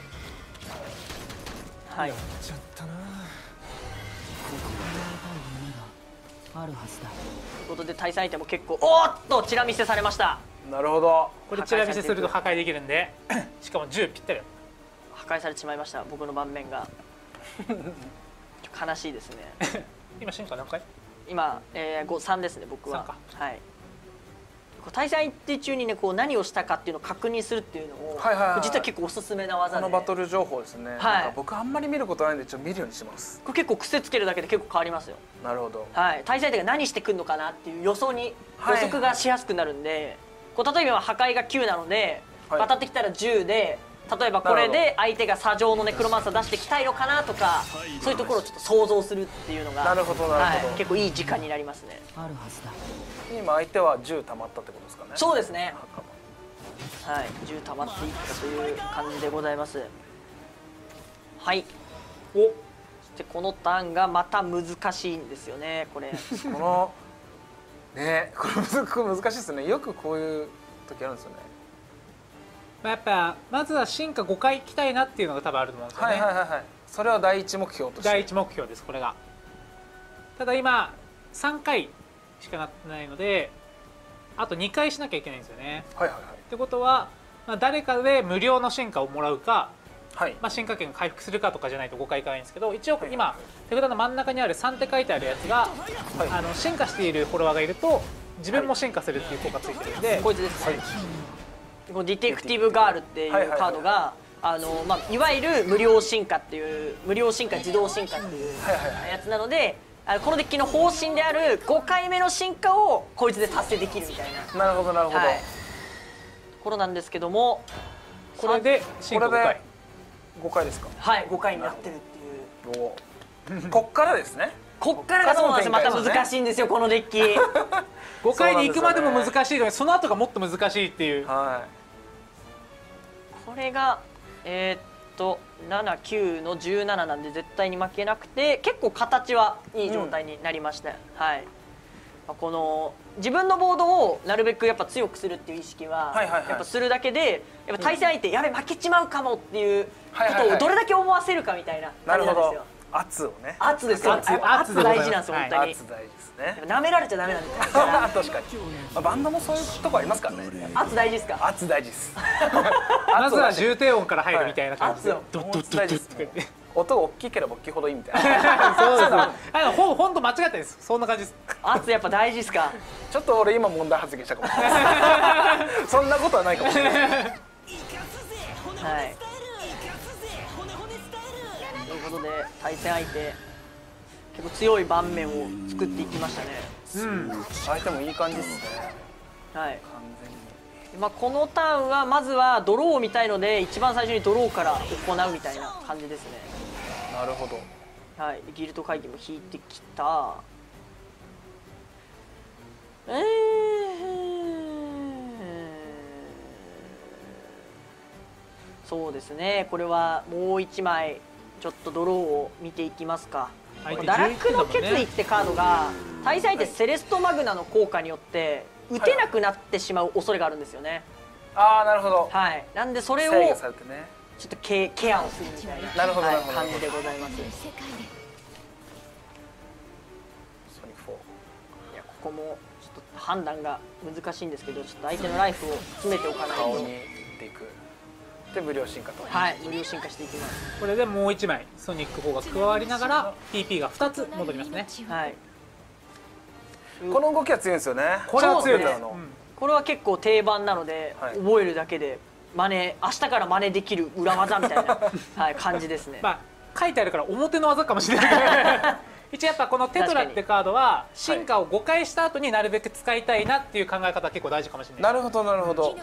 はい。 あるはずだ。 ということで対戦相手も結構おーっとチラ見せされました。 なるほど。 これチラ見せすると破壊できるんで、しかもじゅうぴったり破壊されてしまいました。僕の盤面が悲しいですね。 今進化何回？ 今、えー、さんですね僕は。はい。対戦相手中にねこう何をしたかっていうのを確認するっていうのを実は結構おすすめな技で、 このバトル情報ですね。はい、僕あんまり見ることないんでちょっと見るようにします。 これ結構癖つけるだけで結構変わりますよ。 なるほど。 はい、対戦相手が何してくるのかなっていう予想に予測がしやすくなるんで、こう例えば破壊がきゅうなので、はい、当たってきたらじゅうで、例えばこれで相手が砂上のネクロマンサー出してきたいのかなとか、そういうところをちょっと想像するっていうのが、 なるほどなるほど、 はい、結構いい時間になりますね。 あるはずだ。 今相手はじゅう溜まったってことですかね。 そうですね。はい、じゅう溜まっていったという感じでございます。はい。お、でこのターンがまた難しいんですよね。これ。 このね、これ難しいですね。よくこういう時あるんですよね。 まあやっぱまずは進化ごかいいきたいなっていうのが多分あると思うんですよね。 はいはいはいはい。それは第一目標として。 第一目標ですこれが。ただ今さんかいしかなってないので、あとにかいしなきゃいけないんですよね。 はいはいはい。 ってことは、まあ、誰かで無料の進化をもらうか、 はい、 まあ進化券が回復するかとかじゃないとごかいいかないんですけど、一応今手札の真ん中にあるさんって書いてあるやつが、はい、あの進化しているフォロワーがいると自分も進化するっていう効果がついてるんで、はい、 こいつですね。はい、このディテクティブガールっていうカードがあの、まあ、いわゆる無料進化っていう無料進化自動進化っていうやつなので、このデッキの方針であるごかいめの進化をこいつで達成できるみたいな。 なるほどなるほど、はい、 ところなんですけども、 これで進化ごかいごかいですか。 はい、ごかいになってるっていう。 こっからですね。 こっからがそうなんですよ。また難しいんですよこのデッキ。 ごかいに行くまでも難しいのに、その後がもっと難しいっていう。 はい、 これがえー、っとななきゅうのじゅうなななんで絶対に負けなくて、結構形はいい状態になりました。うん、はい。この自分のボードをなるべくやっぱ強くするっていう意識はやっぱするだけで、やっぱ対戦相手、うん、やべ負けちまうかもっていうことをどれだけ思わせるかみたいな感じなんですよ。 圧をね。 圧ですよ。圧大事なんですよ本当に。 圧大事ですね。 舐められちゃダメなんで。確かに。バンドもそういうとこありますからね。 圧大事ですか。 圧大事です。 まずは重低音から入るみたいな感じで。 ドッドッドッドッって音が大きければ大きいほどいいみたいな。 そうです。あのほほんと間違ってです。そんな感じです。 圧やっぱ大事ですか。 ちょっと俺今問題発言したかもしれない。そんなことはないかもしれない。はい。ということで対戦相手結構強い盤面を作っていきましたね。 うん。相手もいい感じですね。 はい。完全に。まあこのターンはまずはドローを見たいので一番最初にドローから行うみたいな感じですね。 なるほど。 はい。ギルド会議も引いてきた。 えー、そうですね、これはもういちまいちょっとドローを見ていきますか。堕落の決意ってカードが対戦相手セレストマグナの効果によって打てなくなってしまう恐れがあるんですよね。 ああ、なるほど。 はい、なんでそれを制御されてね、 ちょっとケケアをするみたいな、 なるほど、 はいなるほど。 感じでございます。いソニックフォー。 や、ここもちょっと判断が難しいんですけど、ちょっと相手のライフを詰めておかないと。 顔に打っていく。で無料進化と。 はい、無料進化していきます。 これでもういちまいソニックフォーが加わりながら ティーピー がふたつ戻りますね。 はい。 この動きは強いんですよね。 これは強いです。 そうですね。 これは結構定番なので、 はい覚えるだけで真似明日から真似できる裏技みたいな、はい、感じですね。 まあ書いてあるから表の技かもしれない一応やっぱこのテトラってカードは進化をごかいした後になるべく使いたいなっていう考え方は結構大事かもしれない。 なるほど、なるほど。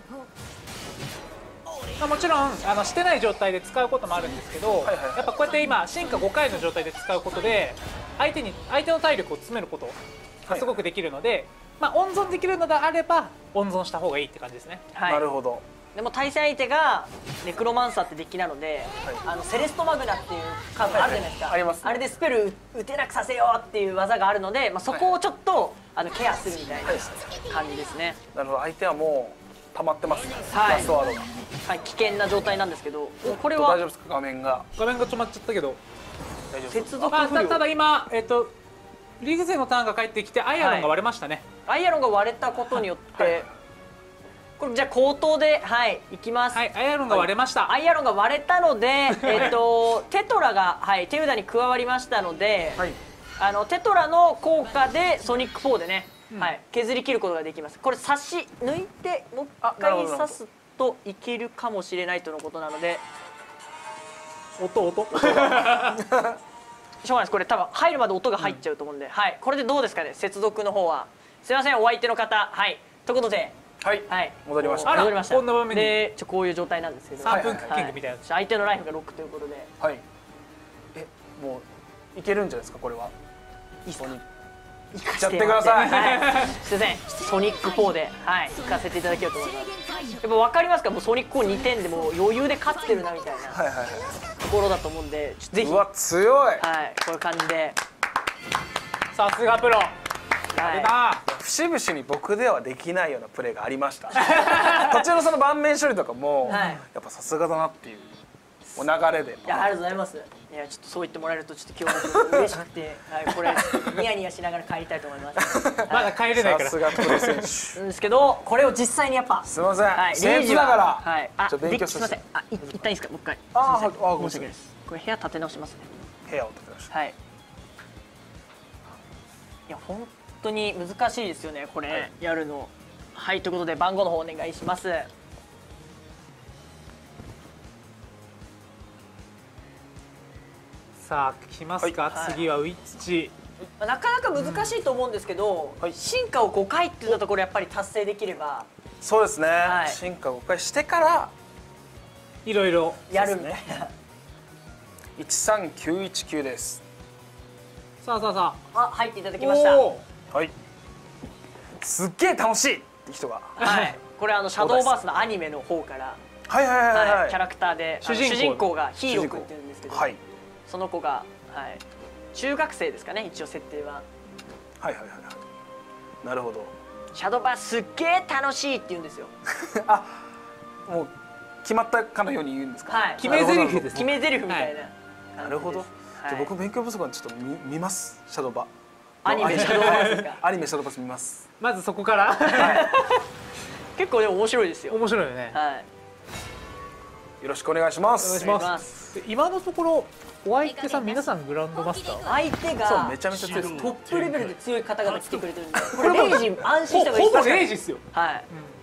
まあもちろんあのしてない状態で使うこともあるんですけど、 はいはいはいやっぱこうやって今進化ごかいの状態で使うことで相手に相手の体力を詰めることがすごくできるので、まあ温存できるのであれば温存した方がいいって感じですね。 はい、 なるほど。 でも対戦相手がネクロマンサーってデッキなので、あのセレストマグナっていうカードあるじゃないですか。 ありますね。 あれでスペル打てなくさせようっていう技があるので、まあ、そこをちょっとあのケアするみたいな感じですね。 なるほど。相手はもう溜まってますね。 はいラストワードが。 はい、危険な状態なんですけど、これ大は丈夫ですか、画面が。 画面が止まっちゃったけど、 大丈夫です接か。 まあ、 続不良。 たただ今えっとリーグ勢のターンが返ってきてアイアロンが割れましたね。 アイアロンが割れたことによって、 はいこれじゃあ口頭ではいいきます。 はい、アイアロンが割れました。 アイアロンが割れたので、えっとテトラが、はい、手札に加わりましたので、 はい。 あのテトラの効果でソニックフォーでね、はい、削り切ることができます。これ差し抜いてもう一なる回ほど刺すといけるかもしれないとのことなので、 音音しょうがないです。これ多分入るまで音が入っちゃうと思うんで、はい、これでどうですかね、接続の方は。すいません、お相手の方、はいということで、 はい。 はい、 戻りましたあら戻りました。 こんな場面にでちょこういう状態なんですけど、 さんぷんクッキングみたいなは相手のライフがろくということで、 はい。え、もういけるんじゃないですか、これは。 いいっすか。 いっちゃってください。 はい、すいません、ソニックフォーで、はい、行かせていただけようと思います。やっぱ分かりますか、もうソニックフォーにてんでもう余裕で勝ってるなみたいなはいはいはい。 ところだと思うんで、ちょっとぜひ、 うわ、強い。 はい、こういう感じで、 さすがプロ。 はい、 出た。 節々に僕ではできないようなプレーがありました。途中のその盤面処理とかも、 はいやっぱさすがだなっていう。もう流れで。 いや、ありがとうございます。いや、ちょっとそう言ってもらえるとちょっと今日も嬉しくて、はい、これニヤニヤしながら帰りたいと思います。 まだ帰れないからさす。がプロ選手。 なんですけど、これを実際にやっぱ、 すみません。 はい、 僭越ながら。 はい、あ、 ちょっと勉強させてできすみません、あ、い一旦いいですか、もう一回。 あーはいあーすいませんごめんなさい申し訳ないです。これ部屋立て直しますね。 部屋を建てました。 はい。いや、本当に難しいですよね、これ、 はいやるの。はい、ということで番号の方お願いします。 さあ来ますか、 はい次はウィッチ。 まあなかなか難しいと思うんですけど、 はい進化をごかいっていったところやっぱり達成できればそうですね。 はい進化ごかいしてからいろいろやるみたいな。 いちさんきゅういちきゅうです。 さあさあさあ、入っていただあきました。 おはい。すっげえ楽しいって人が。 はい。これあのシャドーバースのアニメの方から、 はいはいはいはい。 はい、キャラクターであの主人公主人公がヒーロー君って言うんですけど、 はい。 その子が、はい、中学生ですかね、一応設定は。 はいはいはいはい。なるほど。 シャドーバースすっげえ楽しいって言うんですよ。 あ、もう決まったかのように言うんですか。 はい。 決め台詞です決め台詞みたいな。 なるほど。 はいじゃあ僕勉強不足なんでちょっと見見ます。シャドーバ。 アニメシャドーバースですか。 アニメシャドーバス見ます。 まずそこから結構でも面白いですよ。 面白いよね。 はい。 よろしくお願いします。 お願いしお願いしまます。 で今のところお相手さん皆さんグランドマスター。 相手がそうめちゃめちゃ強いです。 トップレベルで強い方々来てくれてるんで、これレイジ安心した方がいいほぼです。 レイジっすよ。 はい。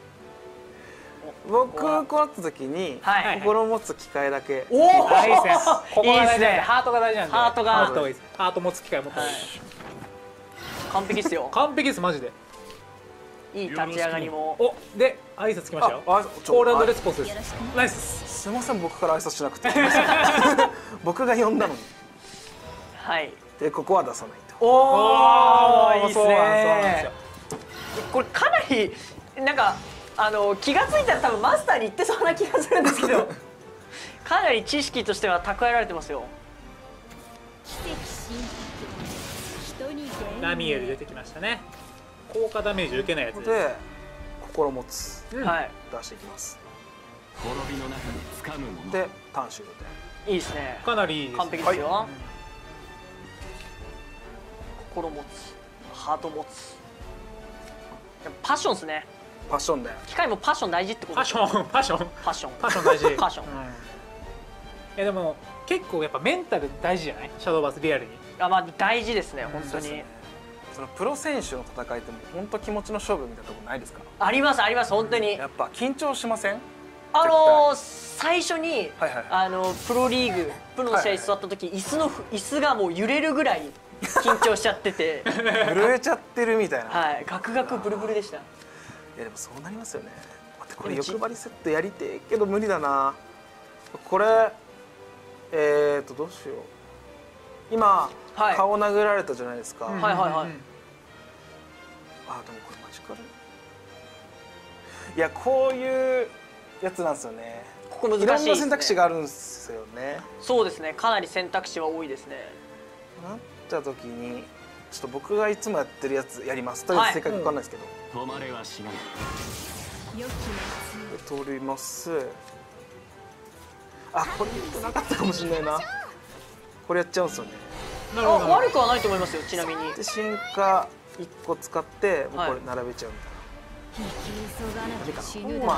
僕こうなった時にはい心持つ機会だけ。 おお。 あいいっすね。ここが大事なんでいいっすねハートが大事なんで。 ハートがハートがいいです。ハート持つ機会持った方がいい。 完璧ですよ。 完璧ですマジで。 いい立ち上がりも。 おで挨拶来ましたよ。 ああちょコールレスポンスです。ナイス。 すみません僕から挨拶しなくて。僕が呼んだのに。 はい。 でここは出さないと。 おお、いいですそうなんですよ。 ね。 これかなりなんかあの気が付いたら多分マスターに言ってそうな気がするんですけどかなり知識としては蓄えられてますよ。 ラミエル出てきましたね。効果ダメージ受けないやつです。 で心持つ、 うん、はい、 出していきます。 滅びの中に掴むものでターン終了でいいですね。 かなりいいです、 完璧ですよ、 はい、 心持つ、ハート持つ、やっぱパッションですね。 パッションで機械もパッション大事ってことパッションパッションパッションパッション大事パッション、 うん、いやでも結構やっぱメンタル大事じゃない？シャドーバースリアルに。 あ、まあ大事ですね、本当に。 そのプロ選手の戦いってもう本当気持ちの勝負みたいなところないですか？ ありますあります、本当に。 やっぱ緊張しません？ あのー、最初に、 はいはい、 あのプロリーグプロの試合座った時、はいはい、椅子の椅子がもう揺れるぐらい緊張しちゃってて震えちゃってるみたいな。 はい、ガクガクブルブルでした。 いやでもそうなりますよね。待って、これ欲張りセットやりてえけど無理だな。これえーとどうしよう。今、はい、顔殴られたじゃないですか。 はいはいはい。あ、でもこれマジカル。いや、こういうやつなんですよね。 ここ難しいですね。 いろんな選択肢があるんですよね。 そうですね、かなり選択肢は多いですね。 なった時にちょっと僕がいつもやってるやつやります。とりあえず正解わかんないですけど。 止まれはしない。 通ります。あ、これ言ってなかったかもしれないな。これやっちゃうんですよね。 あ、悪くはないと思いますよ、ちなみに。 で進化いっこ使ってもうこれ並べちゃうみたいな。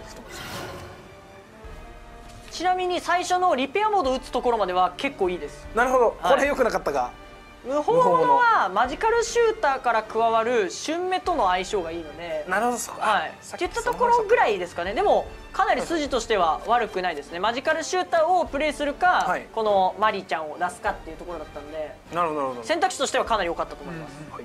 ちなみに最初のリペアモード打つところまでは結構いいです。 なるほど、これ良くなかったか。 無法者はマジカルシューターから加わる瞬目との相性がいいので。 なるほど、そう。 はい。っていったところぐらいですかね。でもかなり筋としては悪くないですね。マジカルシューターをプレイするか、はい、このマリーちゃんを出すかっていうところだったんで。 なるほどなるほど。選択肢としてはかなり良かったと思います。うん、はい。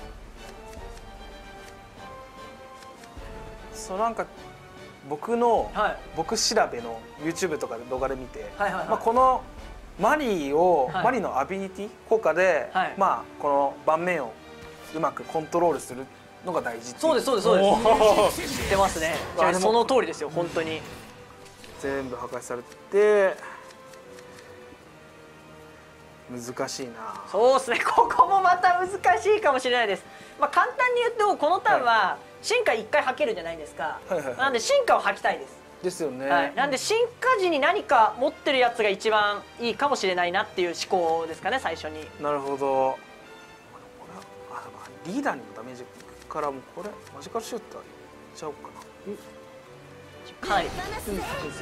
そうなんか僕の、はい、僕調べの YouTube とかで動画で見て、まあこのマリーを、はい、マリーのアビリティ効果で、はい、まあこの盤面をうまくコントロールするのが大事。 そうですそうですそうです。知ってますね。その通りですよ、本当に。 全部破壊されて難しいな。 そうですね。ここもまた難しいかもしれないです。まあ簡単に言うとこのターンは進化いっかい吐けるじゃないですか。なんで進化を吐きたいです。 ですよね。 はい、なんで進化時に何か持ってるやつが一番いいかもしれないなっていう思考ですかね、最初に。 なるほど。これあリーダーにもダメージからもこれマジカルシューターいっちゃおうかな。 かなりいいです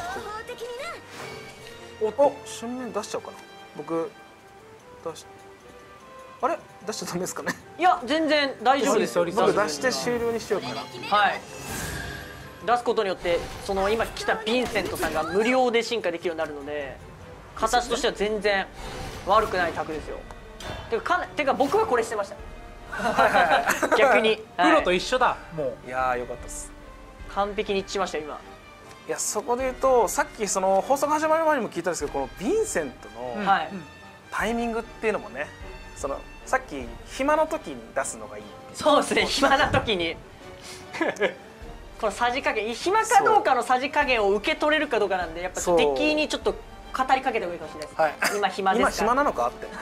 よ。 おっ、瞬面出しちゃおうかな。僕出しあれ出しちゃダメですかね。 いや全然大丈夫ですよ。 僕出して終了にしようかな。 はい。出すことによってその今来たヴィンセントさんが無料で進化できるようになるので、形としては全然悪くないタクですよ。てかかてか僕はこれしてました。逆にプロと一緒だ。もういやーよかったです。 完璧に一致しました今。 いやそこで言うとさっきその放送が始まる前にも聞いたんですけど、このヴィンセントのタイミングっていうのもね、そのさっき暇の時に出すのがいい。 そうですね、暇な時にこのさじ加減、暇かどうかのさじ加減を受け取れるかどうかなんで、やっぱ敵にちょっと語りかけた方がいいかもしれないです、はい、今暇ですか、 今暇なのかって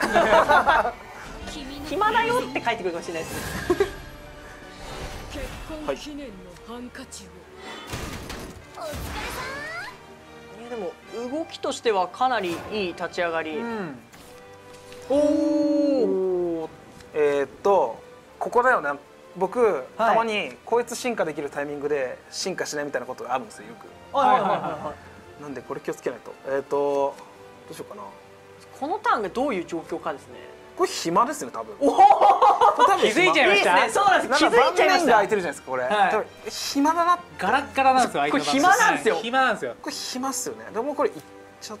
暇だよって書いてくるかもしれないですね結婚記念のハンカチを、はい、 いやでも動きとしてはかなりいい立ち上がり、うん、 おおえー、っとここだよね。僕、はい、たまにこいつ進化できるタイミングで進化しないみたいなことがあるんですよ、よく。なんでこれ気をつけないと。えっとどうしようかな。 このターンがどういう状況かですね。 これ暇ですね多分。 おお気づいちゃいました。 いいですね、そうなんです。気づいちゃいました。 盤面が空いてるじゃないですかこれ。はい、暇だな。 ガラッガラなんですよ。 これ暇なんですよ。 暇なんですよ。 これ暇っすよね。でもこれいっちゃって。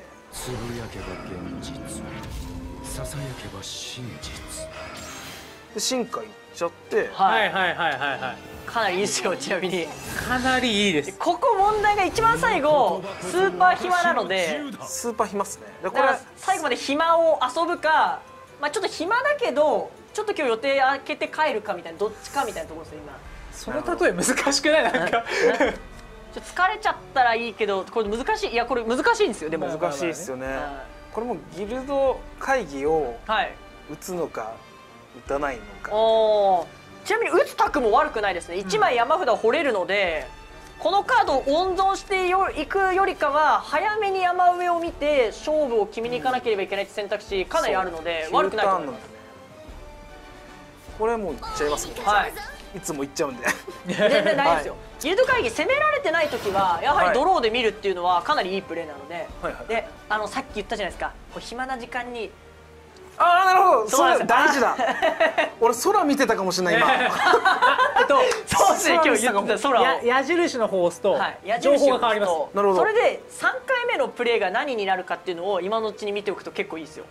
つぶやけば現実、ささやけば真実。 で進化いっちゃって。 はいはいはいはいはい。 かなりいいですよ、ちなみに。 かなりいいです。 ここ問題が一番最後スーパー暇なので。 スーパー暇っすね。 だから最後まで暇を遊ぶか、まあちょっと暇だけどちょっと今日予定開けて帰るかみたいな、どっちかみたいなところですよ今。 その例え難しくない？なんかちょっと疲れちゃったらいいけど、これ難しい。いやこれ難しいんですよ。でも難しいですよね。 はこれもギルド会議をい、はい、 打つのか打たないのか。 おー、ちなみに打つタクも悪くないですね。いちまい山札を掘れるので、このカードを温存してよいくよりかは早めに山上を見て勝負を決めに行かなければいけないって選択肢かなりあるので、悪くないと思います。 これもういっちゃいますもん。 はい、 いつもいっちゃうんで全然ないですよ。ギルド会議攻められてない時はやはりドローで見るっていうのはかなりいいプレーなので、 はいはい、 であのさっき言ったじゃないですか、こう暇な時間に。 ああなるほど、 そうなんですよそれ大事だ俺空見てたかもしれない今えっとそうですね、今日言ってた空をや矢印の方を押すとはい、矢情印を報が変わります。 押すとなるほど。 それでさんかいめのプレーが何になるかっていうのを今のうちに見ておくと結構いいですよ。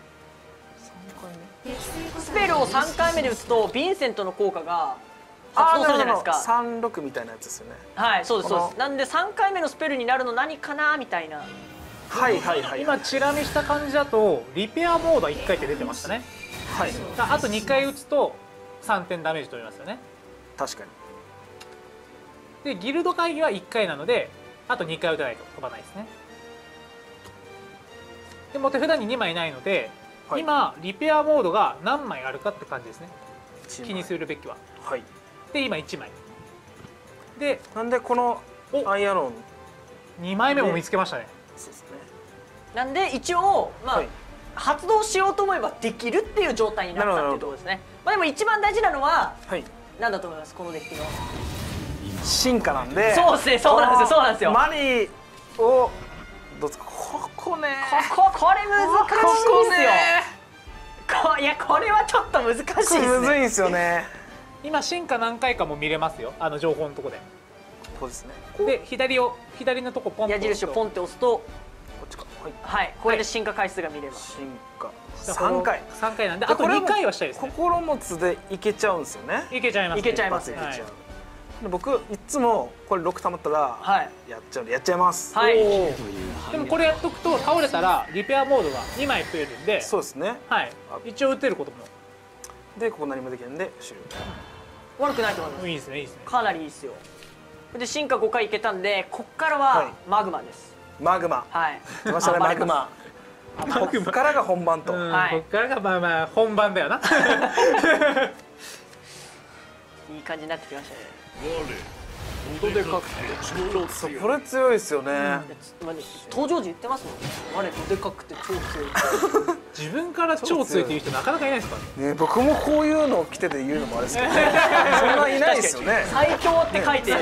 スペルをさんかいめで打つとヴィンセントの効果が発動するじゃないですか。 さんろくみたいなやつですよね。 はい、そうですそうでこのす。なんでさんかいめのスペルになるの何かなみたいな。 はいはいはい。 今チラ見した感じだとリペアモードはいっかいって出てましたね。 はい。 あとにかい打つとさんてんダメージ取りますよね。 確かに。 でギルド会議はいっかいなのであとにかい打たないと飛ばないですね。でも手札ににまいないので、はい、今リペアモードが何枚あるかって感じですね。気にするべきは。 はい。 で今いちまいで、 なんでこのアイアロンにまいめも見つけましたね。 そうですね。 なんで一応まあ、 はい、 発動しようと思えばできるっていう状態になったっていうところですね。まあでも一番大事なのは、はい、なんだと思いますこのデッキの進化なんで。 そうですね、そうなんですよ、そうなんですよ。 マリーをどうですか。ここね。 こここれ難しいですよ。こいやこれはちょっと難しいですね。 むずいんですよね。 今進化何回かも見れますよ、あの情報のとこで。 そうですね。 で左を左のとこポンと矢印をポンって押すと、こっちか。はい。 はい、これで進化回数が見れます。 進化さんかい。 さんかいなんであとにかいはしたいですね。 心持つでいけちゃうんですよね。 いけちゃいます。 いけちゃいます。 僕いつもこれろく溜まったらやっちゃうんでやっちゃいます。 はい。 でもこれやっとくと倒れたらリペアモードがにまい増えるんで。 そうですね。 はい。一応打てることも。 でここ何もできないんで終了。 悪くないと思います。 いいですね、いいですね。 かなりいいですよ。で進化ごかいいけたんで、こっからはマグマです。 マグマ。 はい。 出ましたねマグマ。こっからが本番と。 はい。こっからがまあまあ本番だよな。 いい感じになってきましたね。 音でかくてそうこれ強いですよね。 登場時言ってますもんね。我どでかくて超強い。 自分から超強いっていう人なかなかいないですからね。僕もこういうのを着てて言うのもあれですけど、そんないないですよね。 最強って書いて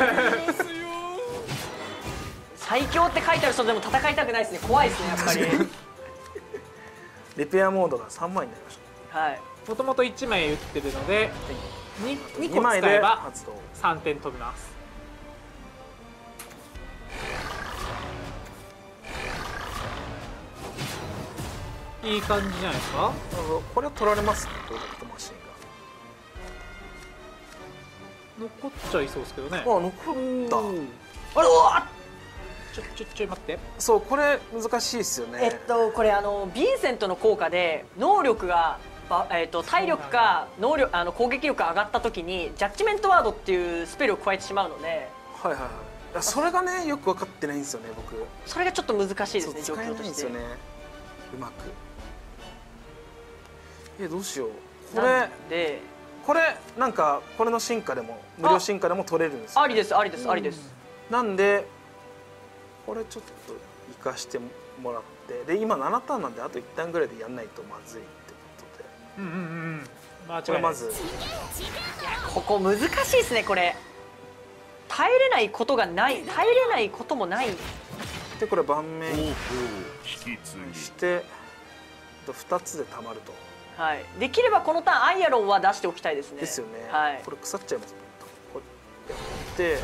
最強って書いてある人でも戦いたくないですね。怖いですねやっぱり。 リペアモードがさんまいになりました。 はい。 もともといちまい打ってるのでにこ使えばさんてん飛びます。いい感じじゃないですか。 これは取られますね。プロダクトマシンが残っちゃいそうですけどね。 あ、残ったあれわちょちょちょ待って。 そうこれ難しいですよね。 えっとこれあのヴィンセントの効果で能力がえー、と体力か能力あの攻撃力が上がった時にジャッジメントワードっていうスペルを加えてしまうので、 はいはいはい、それがねよく分かってないんですよね僕。 それがちょっと難しいですね状況として。 うまくえどうしようこれでこれなんかこれの進化でも無料進化でも取れるんですよ、ね、 ありですありですありです。 なんでこれちょっと生かしてもらってで今ななターンなんであといちターンぐらいでやんないとまずい。 うんうんうん。 まあこれまずいやここ難しいですねこれ。耐えれないことがない耐えれないこともない。 でこれ盤面してふたつでたまると。 はい。できればこのターンアイアロンは出しておきたいですね。 ですよね。 はい。 これ腐っちゃいますね。こうやって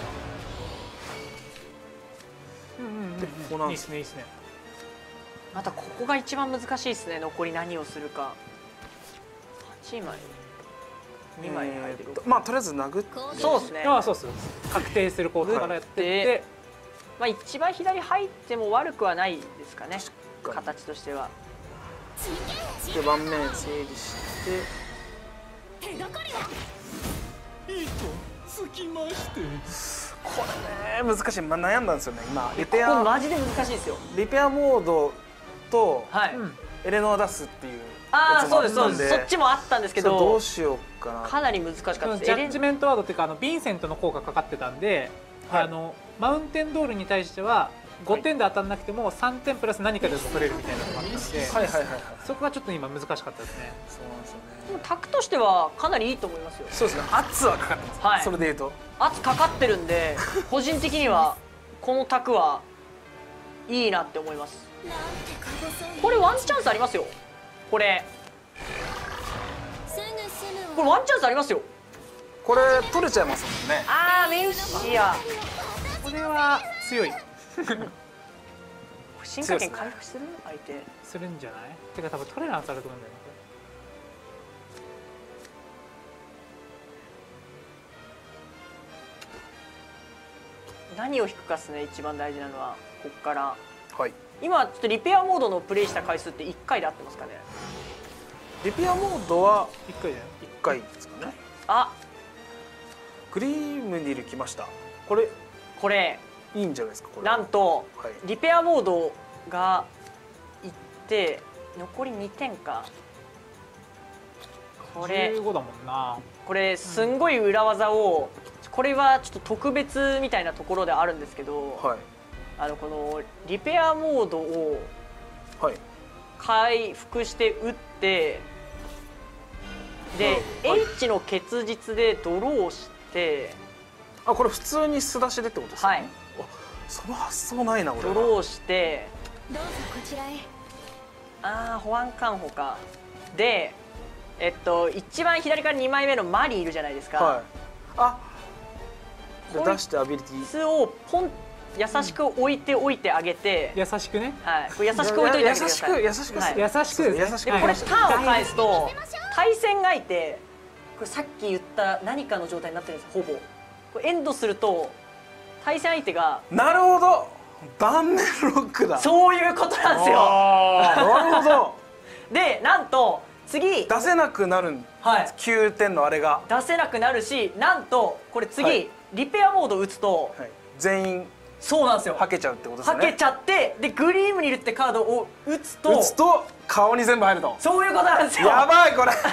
うんうんうん。 でここなんですねいいですね。 またここが一番難しいですね。残り何をするか。はちまいにまいに入ってる。 まあとりあえず殴ってそうですね。 ああそうです。確定するコードからやってて、 まあ一番左入っても悪くはないですかね。形としては。 で盤面整理してつきましてこれね難しい、まあ、悩んだんですよね今。リペこれアマジで難しいですよ。 リペアモードとはい。 エレノア出すっていうああやつもあそうですそうです。 ったんで、 そっちもあったんですけちょっとどどう、しようかな。 かなり難しかったです。 ジャッジメントワードっていうかあのヴィンセントの効果かかってたんで、 はいあのマウンテンドールに対してはごてんで当たらなくてもさんてんプラス何かで取れるみたいなのがあったんで、 はいはいはいはい。 そこがちょっと今難しかったですね。 そうなんですよね。 でもタクとしてはかなりいいと思いますよ。 そうですね。圧はかかってます。 はいそれで言うと。 圧かかってるんで、個人的にはこのタクはいいなって思います。これワンチャンスありますよ。これこれワンチャンスありますよ。 これ取れちゃいますもんね。 あーメウシアこれは強い進化権回復する相手。 するんじゃない？てか多分トレランスあると思うんだよね。 何を引くかですね、一番大事なのは。こっからはい。 今ちょっとリペアモードのプレイした回数っていっかいで合ってますかね。 リペアモードはいっかいだよ。 いっかいですかね。 あ、 グリームニル来ました。これこれいいんじゃないですかこれ。 なんとはい。 リペアモードがいって残りにてんか。これじゅうごだもんな。 これすんごい裏技を、これはちょっと特別みたいなところであるんですけど、 はいあのこのリペアモードをはい。 回復して打ってで、 はい H の結実でドローして、 あ、これ普通に素出しでってことですか。 はい、 その発想ないな俺は。 ドローしてどうぞこちらへ。 ああ保安官補かで、えっと一番左からにまいめのマリーいるじゃないですか。 はい。あ。でこい出してアビリティ。 つをポン優しく置いておいてあげて、 優しくね。 はい、これ優しく置いといてあげてくだ優しさい。 く優しくはい優しくですね。 優しくでこれターンを返すと対戦相手、これさっき言った何かの状態になってるんですほぼ。これエンドすると対戦相手がなるほど。盤面ロックだ。 そういうことなんですよ。 あーなるほど。 でなんと次、 出せなくなるん。 はい、 きゅうてんのあれが。 出せなくなるし、なんとこれ次、 はいリペアモード打つと、 はい。全員そうなんですよ。 はけちゃうってことですよね。 はけちゃってでグリームにいるってカードを打つと打つと顔に全部入ると。 そういうことなんですよ。 やばいこれ。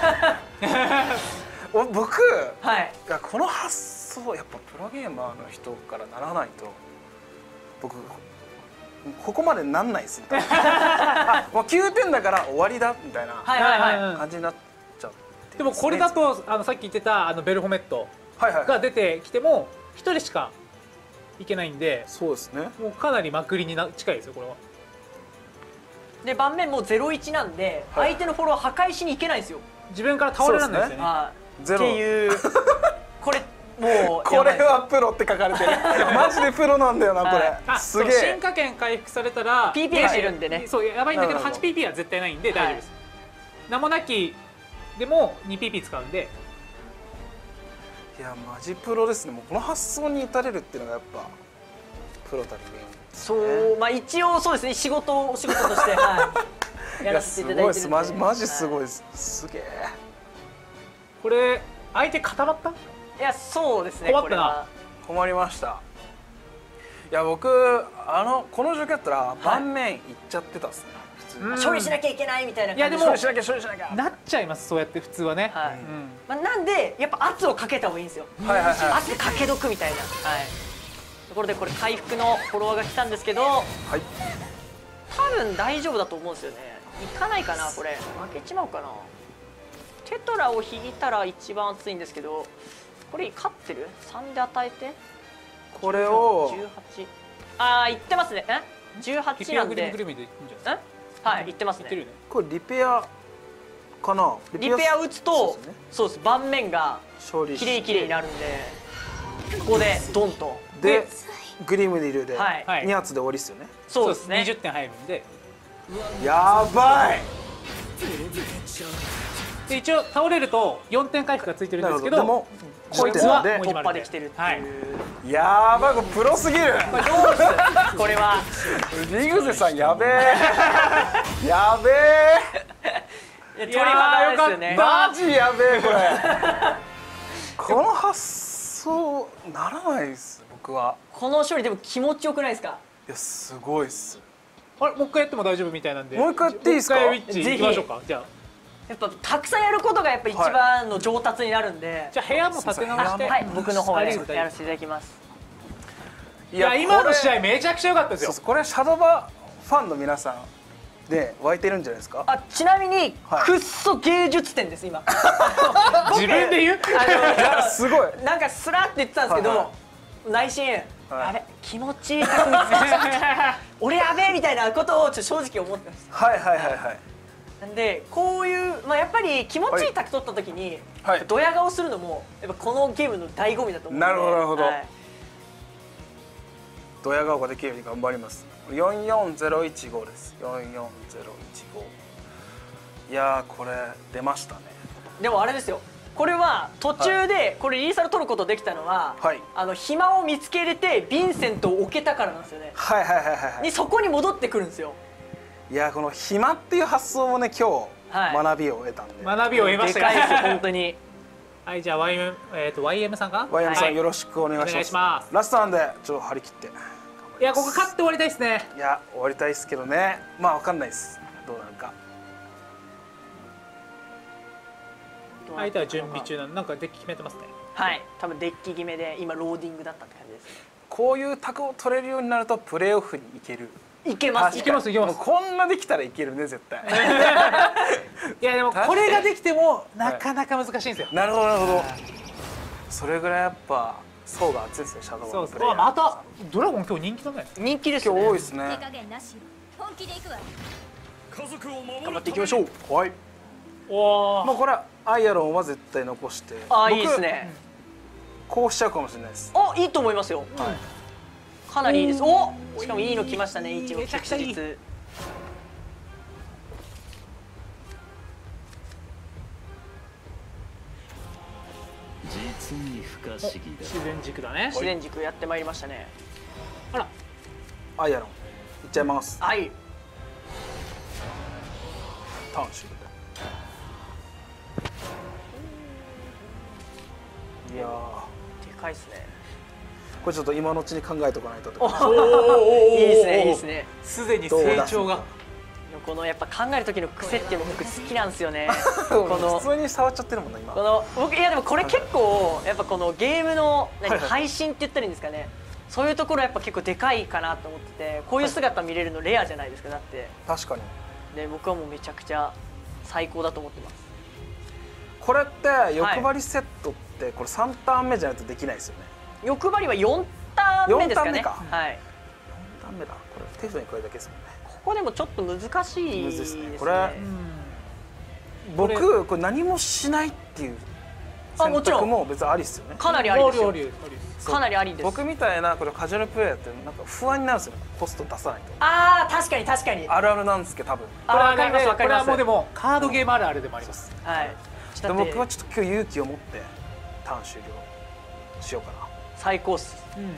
お僕はい。 いやこの発想やっぱプロゲーマーの人からならないと僕ここまでなんないですね。あもうきゅうてんだから終わりだみたいなはいはいはい。 感じになっちゃって、 でもこれだとあのさっき言ってたあのベルホメットはいはいが出てきてもひとりしかいけないんで、 そうですね。 もうかなりまくりにな近いですよこれは。 で盤面もゼロいちなんで、 はい相手のフォロー破壊しにいけないんですよ。 自分から倒れられないですよね。 はい。 ゼロっていうこれもうこれはプロって書かれてる。マジでプロなんだよなこはいれ。 あすげえ。 そう進化圏回復されたらピーピー がしてるんでねそうやばいんだけどなるほどはちピーピー は絶対ないんで大丈夫です。名もなきでも にピーピー 使うんで。 いやマジプロですね。もうこの発想に至れるっていうのがやっぱプロたるべんですそね。 うまあ一応そうですね、仕事お仕事として、はい、やらせていただいてるんで。 いやすごいです。マジマジすごいはです。すげえ。 これ相手固まった？ いやそうですね。 困ったなこれは困りました。いや僕あのこの状況やったら盤面いっちゃってたっすね。普通に。 うん処理しなきゃいけないみたいな感じいやでも処理しなきゃ処理しなきゃ。 なっちゃいますそうやって普通はね。 はいうんまあ、なんでやっぱ圧をかけた方がいいんですよ。 はいはいはい。 圧かけどくみたいな。はい。ところでこれ回復のフォロワーが来たんですけど、 はい。 多分大丈夫だと思うんですよね。いかないかなこれ。負けちまうかな。テトラを引いたら一番熱いんですけど、これ勝ってる？さんで与えて。 これをじゅうはち。ああ、いってますね。え？じゅうはちなんで。 リペアグリムグリムでいいんじゃないですか。 え？はい、いってますね。 いってるよね。 これリペアかな。 リペア打つと、 そうですね。 そうです。盤面が勝利きれいきれいになるんで、ここでドンと。 でグリムニルではいはいに発で終わりっすよね。 そうですね。 にじゅってん入るんで。 やばい。 で一応倒れるとよんてん回復がついてるんですけど、 でもこいつはでもう突破できてるっていう。 はいやばいこれプロすぎる。 これどうですこれは。 リグゼさんやべえ。やべえ。 い鳥肌ですよね。 マジやべえこれこの発想ならないです僕は。 この処理でも気持ちよくないですか？ いやすごいっす。 あれもう一回やっても大丈夫みたいなんで、 もう一回やっていいですか？ もう一回ウィッチ行きましょうか。じゃあやっぱたくさんやることがやっぱ一番の上達になるんで、 じゃあ部屋も立て直して、 はい、僕の方で大丈夫やらせていただきます。 いや今の試合めちゃくちゃ良かったですよ。 そうこれシャドバファンの皆さんで湧いてるんじゃないですか？ あ、ちなみに、 はいくっそ芸術点です今。 自分で言う？ あのすごいなんかスラって言ってたんですけど、 はいは内心、 はいあれ気持ちいい匠俺やべえみたいなことをちょっと正直思ってました。 はいはいはいはいなんでこういう、まあ、やっぱり気持ちいい卓取った時に、 はいドヤ顔するのもやっぱこのゲームの醍醐味だと思うんで。 なるほどなるほどはい、 ドヤ顔ができるように頑張ります。よんよんゼロいちごです。よんよんゼロいちご。いやーこれ出ましたね。 でもあれですよ、これは途中でこれリーサル取ることできたのは、 はいあの暇を見つけれてヴィンセントを置けたからなんですよね。 はいはいはいはいはいにそこに戻ってくるんですよ。 いやーこの暇っていう発想もね今はい日学びを得たんで、 学びを得ましたでかいですよね。 本当に。 はいじゃあ ワイエム えっと ワイエム さんか？ ワイヤムさはいんよろしくお願いします。 お願いしますラストなんでちょっと張り切って頑張ります。 いやここ勝って終わりたいですね。 いや終わりたいですけどね、まあわかんないですどうなるか。 相手は準備中なの。なんかデッキ決めてますね。 はい、多分デッキ決めで今ローディングだったって感じですね。 こういう卓を取れるようになるとプレーオフに行ける。 いけます。 いけますいけますもうこんなできたらいけるね絶対。 いやでもこれができてもなかなか難しいんですよ。 なるほどなるほど。それぐらいやっぱ層が厚いですねシャドウそうです。 のプレイヤー。 あまたドラゴン今日人気だね。 人気です今日ね。 手多いですね。 加減なしよ。本気でいくわ。 頑張っていきましょう。 はい。 おお。 もうこれはアイアロンは絶対残して。 ああ、 僕いいですね。 こうしちゃうかもしれないです。 あ、いいと思いますよ。かなりいいです。お、しかもいいの来ましたね。一応めちゃくちゃいい。 実実に不可思議だ。 自然軸だね。 自然軸やってまいりましたね。 あら。 アイアロンいっちゃいます。 はい。 ターン終了。いやーでかいですね。 これちょっと今のうちに考えておかないと。 いいですね、いいですね。 すでに成長が。 このやっぱ考える時の癖っていうの僕好きなんですよね。この普通に触っちゃってるもんな今。 この僕いやでもこれ結構やっぱこのゲームの何はいはい配信って言ったらいいんですかね。そういうところやっぱ結構でかいかなと思ってて、こういう姿見れるのレアじゃないですか。だって確かに。 で僕はもうめちゃくちゃ最高だと思ってます。 これって欲張りセットってこれさんターン目じゃないとできないですよね。 欲張りはよんターン目ですかね。 よんターン目かはい。 よんターン目だ。これ手札に加えるだけですもんね。 ここでもちょっと難しいむですね。 ずいですねこれ僕これ何もしないっていう選あもちろん択も別にありですよね。 かなりありですよ。 ありありそうかなりありです。 僕みたいなこれカジュアルプレイヤーってなんか不安になるんですよね。コスト出さないと。 ああ確かに確かに。 あるあるなんですけど多分。 あわかりますわかります。 これはもうでもカードゲームあるあるでもあります。 はい。 で僕はちょっと今日勇気を持ってターン終了しようかな。 最高っす。 うん。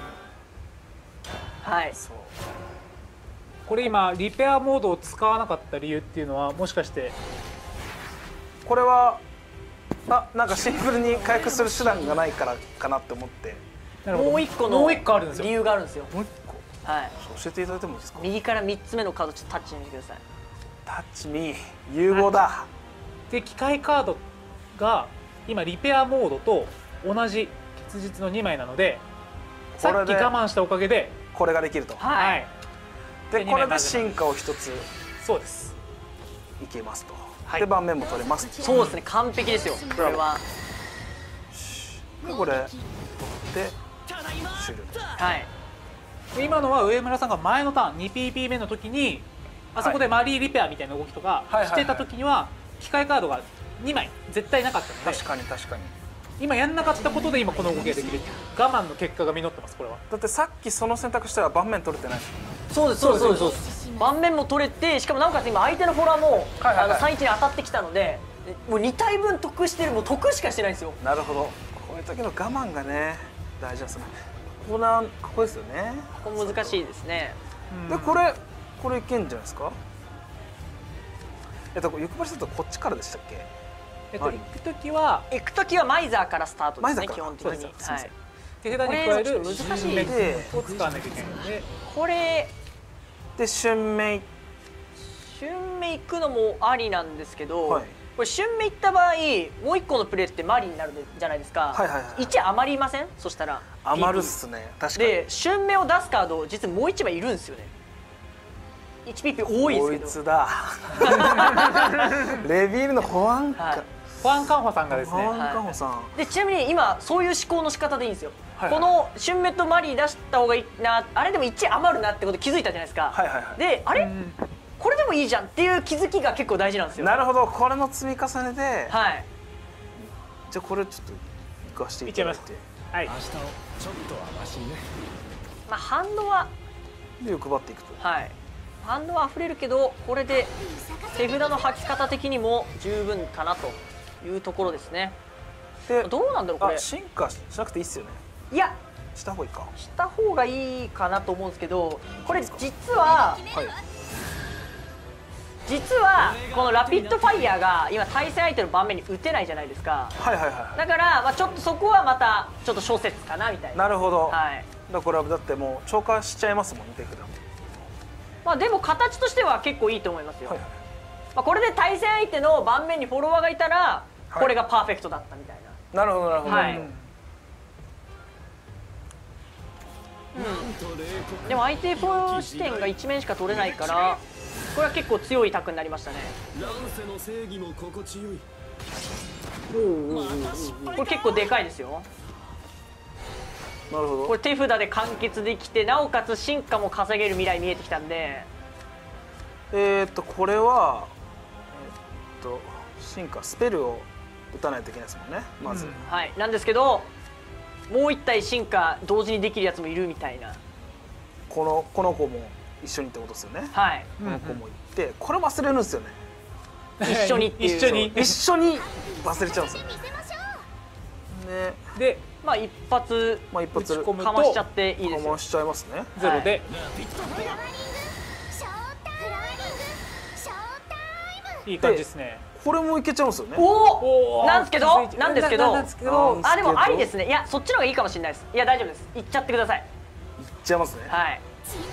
はい。 そう。 これ今リペアモードを使わなかった理由っていうのはもしかしてこれはあなんかシンプルに回復する手段がないからかなって思って。 もう一個のもう一個あるんですよ。 理由があるんですよ。 もう一個はい。 教えていただいてもいいですか。 右から三つ目のカードちょっとタッチしてみてください。 タッチミー融合だ。 で機械カードが今リペアモードと同じ結実のにまいなのでさっき我慢したおかげでこれができると。 はい。 はいでこれで進化を一つそうですいけますと。 はいで盤面も取れます。 そうですね完璧ですよ。これは。 でこれ取って終了。 はい。 で今のは上村さんが前のターン にピーピー 目の時にあそこでマリーリペアみたいな動きとかはいはいはいしてた時には機械カードがにまい絶対なかったので確かに確かに。 今やんなかったことで今この動きができる我慢の結果が実ってますこれは。 だってさっきその選択したら盤面取れてない。 そうですそうですそうですそうです。盤面も取れてしかもなおかつ今相手のフォラもはいはいはいあのさんいちに当たってきたのでもうに体分得してるもう得しかしてないんですよ。 なるほど。こういう時の我慢がね大事なんですよね。ここなんここですよね。 ここ難しいですね。 でこれこれいけんじゃないですか。 えっと欲張りするとこっちからでしたっけ？ えっと行く時は行く時はマイザーからスタートですね基本的に。はい。 手札に加える難しいでを使わなきゃいけないので、 これで春明春明行くのもありなんですけど、 はい、 これ春明行った場合もう一個のプレーってマリになるじゃないですか。 はいはいはい、 いち余りません？そしたら余るっすね。確かに。 で春明を出すカード実はもういちまいいるんですよね。いちピーピー 多いですけど。 こいつだレビールの保安官、はい、 保安官補さんがですね、 保安官補さん、はい、 でちなみに今そういう思考の仕方でいいんですよ。はいはい、この春明とマリー出した方がいいな、あれでもいち余るなってこと気づいたじゃないですか。 はいはいはい、 であれ、うん、これでもいいじゃんっていう気づきが結構大事なんですよ。 なるほど、これの積み重ねで、 はい、 じゃあこれちょっと行かしていただいて、 はい、 明日をちょっとはマシにね。 まあハンドはで欲張っていくと、 はい、ハンドは溢れるけどこれで手札の吐き方的にも十分かなというところですね。でどうなんだろうこれ。 進化しなくていいっすよね。 いやした方がいいか。 した方がいいかなと思うんですけど、これ実は、はい、実はこのラピッドファイヤーが今対戦相手の盤面に打てないじゃないですか。 はいはいはい。 だからまあちょっとそこはまたちょっと諸説かなみたいな。 なるほど。 はい。 だからだってもう超過しちゃいますもんね手札も。 まあでも形としては結構いいと思いますよ。はいはい、まあこれで対戦相手の盤面にフォロワーがいたら、はい、これがパーフェクトだったみたいな。 なるほどなるほど。はい。 うん、でも相手フォ視点がいち面しか取れないからこれは結構強いタクになりましたね。これ結構でかいですよ。 なるほど。 これ手札で完結できてなおかつ進化も稼げる未来見えてきたんで、 えーっとこれはえーっと進化スペルを打たないといけないですもんねまず、うん、 はいなんですけどもう一体進化同時にできるやつもいるみたいな。 このこの子も一緒にってことですよね。 はい。 この子もいて、これ忘れるんですよね。 一緒にっていう。 一緒に一緒に忘れちゃうんですよね。ね。 で、まあ一発まあ一発かましちゃっていいですよ。 かましちゃいますね。 ゼロで。いい感じですね。 これもいけちゃうんですよね。 おお。なんですけど、なんですけど、あでもありですね。いやそっちの方がいいかもしれないです。いや大丈夫です。いっちゃってください。 いっちゃいますね。 はい。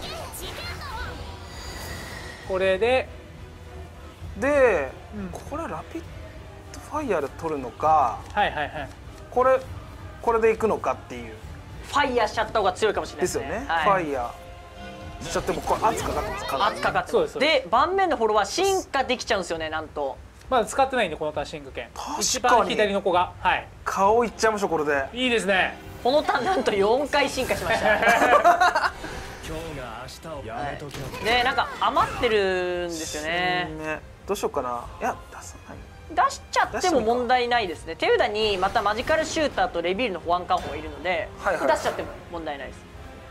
これで、 で、うん、これラピッドファイヤーで取るのか、 はいはいはい。 これこれでいくのかっていう。 ファイヤーしちゃった方が強いかもしれないですね。 ですよね。はい、ファイヤーしちゃってもこれ圧かかってます。 圧かかってます。で盤面のフォロワー進化できちゃうんですよねなんと。 まだ使ってないんでこのターン進化券。一番左の子が、はい。 顔いっちゃいましょうこれで。 いいですね。 このターンなんとよんかい進化しました。今日が明日をやめときゃ。でなんか余ってるんですよね。 ねどうしようかな。いや出さない。 出しちゃっても問題ないですね。手札にまたマジカルシューターとレビールの保安官補がいるので、はいはい、出しちゃっても問題ないです。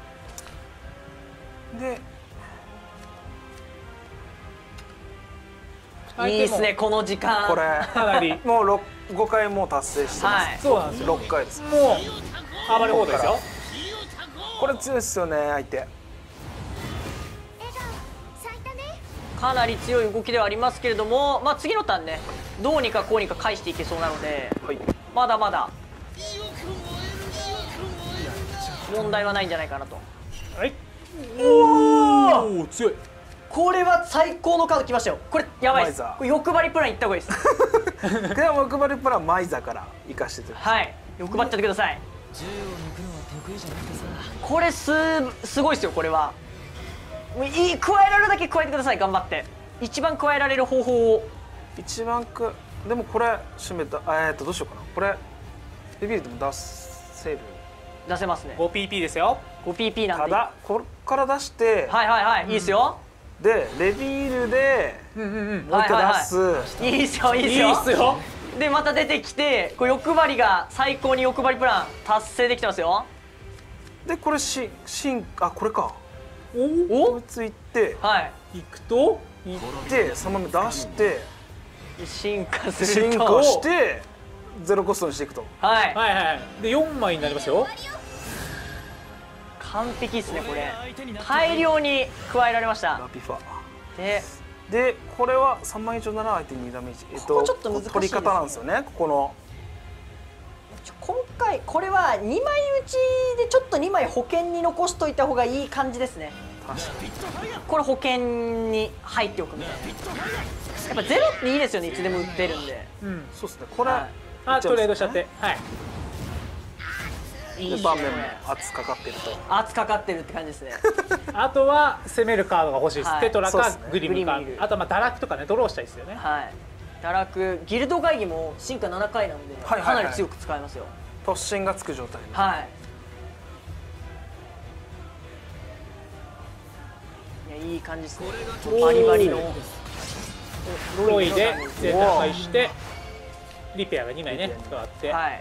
でいいですねこの時間。 これかなりもうごかいもう達成してます。はい、 そうなんですよ。 ろっかいです。 もう暴れ放題ですよ。 これ強いですよね相手。 かなり強い動きではありますけれども、まあ次のターンねどうにかこうにか返していけそうなので、はい、まだまだ問題はないんじゃないかなと。 はい。おお強い。 これは最高のカードきましたよ。これやばいです。これ欲張りプランいった方がいいです。 でも欲張りプランマイザから生かしてて。 はい欲張っちゃってください。これすすごいですよこれは。いい加えられるだけ加えてください頑張って。一番加えられる方法を。 一番くでもこれ閉めたえー、っとどうしようかな。これレビールでも出せる。 出せますね。 ごピーピー ですよ。 ごピーピー なんで。 ただこれから出してはいはいはい、うん、いいですよ。 でレビールでもう一回出す。 いいですよいいですよ。 いいっすよ。 でまた出てきてこれ欲張りが最高に欲張りプラン達成できてますよ。 でこれし進あこれか。 おおこいついってはいいくといってそのまま出して進化すると進化してゼロコストにしていくと。 はいはいはいでよんまいになりますよ。 完璧ですねこれ。大量に加えられました。 ラピファででこれはさんまん以上なら相手ににダメージ、えっと、 ここちょっと難しいですね取り方なんですよね、ここの。 今回これはにまい打ちでちょっとにまい保険に残しといた方がいい感じですね。 確かにこれ保険に入っておくみたいな。やっぱゼロっていいですよね、いつでも打ってるんで。 うん、 そうですね、これ、 はい、 あトレードしちゃって、はい。 で盤面も圧かかってると。 圧かかってるって感じですね。 あとは攻めるカードが欲しいです、 はい、 テトラかそうですねグリムか、 グリムあとはまあ堕落とかねドローしたいですよね。 はい。堕落ギルド会議も進化ななかいなので、 はいはいはいかなり強く使えますよ。 突進がつく状態。 はい。いやいい感じですね。バリバリのロイで全打開してリペアがにまいね加わって、 はい。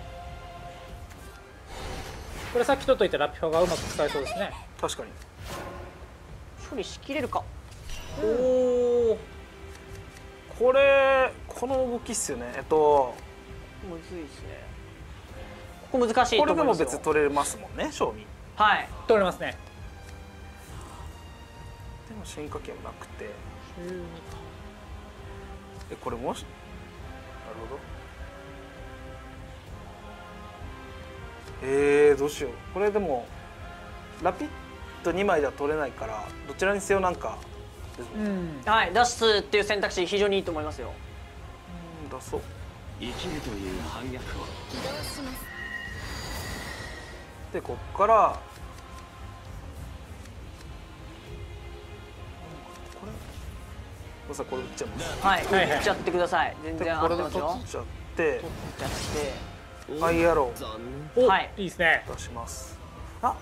これさっき取っといたラピュアがうまく使えそうですね。 確かに。 処理しきれるか。 おお。これこの動きっすよね。えっとむずいですね。ここ難しいとこれでも思いますよ。 別に取れますもんね、賞味。 はい。 取れますね。 でも進化系もなくて。えこれもしなるほど。えー、どうしよう。これでもラピッドにまいでは取れないからどちらにせよなんか、 うん、 はい、出すっていう選択肢非常にいいと思いますよ。 うん、出そう。 生きるという反逆を起動します。 でこっからこれこれさこれ打っちゃいます。 はい、 はいはい打っちゃってください。全で然これで取合ってますよ。 っちゃって取っちゃってファイアローお、 はいいいですね。 出します。あ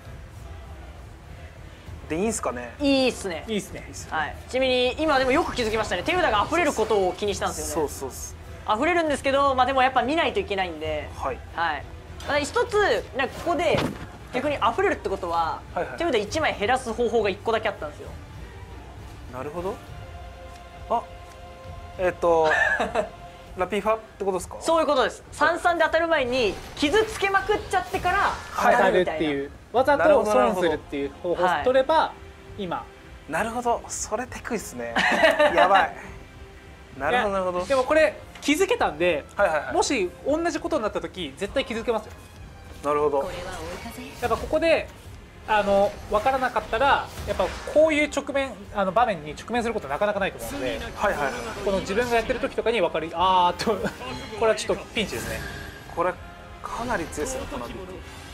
でいいんすかね。 いいっすね。 いいですね。 はい。ちなみに今でもよく気づきましたね。手札が溢れることを気にしたんですよね。 そうそうっす。 溢れるんですけど、まあでもやっぱ見ないといけないんで、 はいはい。ただ一つなんかここで逆に溢れるってことは、 はいはい手札いちまい減らす方法がいっこだけあったんですよ。 なるほど。あえっ、とラピファってことですか。 そういうことです。三三で当たる前に傷つけまくっちゃってから当た当たるっるみたいな。 ていうわざと損するっていう方法を取れば、今なるほど、それテクいっすね。やばい。なるほどなるほど。 でもこれ気づけたんで、 はいはいはい。 もし同じことになった時絶対気づけますよ。 なるほど。 これは追い風。 やっぱここであの分からなかったらやっぱこういう直面あの場面に直面することなかなかないと思うので、 はいはいはい。 この自分がやってる時とかに分かる、あーっとこれはちょっとピンチですね。 これかなり強いですよこのビ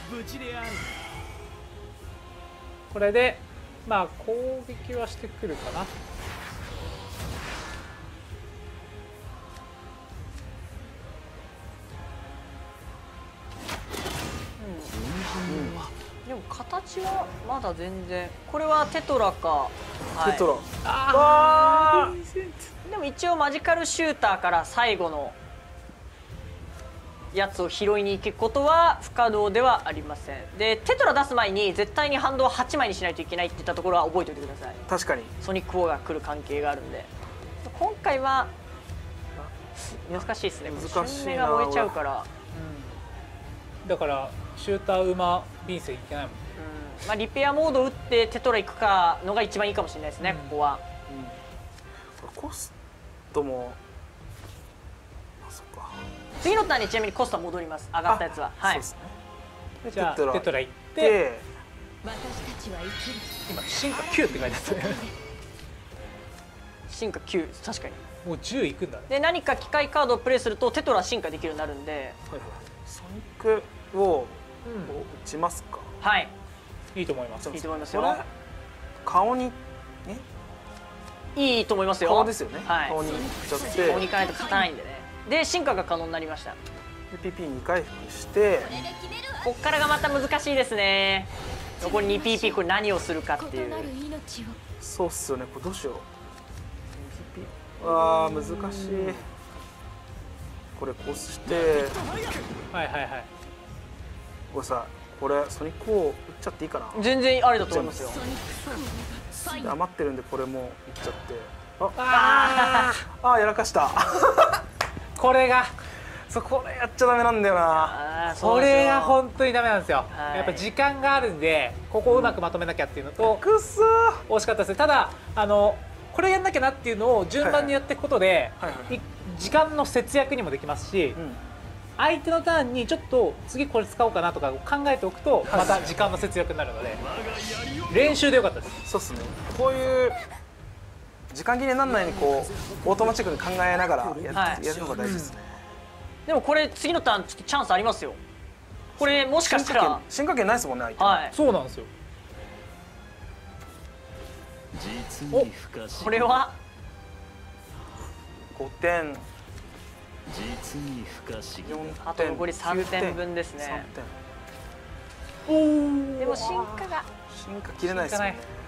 これでまあ攻撃はしてくるかな。 でも形はまだ全然。これはテトラか。はい、 テトラ。 ああでも一応マジカルシューターから最後のやつを拾いに行くことは不可能ではありません。でテトラ出す前に絶対にハンドをはちまいにしないといけないって言ったところは覚えておいてください。 確かに。 ソニックウォーが来る関係があるんで。今回は難しいですね。 難しいな。 瞬目が燃えちゃうから、 だからシューター馬ビンセンいけないもん。 うんまあ、リペアモード打ってテトラ行くかのが一番いいかもしれないですね、 うんここは。 うん、これコストもあそっか。 次のターンにちなみにコストは戻ります。上がったやつは。はいそうですね。でじゃあテトラテトラ行ってで私たちは生きる。 今進化きゅうって書いてあったね。 進化きゅう、確かに。 もうじゅういくんだね。 で何か機械カードをプレイするとテトラ進化できるようになるんで、 はいはい、ソニックを打ちますか。 はい、 いいと思います。 いいと思いますこれよ。 顔にいいと思いますよ。 顔ですよね。 はい。 顔に打っちゃっここにて行かないと勝たないんでね。で進化が可能になりました。 で ピーピーに 回復してこっからがまた難しいですね。残りにピーピーこれ何をするかっていう。 異なる命を。 そうっすよね。これどうしよう。あー難しい。これこうしてはいはいはい。 これさこれソニックを打っちゃっていいかな。 全然ありだと思いますよ。 で余ってるんでこれも打っちゃってああーやらかした。 これがそうこれやっちゃダメなんだよな。 あーそうこですよれが本当にダメなんですよ。 はいやっぱ時間があるんでここをうまくまとめなきゃっていうのと、 くっそー。 惜しかったですね。ただあのこれやんなきゃなっていうのを順番にやっていくことではいはいい時間の節約にもできますし、 うん相手のターンにちょっと次これ使おうかなとか考えておくとまた時間の節約になるので練習でよかったです。 そうっすね。こういう時間切れにならないようにこうオートマチックに考えながらや,、 はいやるのが大事ですね。 でもこれ次のターンちょっとチャンスありますよ。これもしかしたら進化系ないですもんね相手。 はいそうなんですよ。 実に不可思議。 これはごてん、 実に不可思議。 よんあと残りさんてんぶんですね。 さんてん。 でも進化が進化切れないですよね進化。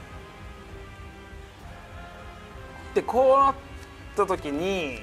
でこうなった時に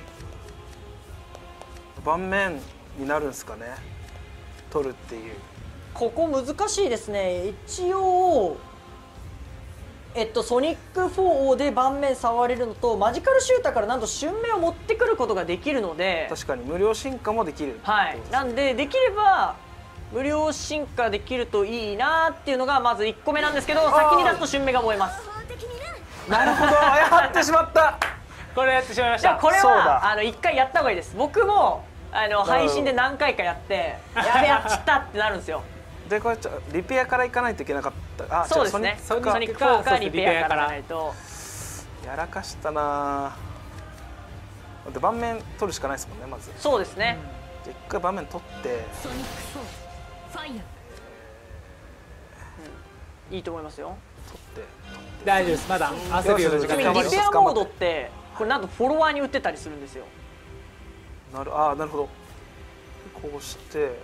盤面になるんですかね。取るっていう。 ここ難しいですね。一応えっとソニックフォーで盤面触れるのとマジカルシューターからなんと瞬間を持ってくることができるので、 確かに無料進化もできる。 はい、なんでできれば無料進化できるといいなっていうのがまずいっこめなんですけど、先に出すと瞬間が燃えます。 なるほど。やってしまった。 これやってしまいました。 じゃあこれそうだはあのいっかいやった方がいいです。僕もあの配信で何回かやってやべやっちったってなるんですよ。 でこれちょリペアから行かないといけなかった。あ、 そうですね。 ソニックかソニックフォーかリペアからじゃないと。 やらかしたな。で盤面取るしかないですもんねまず。 そうですね。 じゃあ一回盤面取ってソニックフォーファイヤー。 いいと思いますよ。 取って大丈夫です。まだ焦るような時ちなみ間ないにリペアモードってこれなんとフォロワーに打ってたりするんですよ。 なるあーなるほど。こうして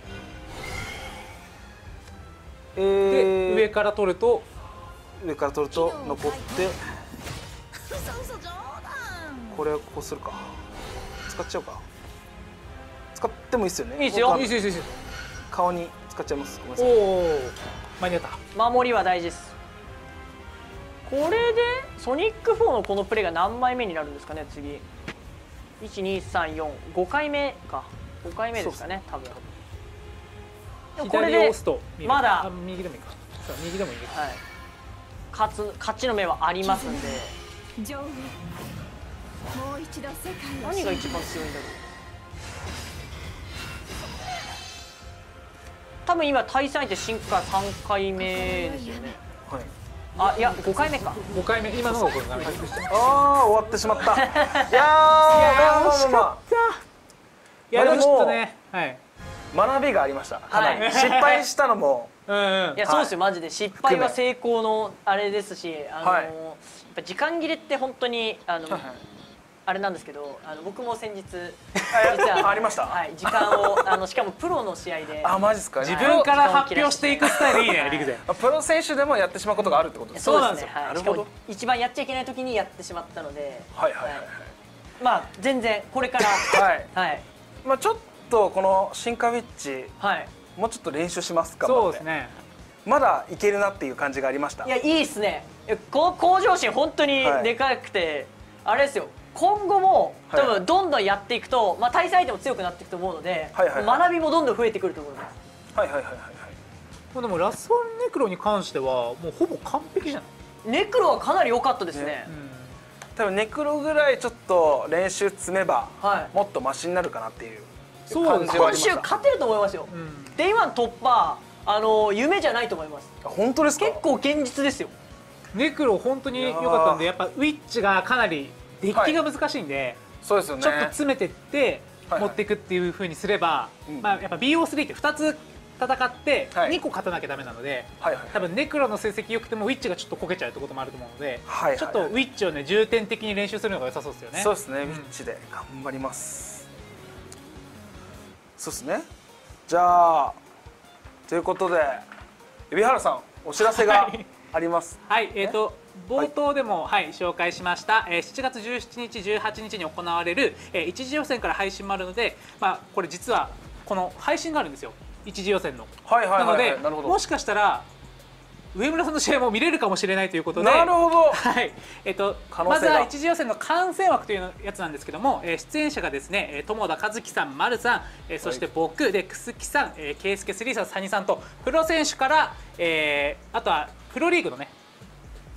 えでー、 上から取ると上から取ると残って嘘嘘冗談。 これをこうするか。使っちゃうか。使ってもいいですよね。 いいですよ僕はいいですいいですいいです。 顔に使っちゃいます。ごめんなおさい。 お間に合った。 守りは大事です。これでソニックフォーのこのプレイが何枚目になるんですかね次。いちにさんよんごかいめか。ごかいめですかね多分。でもこれで左を押すと見えるまだあ右でもいいか。そう右でもいいです。 はい、勝つ勝ちの目はありますんで。 女王もう一度世界を何が一番強いんだろう。多分今対戦相手進化さんかいめですよね。 はい。 あいやごかいめか。 ごかいめ今のがこれダメです。 ああ終わってしまった。いやーまあまあまあまあいやでもちょっとねはい学びがありました。かなり、 はい失敗したのもうんうんいやそうですよマジで失敗は成功のあれですし、あの、 はいやっぱ時間切れって本当にあの、 はいあれなんですけど、あの僕も先日実あありましたはい時間をあのしかもプロの試合であマジですか。 自分から発表していくスタイルいいね陸で。 あプロ選手でもやってしまうことがあるってことですか。 そうですね。 なはい。 るほどしかも一番やっちゃいけない時にやってしまったので、 はいはいはいまあ全然これからはい。 はいまあちょっとこの進化ウィッチはい。 もうちょっと練習しますか。 そうですね。 まだいけるなっていう感じがありました。 いやいいですね。えこ向上心本当にでかくて、あれですよ。今後も多はい分どんどんやっていくと、まあ対戦相手も強くなっていくと思うので、 はいはいはい学びもどんどん増えてくると思います。 はいはいはいはいはい。 まあでもラスワンネクロに関してはもうほぼ完璧じゃない。 ネクロはかなり良かったですね。 ね多分ネクロぐらいちょっと練習積めば、 はいもっとマシになるかなっていうそう感じはあ今週りました。 勝てると思いますよ。 うんデイワン突破あの夢じゃないと思います。 あ本当ですか。 結構現実ですよ。 ネクロ本当に良かったんでやっぱウィッチがかなりデッキが難しいんで、 そうですよね。 ちょっと詰めてってはい持っていくっていう風にすれば、 うんまあやっぱ ビーオースリー ってふたつ戦ってはいにこ勝たなきゃダメなので、 はいはい多分ネクロの成績良くてもウィッチがちょっとこけちゃうってこともあると思うので、 はいはいちょっとウィッチをね重点的に練習するのが良さそうですよね。 そうですね、 んウィッチで頑張ります。そうですね。じゃあということで海老原さんお知らせがあります。 はい、えー、と冒頭でも、はい紹介しました、えー、しちがつじゅうしちにちじゅうはちにちに行われる、えー、一次予選から配信もあるので、まあ、これ実はこの配信があるんですよ一次予選の。 はいはいはいはいなのでなるほどもしかしたら上村さんの試合も見れるかもしれないということで。 なるほど。 はい、えっと可能性がまずは一次予選の観戦枠というやつなんですけども、えー出演者がですね、えー友田和樹さん、丸さん、えーそして僕で楠木さん、えー、圭介スリーさん、谷さんとプロ選手から、えーあとはプロリーグのね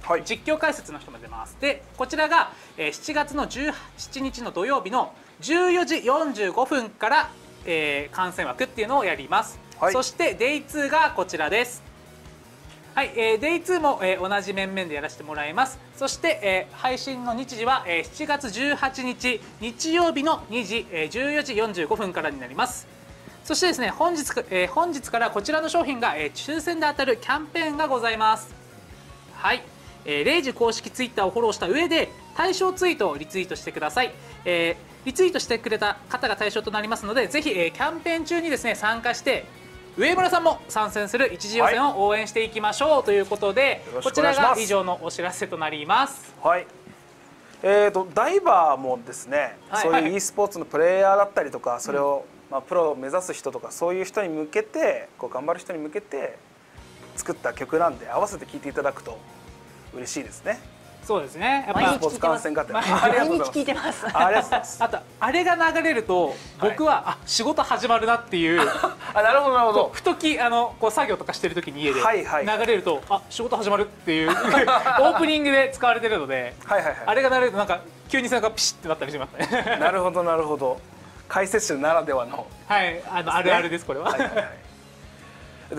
はい、 実況解説の人も出ます。でこちらが、えー、しちがつのじゅうしちにちの土曜日のじゅうよじよんじゅうごふんから、えー、観戦枠っていうのをやります。はい、そしてデイツーがこちらです。はい、えー、デイツーも、えー、同じ面々でやらせてもらいます。そして、えー、配信の日時は、えー、しちがつじゅうはちにち日曜日のにじ、えー、じゅうよじよんじゅうごふんからになります。そしてですね、本日、えー、本日からこちらの商品が、えー、抽選で当たるキャンペーンがございます。はい、えー、レイジ公式ツイッターをフォローした上で対象ツイートをリツイートしてください。えー、リツイートしてくれた方が対象となりますので、ぜひ、えー、キャンペーン中にですね参加して上村さんも参戦する一次予選を応援していきましょうということで、はい、こちらが以上のお知らせとなります。 はい、えーと、ダイバーもですね、はい、そういう e スポーツのプレイヤーだったりとか、それを、うん、まあ、プロを目指す人とかそういう人に向けてこう頑張る人に向けて作った曲なんで、合わせて聴いていただくと嬉しいですね。 そうですね。 やっぱスポーツ観戦家庭毎日聞いてます。 ありがとうございます。 あとあれが流れると僕は、はい、あ仕事始まるなっていうあ、なるほどなるほど。 ふときあのこう作業とかしてる時に家で流れると、あ仕事始まるっていうオープニングで使われてるので、はいはいはい、あれが流れるとなんか急に背中ピシッてなったりしますね。なるほどなるほど。解説者ならではの、 はい、あのあるあるですこれは。はいはいはい、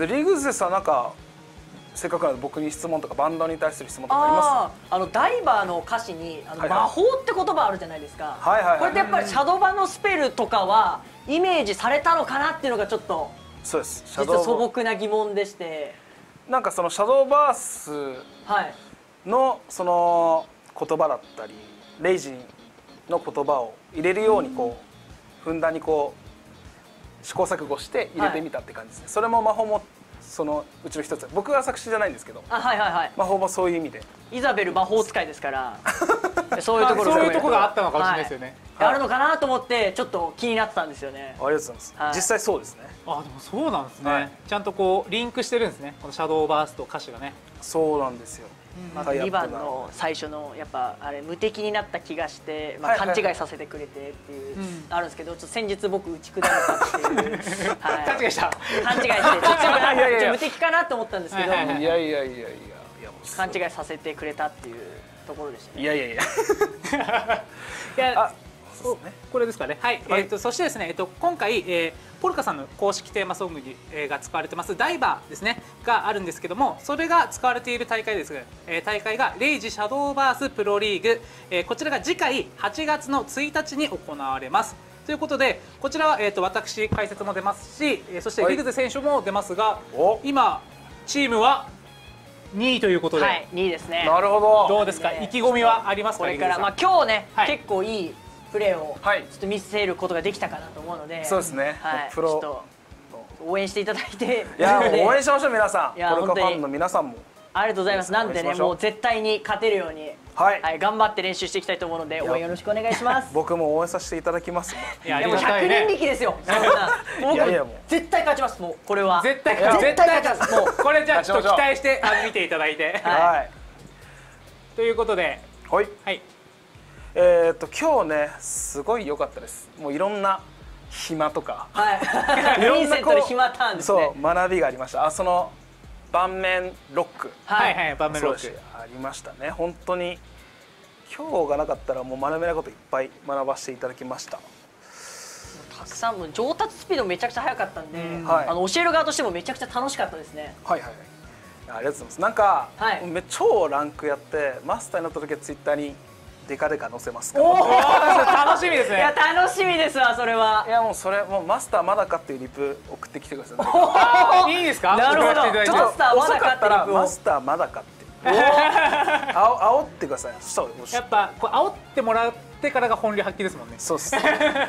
でリグズさんなんか。せっかくなので僕に質問とかバンドに対する質問とかあります？ ああのダイバーの歌詞にあの、はいはい、魔法って言葉あるじゃないですか。はいはいはい、これってやっぱりシャドバのスペルとかはイメージされたのかなっていうのがちょっとそうです実は素朴な疑問でして、 なんかそのシャドーバースのその言葉だったりレイジの言葉を入れるようにこうふんだんにこう試行錯誤して入れてみたって感じですね。はい、それも魔法もそのうちの一つ、僕は作詞じゃないんですけど、あ、はいはいはい、魔法もそういう意味でイザベル魔法使いですからそういうところそういうところがあったのかもしれないですよね。 はい、あるのかなと思ってちょっと気になってたんですよね。 ありがとうございます。はい、実際そうですね。 あ、でもそうなんですね。はい、ちゃんとこうリンクしてるんですね。このシャドーバースと歌詞がね。 そうなんですよ。 にばんの最初のやっぱあれ無敵になった気がして、まあ、勘違いさせてくれてっていうあるんですけど、ちょっと先日僕打ち砕いたっていう、 はい、勘違いした勘違いしてちょっと無敵かなと思ったんですけど、いやいやいやいやいや勘違いさせてくれたっていうところでしたね。 いやいやいやいやこれですかね。はい、はい、えーとそしてですね、えーと今回、えー、ポルカさんの公式テーマソングに、えー、が使われてますダイバーですねがあるんですけども、それが使われている大会ですが、えー、大会がレイジシャドーバースプロリーグ、えー、こちらが次回はちがつのついたちに行われます。ということでこちらは、えー、と私解説も出ますし、えー、そしてリグズ選手も出ますが、はい、今チームはにいということで、 はい、にいですね。 なるほど。 どうですか、意気込みはありますか？ これから、まあ、今日ね、はい、結構いいプレーをちょっと見せることができたかなと思うので、 そうですね、 はい、プロちょっと応援していただいて、 いや応援しましょう皆さん、ポルカファンの皆さんもありがとうございます。なんでね、もう絶対に勝てるように、はい、はい、頑張って練習していきたいと思うので応援よろしくお願いします。 僕も応援させていただきます。 いや、でもひゃくにん力ですよ。そんな僕絶対勝ちます。もうこれは絶対絶対勝ちます。もうこれじゃあちょっと期待して見ていただいて、はい。ということで、 はい。はい。えっと今日ねすごい良かったです。もういろんな暇とか、 はい、いろんなこう暇ターンですね。 そう学びがありました。あ、その盤面ロック、 はいはい、盤面ロックありましたね。本当に今日がなかったらもう学べないこといっぱい学ばせていただきました。 たくさんも上達スピードめちゃくちゃ速かったんで、うん、はい、あの教える側としてもめちゃくちゃ楽しかったですね。 はいはいはい。ありがとうございます。なんか、はい、め超ランクやってマスターになった時はツイッターにデカデカ載せますから。 お楽しみですね。 いや楽しみですわそれは。 いやもうそれもうマスターまだかっていうリプ送ってきてください。いいですか？ なるほど。 ちょっと遅かったらマスターまだかって。あお煽ってください。そうやっぱこう煽ってもらってからが本領発揮ですもんね。 そうです。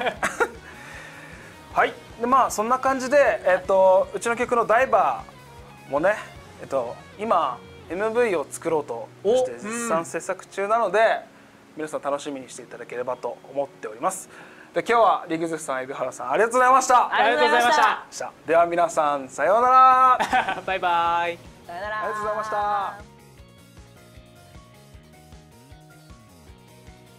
はい。でまあそんな感じでえっとうちの曲のダイバーもねえっと今 エムブイ を作ろうとして絶賛制作中なので。皆さん楽しみにしていただければと思っております。で今日はリグズさん、海老原さんありがとうございました。 ありがとうございました。 では皆さんさようなら。 バイバイ。 さようなら。 ありがとうございました。